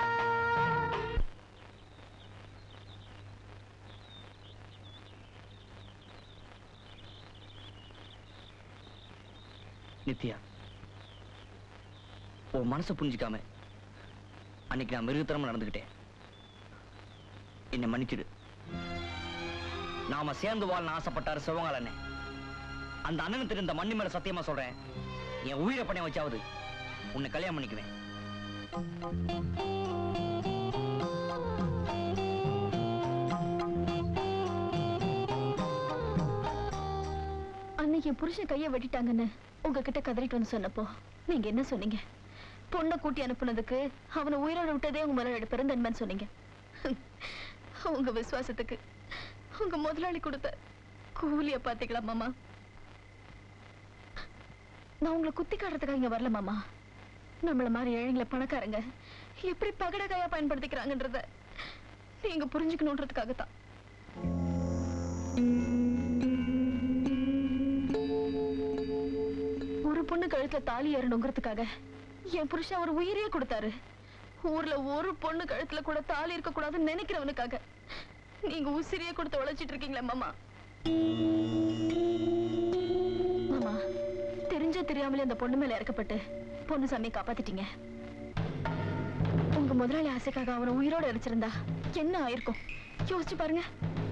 நித்யா, உன் மனசை புரிஞ்சுக்காம அன்னைக்கு நான் மிருகத்தனமா நடந்துக்கிட்டேன். என்னை மன்னிச்சிடு. நாம சேர்ந்து வாழ ஆசைப்பட்டாரு சிவகால அண்ணன். அந்த அண்ணன் தெரிந்த மண்ணி மேல சத்தியமா சொல்றேன், என் உயிரை பணைய வச்சாவது உன்னை கல்யாணம் பண்ணிக்குவேன். அன்னைக்கு என் புருஷன் கையை வெட்டிட்டாங்கன்னு உங்ககிட்ட கதறிட்டு வந்து சொன்னப்போ நீங்க என்ன சொன்னீங்க? பொண்ணை கூட்டி அனுப்புனதுக்கு அவனை உயிரோட விட்டதே உங்க மேல பெருந்தன்மைன்னு சொன்னீங்க. உங்க விசுவாசத்துக்கு உங்க முதலாளி கொடுத்த கூலிய பாத்தீங்களா மாமா? நான் உங்களை குத்தி காட்டுறதுக்காக இங்க வரல மாமா. நம்மள மாதிரி ஏழைங்களை பணக்காரங்க எப்படி பகடக்காயா பயன்படுத்திக்கிறாங்கன்றத நீங்க புரிஞ்சுக்கணுன்றதுக்காகத்தான். ஒரு பொண்ணு கழுத்துல தாலி ஏறணுங்கிறதுக்காக என் புருஷன் அவர் உயிரையே கொடுத்தாரு. ஊர்ல ஒரு பொண்ணு கழுத்துல கூட தாலி இருக்க கூடாதுன்னு நினைக்கிறவனுக்காக நீங்க உசிரியே கொடுத்து உழைச்சிட்டு இருக்கீங்களே மாமா. மாமா, தெரிஞ்சோ தெரியாமலே அந்த பொண்ணு மேல இறக்கப்பட்டு பொண்ணு சாமியை காப்பாத்திட்டீங்க. உங்க முதலாளி ஆசைக்காக அவனை உயிரோட எரிச்சிருந்தா என்ன ஆயிருக்கும் யோசிச்சு பாருங்க.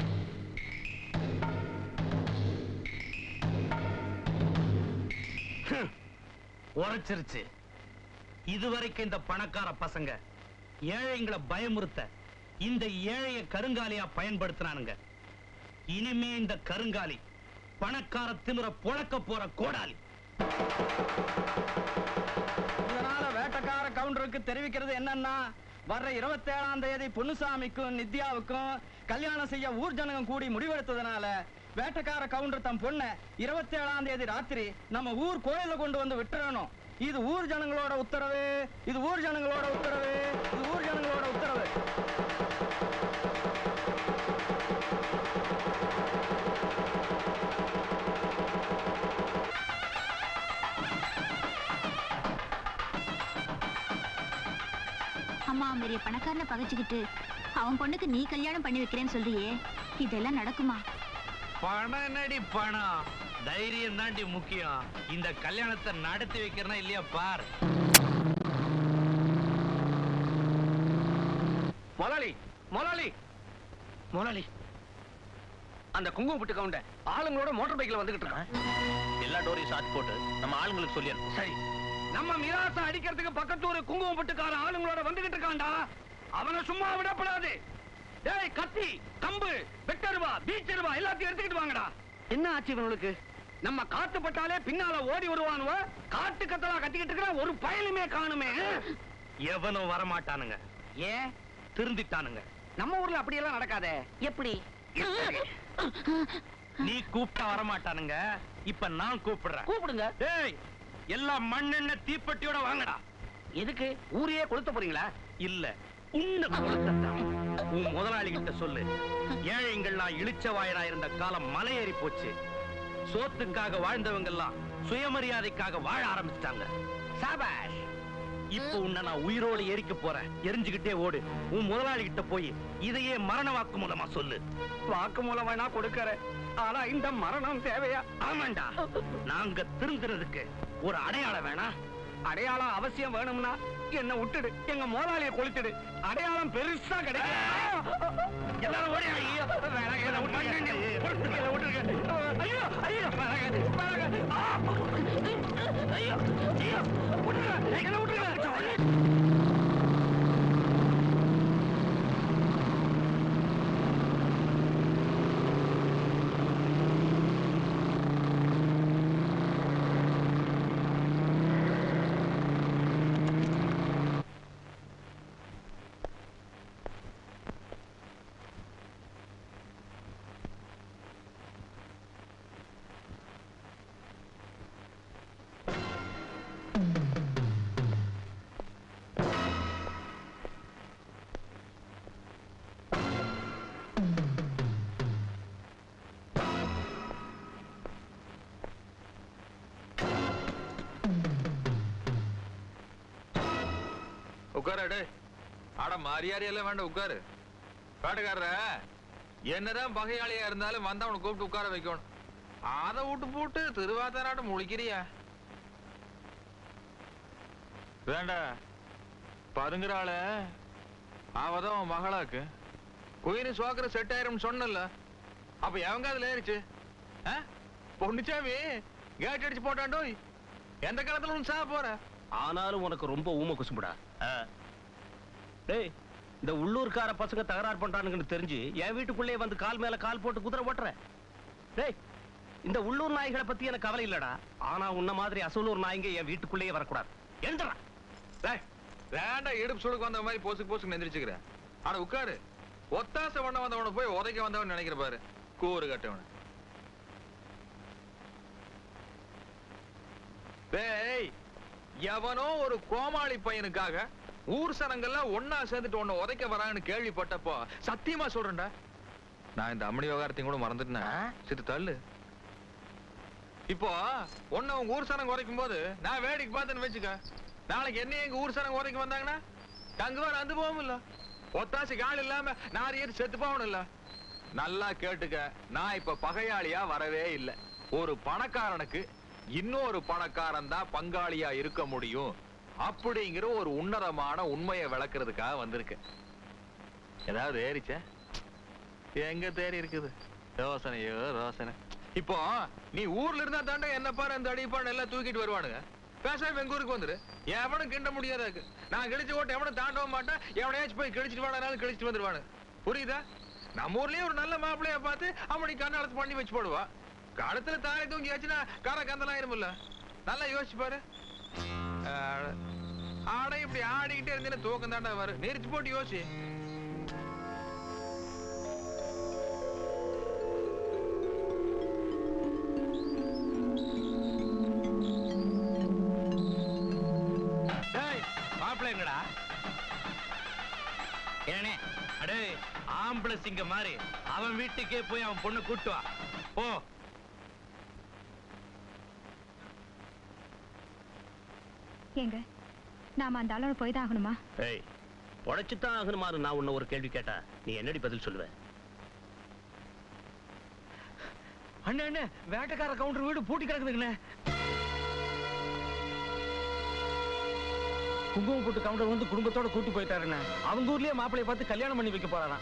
உரைச்சிருச்சு. இதுவரைக்கும் இந்த பணக்கார பசங்க ஏழைங்களை பயமுறுத்த இந்த ஏழைய கருங்காலியா பயன்படுத்தினானுங்க. இனிமே இந்த கருங்காலி பணக்கார திமிர பொழக்க போற கோடாலி. இதனால வேட்டக்கார கவுண்டருக்கு தெரிவிக்கிறது என்னன்னா, வர்ற 27ஆம் தேதி பொன்னுசாமிக்கும் நித்யாவுக்கும் கல்யாணம் செய்ய ஊர் ஜனங்க கூடி முடிவெடுத்ததுனால வேட்டக்கார கவுண்டர் தம் பொண்ணை 27ஆம் தேதி ராத்திரி நம்ம ஊர் கோயில கொண்டு வந்து விட்டுறணும். இது ஊர் ஜனங்களோட உத்தரவு, இது ஊர் ஜனங்களோட உத்தரவு, இது ஊர் ஜனங்களோட உத்தரவு. அம்மா, பெரிய பணக்காரனை பகைச்சுக்கிட்டு அவன் பொண்ணுக்கு நீ கல்யாணம் பண்ணி வைக்கிறேன்னு சொல்றியே, இதெல்லாம் நடக்குமா? பணம் நடி பணம், தைரியம் தாண்டி முக்கியம். இந்த கல்யாணத்தை நடத்தி வைக்கிறனா இல்லையா பார். முதலாளி, முதலாளி, முதலாளி, அந்த குங்குமப்பட்டு கவுண்ட ஆளுங்களோட மோட்டார் பைக்ல வந்துகிட்டு இருக்கான். எல்லா டோரையும் சாத்தி போட்டு நம்ம ஆளுங்களுக்கு சொல்லிடணும். சரி, நம்ம மிராசை அடிக்கிறதுக்கு பக்கத்தூர் குங்குமப்பட்டுக்கார ஆளுங்களோட வந்துகிட்டு இருக்கான்டா. அவனை சும்மா விடப்படாது. டேய், கத்தி, கம்பு, வெட்டருவா, பீச்சருவா எல்லாத்தையும் எடுத்துக்கிட்டு வாங்கடா. என்ன ஆச்சு இவனுக்கு? நம்ம காத்து பட்டாலே பின்னால ஓடி வருவானுவ. காட்டு கத்தலா கத்திக்கிட்டு இருக்கிற ஒரு பயலுமே காணுமே. எவனும் வரமாட்டானுங்க. ஏன்? திருந்திட்டானுங்க. நம்ம ஊர்ல அப்படியெல்லாம் நடக்காதே. எப்படி? நீ கூப்பிட்டா வரமாட்டானுங்க. இப்ப நான் கூப்பிடுறேன். கூப்பிடுங்க. டேய், எல்லாம் மண்ணெண்ண தீப்பெட்டியோட வாங்கடா. எதுக்கு? ஊரையே கொளுத்த போறீங்களா? இல்ல, உன்னை கொளுத்தத்தான். உன் முதலாளி கிட்ட சொல்லு, ஏழைங்கள்லாம் இளிச்சவாயரா இருந்த காலம் மலையேறி போச்சு. சோத்துக்காக வாழ்ந்தவங்க எல்லாம் சுயமரியாதைக்காக வாழ ஆரம்பிச்சிட்டாங்க. சாபாஷ். இப்ப உன்னை நான் உயிரோடு எரிக்க போறேன். எரிஞ்சுக்கிட்டே ஓடு. உன் முதலாளி கிட்ட போய் இதையே மரண வாக்கு மூலமா சொல்லு. வாக்கு மூலம் வேணா கொடுக்கறேன், ஆனா இந்த மரணம் தேவையா? ஆமாண்டா, நாங்க திருந்துறதுக்கு ஒரு அடையாளம் வேணா? அடையாளம் அவசியம் வேணும்னா என்ன விட்டுடு, எங்க முதலாளியை கொளுத்திடு. அடையாளம் பெருசா கிடைக்கும். எல்லாரும் ஓடி. ஐயோ, வேணாங்க, என்னை விட்டுருங்க. என்னை விட்டுருங்க. ஐயோ, ஐயோ, வேணாங்க, வேணாங்க. ஐயோ, ஐயோ, விட்டுருங்க, என்னை விட்டுருங்க. உட்காரு. அட மரியாதையெல்லாம் வேண்டாம், உட்காரு. வேட்டக்காரர என்னதான் பகையாளியா இருந்தாலும் வந்தா அவனை கூப்பிட்டு உட்கார வைக்கணும். அதை விட்டு போட்டு திருவாத்தாராட்டம் முழிக்கிறியா? வேண்டா பதுங்குறாள அவதான் மகளாக்கு குயினு சோக்கர செட் ஆயிரும் சொன்னல. அப்ப எவங்க அதுல ஏறிச்சு? பொண்ணுச்சாமி கேட் அடிச்சு போட்டாண்டோ. எந்த காலத்துல உன் சாக போற? ஆனாலும் உனக்கு ரொம்ப ஊம குசும்புடா. டேய், இந்த உள்ளூர்கார பசங்க தகராறு பண்றானுங்கன்னு தெரிஞ்சு என் வீட்டுக்குள்ளே வந்து கால் மேல கால் போட்டு குதிரை ஓட்டுற. டேய், இந்த உள்ளூர் நாய்களை பத்தி எனக்கு கவலை இல்லடா. ஆனா உன்ன மாதிரி அசலூர் நாய்ங்க என் வீட்டுக்குள்ளேயே வரக்கூடாது. எந்தடா வேண்டா, இடுப்பு சுடுக்கு வந்த மாதிரி போசுக்கு போசுக்கு நெந்திரிச்சுக்கிறேன். ஆனா உட்காரு. ஒத்தாசை பண்ண வந்தவனை போய் உதைக்க வந்தவன் நினைக்கிற பாரு, கூறு கட்டவன. டேய், எவனோ ஒரு கோமாளி பையனுக்காக ஊர் சனங்கள்லாம் ஒன்னா சேர்ந்துட்டு உன்னை உதைக்க வரான்னு கேள்விப்பட்டப்போ சத்தியமா சொல்றேன்டா, நான் இந்த அம்மணி விவகாரத்தையும் கூட மறந்துட்டேன். சித்து தள்ளு. இப்போ உன்னை உங்க ஊர் சனங்க உரைக்கும் போது நான் வேடிக்கை பார்த்தேன்னு வச்சுக்க, நாளைக்கு என்ன எங்க ஊர் சனங்க உரைக்கு வந்தாங்கன்னா தங்குவார் அந்த போகும் இல்ல, ஒத்தாசி கால் இல்லாம நாரியது செத்து போகணும் இல்ல. நல்லா கேட்டுக்க, நான் இப்ப பகையாளியா வரவே இல்லை. ஒரு பணக்காரனுக்கு இன்னொரு பணக்காரன் தான் பங்காளியா இருக்க முடியும் அப்படிங்கிற ஒரு உன்னதமான உண்மையை விளக்குறதுக்காக வந்திருக்கு. ஏதாவது ஏறிச்ச? எங்க தேறி இருக்குது? யோசனையோ ரோசனை. இப்போ நீ ஊர்ல இருந்தா தாண்டா என்ன பாரு அந்த அடிப்பான் எல்லாம் தூக்கிட்டு வருவானுங்க. பேசாம எங்க ஊருக்கு வந்துரு, எவனும் கிண்ட முடியாதாக்கு. நான் கிழிச்சு ஓட்டு எவனும் தாண்டவும் மாட்டேன். எவனையாச்சும் போய் கிழிச்சிட்டு வாடானாலும் கிழிச்சிட்டு வந்துருவானு. புரியுதா? நம்ம ஊர்லயே ஒரு நல்ல மாப்பிள்ளைய பார்த்து அவனை கண்ணாலத்து பண்ணி வச்சு போடுவா. காலத்துல தாரை தூங்கியாச்சுன்னா கார கந்தலாயிரும் இல்ல. நல்லா யோசிச்சு பாரு. ஆட இப்படி ஆடிக்கிட்டே இருந்தேன்னு தூக்கம் தாண்டா வரும். நெரிச்சு போட்டு யோசி. மாப்பிள்ளைங்கடா ஏனே? அடே, ஆம்பளை சிங்க மாதிரி அவன் வீட்டுக்கே போய் அவன் பொண்ணு கூட்டு வா போ. ஏங்க, நாம அந்த அளவு போய் தான் ஆகணுமா? ஏய், உழைச்சுதான் ஆகணுமாறு நான் உன்ன ஒரு கேள்வி கேட்டா நீ என்னடி பதில் சொல்லுவ? அண்ணே அண்ணே, வேட்டைக்கார கவுண்டர் வீடு பூட்டி கிடக்குதுங்கண்ணே. குங்குமம் போட்டு கவுண்டர் வந்து குடும்பத்தோட கூட்டி போயிட்டாருண்ணே. அவங்க ஊர்லயே மாப்பிளைய பார்த்து கல்யாணம் பண்ணி வைக்க போறாராம்.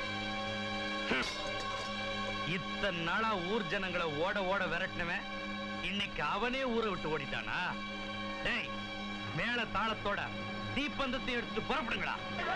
இத்தனை நாளா ஊர் ஜனங்களை ஓட ஓட விரட்டினவன் இன்னைக்கு அவனே ஊரை விட்டு ஓடிட்டானா? டேய், மேல தாளத்தோட தீப்பந்தத்தை எடுத்துட்டு புறப்படுங்களா.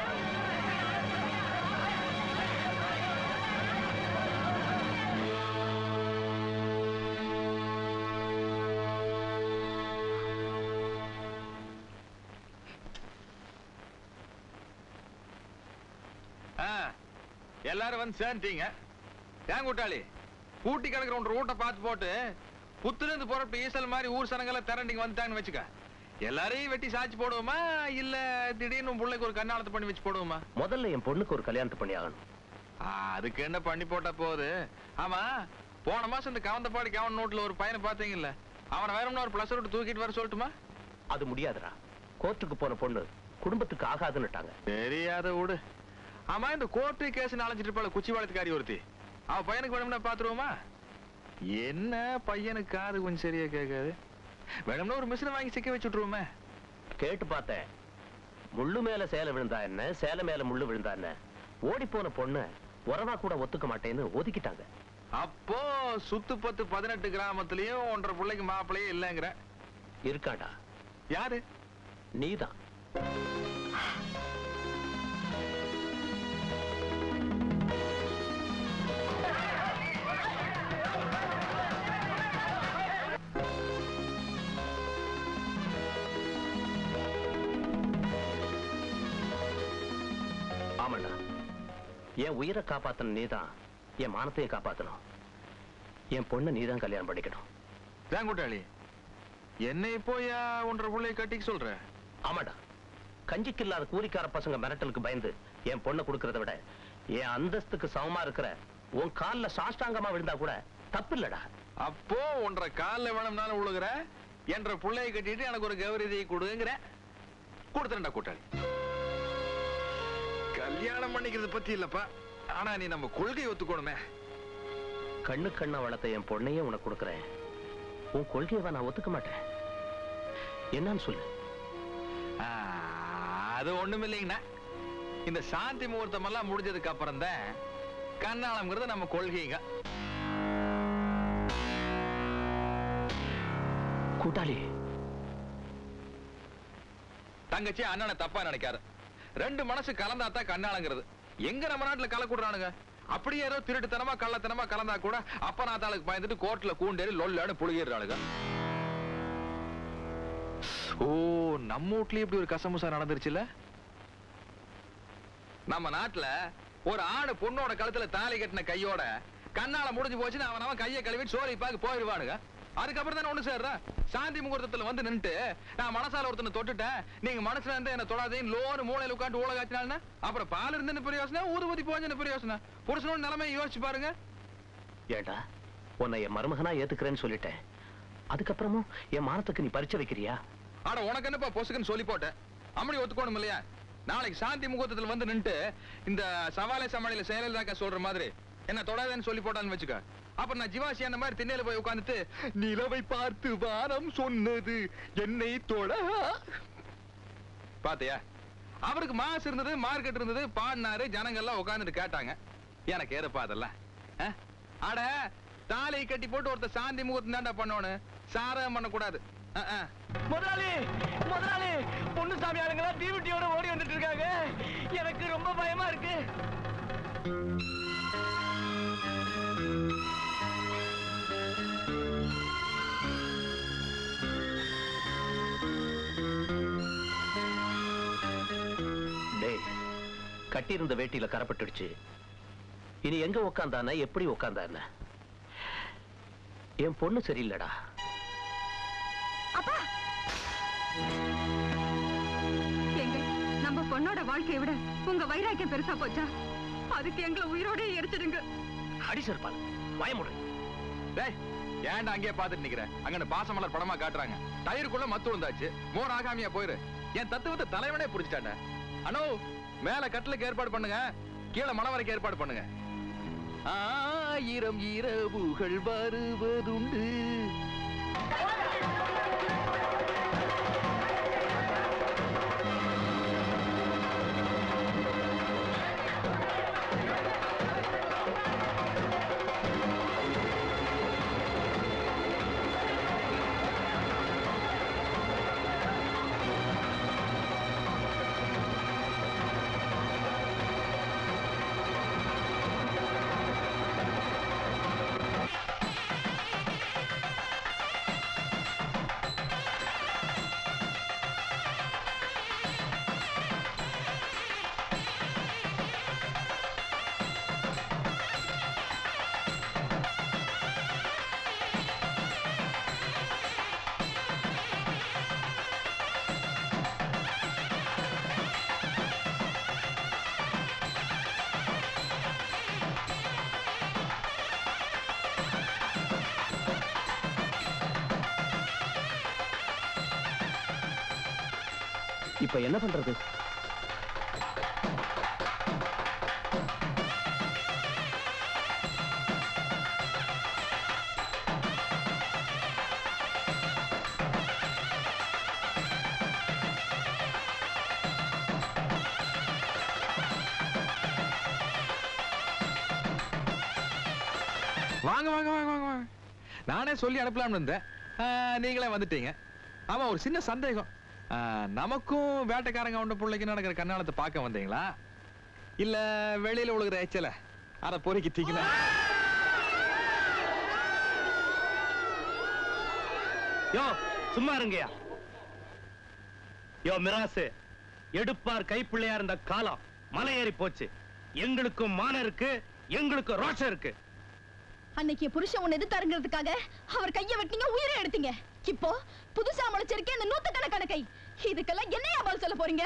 எல்லாரும் வந்து சேர்ந்துட்டீங்க. தேங்கூட்டாளி பூட்டி கிடக்குற ஒன்று ரூட்டை பார்த்து போட்டு புத்துலேருந்து புறப்பட்டு ஈசல் மாதிரி ஊர் சனங்கள்லாம் திரண்டிங்க வந்துட்டாங்கன்னு வச்சுக்க. எல்லாரையும் வெட்டி சாட்சி போடுவோமா இல்ல திடீர்னு பிள்ளைக்கு ஒரு கண்ணாலத்தை பண்ணி வச்சு போடுவோமா? முதல்ல என் பொண்ணுக்கு ஒரு கல்யாணத்தை பண்ணி ஆகணும். அதுக்கு என்ன பண்ணி போட்டா போகுது? ஆமா, போன மாசம் இந்த கவந்தப்பாடி கவன் நோட்ல ஒரு பையனை பாத்தீங்கல்ல, அவனை வேற ஒரு பிளஸ் ரூட் தூக்கிட்டு வர சொல்லட்டுமா? அது முடியாதுடா. கோர்ட்டுக்கு போன பொண்ணு குடும்பத்துக்கு ஆகாதுன்னுட்டாங்க. தெரியாத விடு. ஆமா, இந்த கோர்ட்டு கேஸ் அலைஞ்சிட்டு இருப்பாள் குச்சி வாழத்துக்காரி ஒருத்தி, அவ பையனுக்கு வேணும்னா பாத்துருவோமா? என்ன பையனுக்கு காது கொஞ்சம் சரியா கேட்காது, வேணும்னா ஒரு மிஷினை வாங்கி சிக்க வச்சுட்டுருவோமே. கேட்டு பார்த்தேன். முள்ளு மேல சேலை விழுந்தா என்ன, சேலை மேல முள்ளு விழுந்தா என்ன, ஓடி போன பொண்ணு உறவா கூட ஒத்துக்க மாட்டேன்னு ஒதுக்கிட்டாங்க. அப்போ சுத்து 10-18 கிராமத்திலயும் 1.5 பிள்ளைக்கு மாப்பிள்ளையே இல்லைங்கிற? இருக்காடா. யாரு? நீதான். ஆமாண்டா, என் உயிரை காப்பாத்தணும் நீதான், என் மானத்தையும் காப்பாத்தணும். என் பொண்ணு நீதான் கல்யாணம் பண்ணிக்கணும். தேங்கூட்டாளி, என்னை போய் 1.5 பிள்ளையை கட்டிக்க சொல்ற? ஆமாடா, கஞ்சிக்கு இல்லாத கூலிக்கார பசங்க மிரட்டலுக்கு பயந்து என் பொண்ணை கொடுக்கறத விட என் அந்தஸ்துக்கு சமமா இருக்கிற உன் கால்ல சாஷ்டாங்கமா விழுந்தா கூட தப்பு இல்லடா. அப்போ 1.5 கால்ல வேணும்னாலும் விழுகிற என்ற பிள்ளையை கட்டிட்டு எனக்கு ஒரு கௌரதியை கொடுங்கிற? கொடுத்துறேன்டா கூட்டாளி. கல்யாணம் பண்ணிக்கிறது பத்தி இல்லப்பா, ஆனா நீ நம்ம கொள்கை ஒத்துக்கணுமே. கண்ணு கண்ணா வளர்த்த என் பொண்ணையே உனக்கு கொடுக்குறேன். உன் கொள்கையை நான் ஒத்துக்க மாட்டேன். என்னன்னு சொல்லு. அது ஒண்ணும் இல்லைங்கண்ணா, இந்த சாந்தி முகூர்த்தம் எல்லாம் முடிஞ்சதுக்கு அப்புறம் தான் கண்ணாளம்ங்கிறது நம்ம கொள்கைங்க. கூட்டாளி, தங்கச்சி அண்ணனை தப்பா நினைக்காரு. ரெண்டு மனசு கலந்தாத்தான் கண்ணாளங்கிறது. எங்க நம்ம நாட்டுல கலக்கூடுறானுங்க. அப்படியே ஏதோ திருட்டுத்தனமா கள்ளத்தனமா கலந்தா கூட அப்ப நாத்தாளுக்கு பயந்துட்டு கோர்ட்ல கூண்டேறி லொல்லான்னு புழுகிறாளுங்க. ஓ, நம்ம வீட்லயே இப்படி ஒரு கசமுசா நடந்துருச்சுல. நம்ம நாட்டுல ஒரு ஆணு பொண்ணோட கழுத்துல தாலி கட்டின கையோட கண்ணால முடிஞ்சு போச்சுன்னு அவன் கையை கழுவிட்டு சோரி பாக்கு போயிடுவானுங்க. அதுக்கப்புறம் தானே ஒண்ணு சேர்றா. சாந்தி முகூர்த்தத்துல வந்து நின்னுட்டு நான் மனசால ஒருத்தனை தொட்டுட்டேன், நீங்க மனசுல இருந்து என்ன தொடாதேன்னு லோனு மூளையில உட்காந்து ஊழ காய்ச்சினால்னா அப்புறம் பால் இருந்து பிரயோசனை, ஊதுபதி போஞ்சு பிரயோசனை. புருஷனோட நிலைமையை யோசிச்சு பாருங்க. ஏண்டா, உன்னை என் மருமகனா ஏத்துக்கிறேன்னு சொல்லிட்டேன், அதுக்கப்புறமும் என் மானத்துக்கு நீ பரிச்சை வைக்கிறியா? ஆனா உனக்கு என்னப்பா பொசுக்குன்னு சொல்லி போட்டேன். அப்படி ஒத்துக்கணும் இல்லையா? நாளைக்கு சாந்தி முகூர்த்தத்துல வந்து நின்னுட்டு இந்த சவாலை சமாளியில செயலாக்க சொல்ற மாதிரி என்ன தொடாதேன்னு சொல்லி போட்டான்னு வச்சுக்க. அப்புறம் நான் ஜிவாசி அந்த மாதிரி திண்ணையில போய் உட்காந்துட்டு நிலவை பார்த்து வானம் சொன்னது என்னை தொட பாத்தியா? அவருக்கு மாசு இருந்தது, மார்க்கெட் இருந்தது, பாடினாரு, ஜனங்கள்லாம் உட்காந்துட்டு கேட்டாங்க. எனக்கு ஏறப்பா அதெல்லாம். அட, தாலை கட்டி போட்டு ஒருத்த சாந்தி முகூர்த்தம் தாண்டா பண்ணோன்னு சாரம் பண்ணக்கூடாது. முதலாளி, முதலாளி, பொண்ணு சாமி ஆளுங்களா தீவிட்டியோட ஓடி வந்துட்டு இருக்காங்க. எனக்கு ரொம்ப பயமா இருக்கு. கட்டி இருந்த வேட்டியில கரப்பட்டுடுச்சு. இனி எங்க உக்காந்தான, எப்படி உக்காந்தான? என் பொண்ணு சரியில்லடா. அப்பா, எங்க நம்ம பொண்ணோட வாழ்க்கையை விட உங்க வைராக்கியம் பெருசா போச்சா? அதுக்கு எங்களை உயிரோட எரிச்சிடுங்க. அடி சர்பால், பயமுடு. டேய், ஏன்டா அங்கேயே பாத்துட்டு நிக்கிற? அங்க பாசமலர் படமா காட்டுறாங்க. டயருக்குள்ள மத்து வந்தாச்சு, மோர் ஆகாமியா போயிரு. என் தத்துவத்தை தலைவனே புடிச்சிட்டாண்ட. அனோ, மேல கட்டலுக்கு ஏற்பாடு பண்ணுங்க, கீழே மணவரைக்கு ஏற்பாடு பண்ணுங்க. 1000 இரவுகள் வருவதுண்டு. இப்ப என்ன பண்றது? வாங்க வாங்க வாங்க வாங்க. நானே சொல்லி அனுப்பலாம்னு இருந்தேன், நீங்களே வந்துட்டீங்க. ஆமா, ஒரு சின்ன சந்தேகம். நமக்கும் வேட்டைக்காரங்க உண்ட பிள்ளைக்கு நடக்கிற கண்ணாலத்தை பார்க்க வந்தீங்களா, இல்ல வெளியில உழுகிற எச்சல அத பொறுக்கி தீக்கல? யோ, சும்மா இருங்கயா. யோ மிராசு, எடுப்பார் கைப்பிள்ளையா இருந்த காலம் மலை ஏறி போச்சு. எங்களுக்கும் மானம் இருக்கு, எங்களுக்கு ரோஷம் இருக்கு. அன்னைக்கு புருஷன் உன்னை எதிர்த்தாருங்கிறதுக்காக அவர் கையை வெட்டிங்க, உயிரை எடுத்தீங்க. இப்போ புதுசா முளைச்சிருக்கேன் அந்த நூத்துக்கணக்கான கை. இதுக்கெல்லாம் என்னையா பதில் சொல்ல போறீங்க?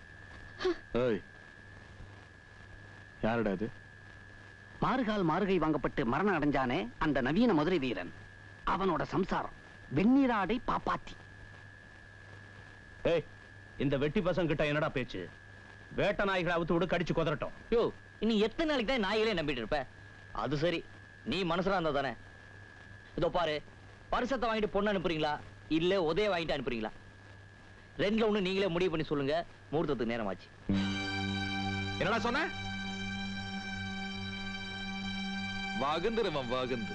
யாருடா இது? மாறுகால் மாறுகை வாங்கப்பட்டு மரணம் அடைஞ்சானே அந்த நவீன மதுரை வீரன், அவனோட சம்சாரம் வெண்ணீராடை பாப்பாத்தி. ஏய், இந்த வெட்டி பசங்க கிட்ட என்னடா பேச்சு? வேட்ட நாய்களை அவுத்து விடு, கடிச்சு குதறட்டும். யோ, இனி எத்தனை நாளைக்கு தான் நாய்களே நம்பிட்டு இருப்ப? அது சரி, நீ மனசுல இருந்தா தானே. இதோ பாரு, பரிசத்தை வாங்கிட்டு பொண்ணு அனுப்புறீங்களா இல்ல உதய வாங்கிட்டு அனுப்புறீங்களா? ரெண்டுல ஒண்ணு நீங்களே முடிவு பண்ணி சொல்லுங்க. முகூர்த்தத்துக்கு நேரம் ஆச்சு. என்னடா சொன்ன? வாகுந்துருவன் வாகுந்து.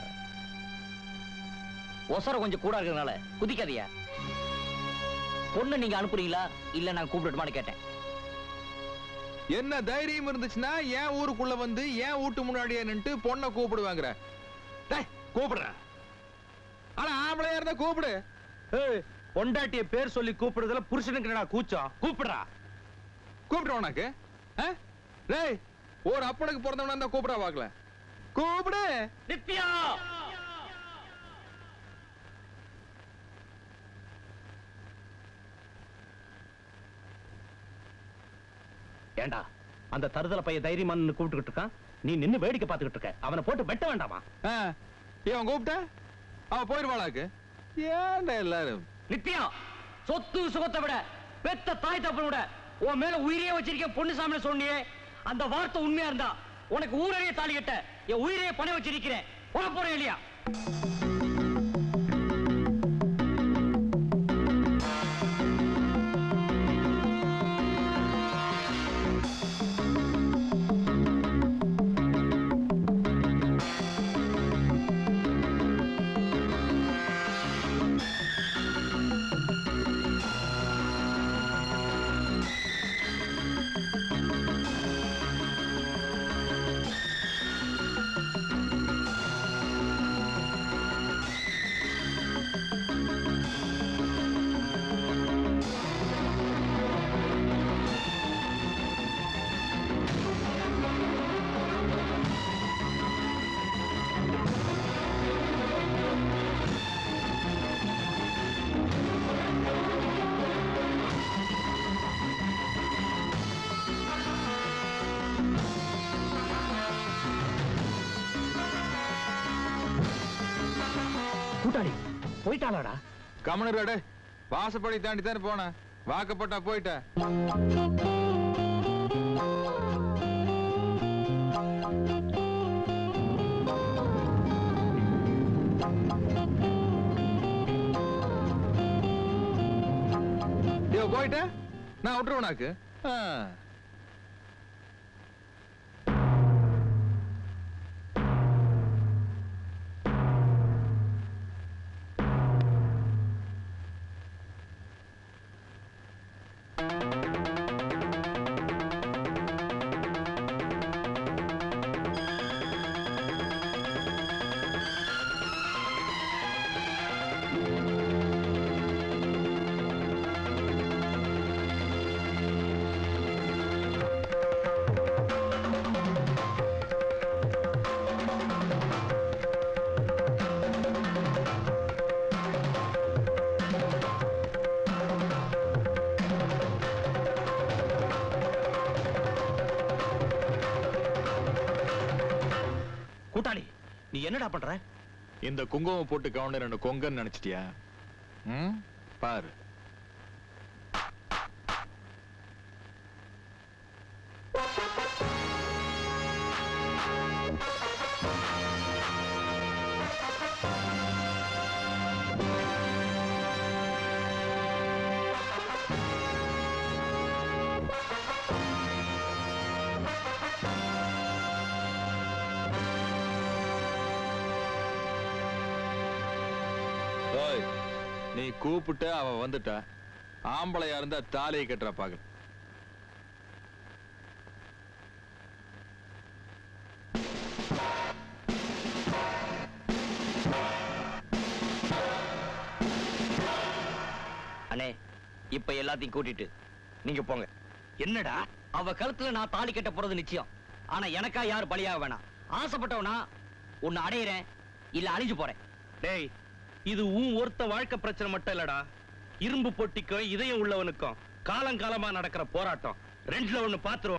ஒசரம் கொஞ்சம் கூட இருக்கிறதுனால குதிக்காதியா. பொண்ணு நீங்க அனுப்புறீங்களா இல்ல நான் கூப்பிடட்டுமான்னு கேட்டேன். என்ன தைரியம் இருந்துச்சுன்னா ஏன் ஊருக்குள்ள வந்து ஏன் வீட்டு முன்னாடியே நின்று பொண்ணை கூப்பிடுவாங்கற? கூப்பிடுற. ஆனா ஆம்பளையா இருந்தா கூப்பிடு. பொண்டாட்டிய பேர் சொல்லி கூப்பிடுறதுல புருஷனுக்கு என்னடா கூச்சம்? கூப்பிடுறா. கூப்பிடுற உனக்கு? டேய், ஒரு அப்பனுக்கு பிறந்தவனா இருந்தா கூப்பிடா வாக்கல. கூப்பிடு. நித்யா. ஏண்டா அந்த தருதல பைய தைரியமான கூப்பிட்டுக்கிட்டு இருக்கான், நீ நின்னு வேடிக்கை பார்த்துக்கிட்டு இருக்க. அவனை போட்டு வெட்ட வேண்டாமா? இவன் கூப்பிட்ட அவ போயிருவாளாக்கு. ஏன்டா எல்லாரும்? நித்யா, சொத்து சுகத்தை விட பெத்த தாய் தப்பனை விட உன் மேல உயிரையே வச்சிருக்க பொண்ணுசாமி சொன்னியே, அந்த வார்த்தை உண்மையா இருந்தா உனக்கு ஊரே தாலி கட்ட என் உயிரையே பண வச்சிருக்கிறேன். உன போறேன் இல்லையா? கூட்டாளி போயிட்டாளாடா? கமனரோட வாசப்படி தாண்டி தானே போன. வாக்கப்பட்டா போயிட்ட. போயிட்ட நான் விட்டுருவனாக்கு. கூட்டாளி நீ என்னடா பண்ற? இந்த குங்குமம் போட்டு கவுண்டர் ரெண்டு கொங்கன்னு நினைச்சிட்டியா? பாரு. நீ கூப்பிட்டு அவ வந்துட்டா. ஆம்பளையா இருந்தா தாலியை கட்டுற பாக்கல. அண்ணே, இப்ப எல்லாத்தையும் கூட்டிட்டு நீங்க போங்க. என்னடா? அவ கழுத்துல நான் தாலி கட்ட போறது நிச்சயம். ஆனா எனக்கா யாரு பலியாக வேணாம். ஆசைப்பட்டவனா உன்னை அடையிறேன் இல்ல அழிஞ்சு போறேன். டேய், இது ஒருத்த வாழ்க்கை பிரச்சனை மட்டும் இல்லடா. இரும்பு பொட்டிக்கும் இதயம் உள்ளவனுக்கும் காலங்காலமா நடக்கிற போராட்டம். ரெண்டுல ஒண்ணு பாத்துருவோம்.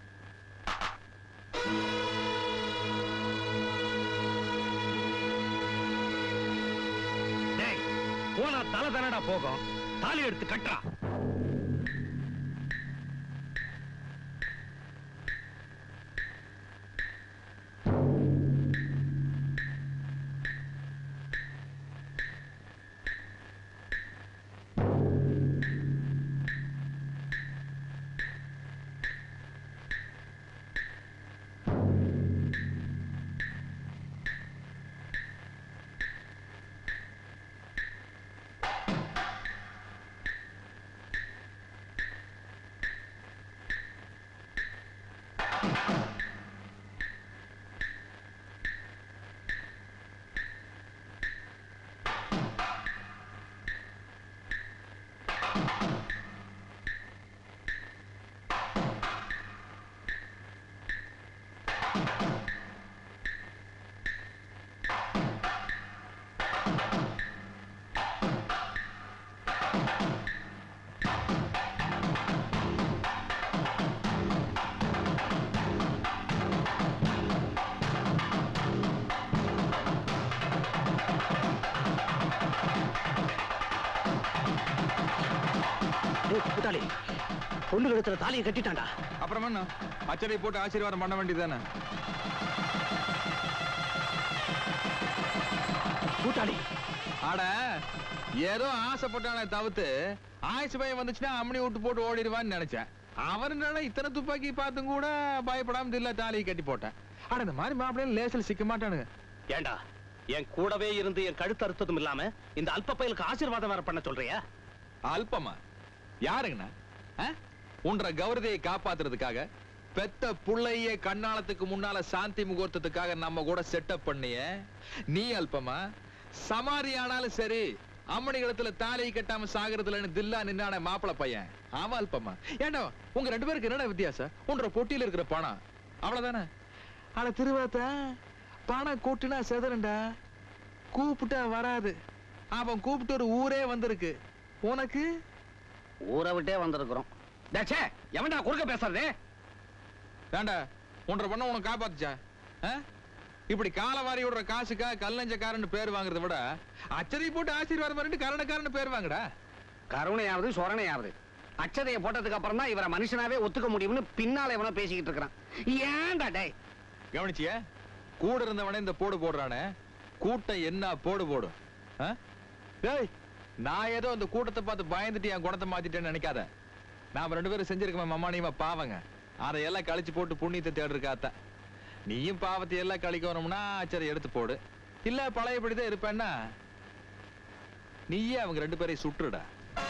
டேய், போனா தலை தானடா போகும். தாலி எடுத்து கட்டா. கூட்டாளி பொண்ணு கழுத்துல தாலியை கட்டிட்டான்டா. அப்புறம் என்ன அச்சரை போட்டு ஆசீர்வாதம் பண்ண வேண்டியதானே? கூட்டாளி ஆட ஏதோ ஆசைப்பட்டானே தவிர்த்து ஆயுசு பையன் வந்துச்சுன்னா அம்மனி விட்டு போட்டு ஓடிடுவான்னு நினைச்சேன். அவனால இத்தனை துப்பாக்கி பார்த்தும் கூட பயப்படாம இல்ல தாலியை கட்டி போட்டேன். ஆனா இந்த மாதிரி மாப்பிள்ளைன்னு லேசில் சிக்க மாட்டானுங்க. ஏண்டா என் கூடவே இருந்து என் கழுத்து அறுத்ததும் இல்லாம இந்த அல்ப பயலுக்கு ஆசீர்வாதம் வேற பண்ண சொல்றியா? அல்பமா யாருங்கண்ணா? உன்ற கௌரதையை காப்பாத்துறதுக்காக பெத்த புள்ளைய கண்ணாலத்துக்கு முன்னால சாந்தி முகூர்த்தத்துக்காக நம்ம கூட செட்டப் பண்ணிய நீ அல்பமா? சமாரி ஆனாலும் சரி அம்மணிகளத்துல தாலியை கட்டாம சாகிறதுலன்னு தில்லா நின்னான மாப்பிள பையன் அவன் அல்பமா? ஏண்டா உங்க ரெண்டு பேருக்கு என்னடா வித்தியாசம்? உன்ற பொட்டியில இருக்கிற பணம் அவ்வளவுதானே? ஆனா திருவாத்த பணம் கூட்டுனா செதறண்டா, கூப்பிட்டா வராது. அவன் கூப்பிட்டு ஒரு ஊரே வந்திருக்கு. உனக்கு ஊரை விட்டே வந்திருக்கிறோம். எவன்டா குறுக்க பேசுறது? ஏண்டா உன்ற பண்ண உனக்கு காப்பாத்துச்சா? இப்படி காலவாரி விடுற காசுக்கா கல்லஞ்சக்காரன்னு பேர் வாங்குறத விட அச்சதை போட்டு ஆசீர்வாதம் பண்ணிட்டு கருணக்காரன்னு பேர் வாங்கடா. கருணையாவது சொரணையாவது அச்சதையை போட்டதுக்கு அப்புறம் தான் இவரை மனுஷனாவே ஒத்துக்க முடியும்னு பின்னால எவனோ பேசிக்கிட்டு இருக்கிறான். ஏன்டா டேய் கவனிச்சிய? கூட இருந்தவனே இந்த போடு போடுறானே, கூட்டம் என்ன போடு போடும். டேய் நான் ஏதோ அந்த கூட்டத்தை பார்த்து பயந்துட்டு என் குணத்தை மாத்திட்டேன்னு நினைக்காத. நாம ரெண்டு பேரும் செஞ்சிருக்கோம் மம்மானியமா பாவங்க, அதையெல்லாம் கழிச்சு போட்டு புண்ணியத்தை தேடுறக்காத்த. நீயும் பாவத்தை எல்லாம் கழிக்கணும்னா சரி எடுத்து போடு, இல்ல பழையபடிதான் இருப்பேன்னா நீயே அவங்க ரெண்டு பேரையும் சுட்டுடா.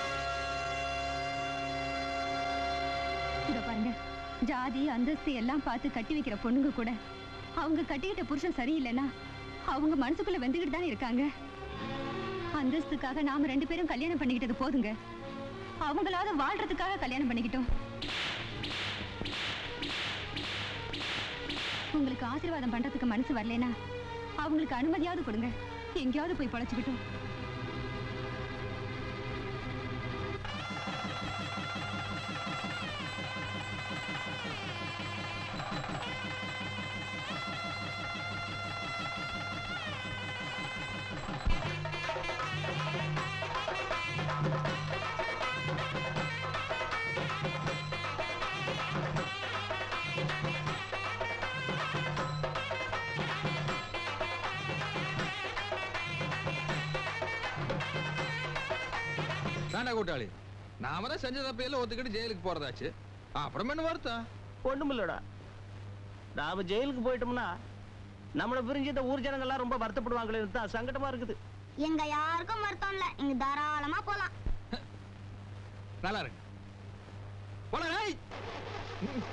இத பாருங்க, ஜாதி அந்தஸ்து எல்லாம் பார்த்து கட்டி வைக்கிற பொண்ணுங்க கூட அவங்க கட்டிக்கிட்ட புருஷன் சரியில்லைன்னா அவங்க மனசுக்குள்ள வெந்துகிட்டு தானே இருக்காங்க. அந்தஸ்துக்காக நாம ரெண்டு பேரும் கல்யாணம் பண்ணிக்கிட்டது போதுங்க. அவங்களாவது வாழ்றதுக்காக கல்யாணம் பண்ணிக்கிட்டோம். உங்களுக்கு ஆசீர்வாதம் பண்றதுக்கு மனசு வரலனா அவங்களுக்கு அனுமதியாவது கொடுங்க, எங்கேயாவது போய் பழச்சுக்கிட்டோம். கூட்டாளி நாம தான் செஞ்ச தப்பையில ஒத்துக்கிட்டு ஜெயிலுக்கு போறதாச்சு. அப்புறம் என்ன வருத்தம்? ஒண்ணும் இல்லடா, நாம ஜெயிலுக்கு போயிட்டோம்னா நம்மள பிரிஞ்சு இந்த ஊர் ஜனங்க எல்லாம் ரொம்ப வருத்தப்படுவாங்களே தான் சங்கடமா இருக்குது. எங்க யாருக்கும் வருத்தம் இல்ல, இங்க தாராளமா போலாம். நல்லா இருக்கு.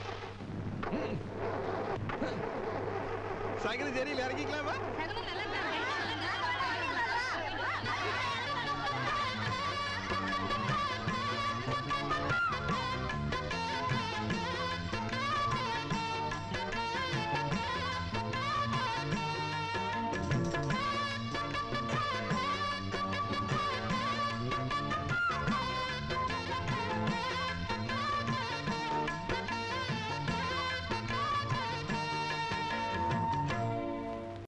சைக்கிள் சரியில் இறங்கிக்கலாமா?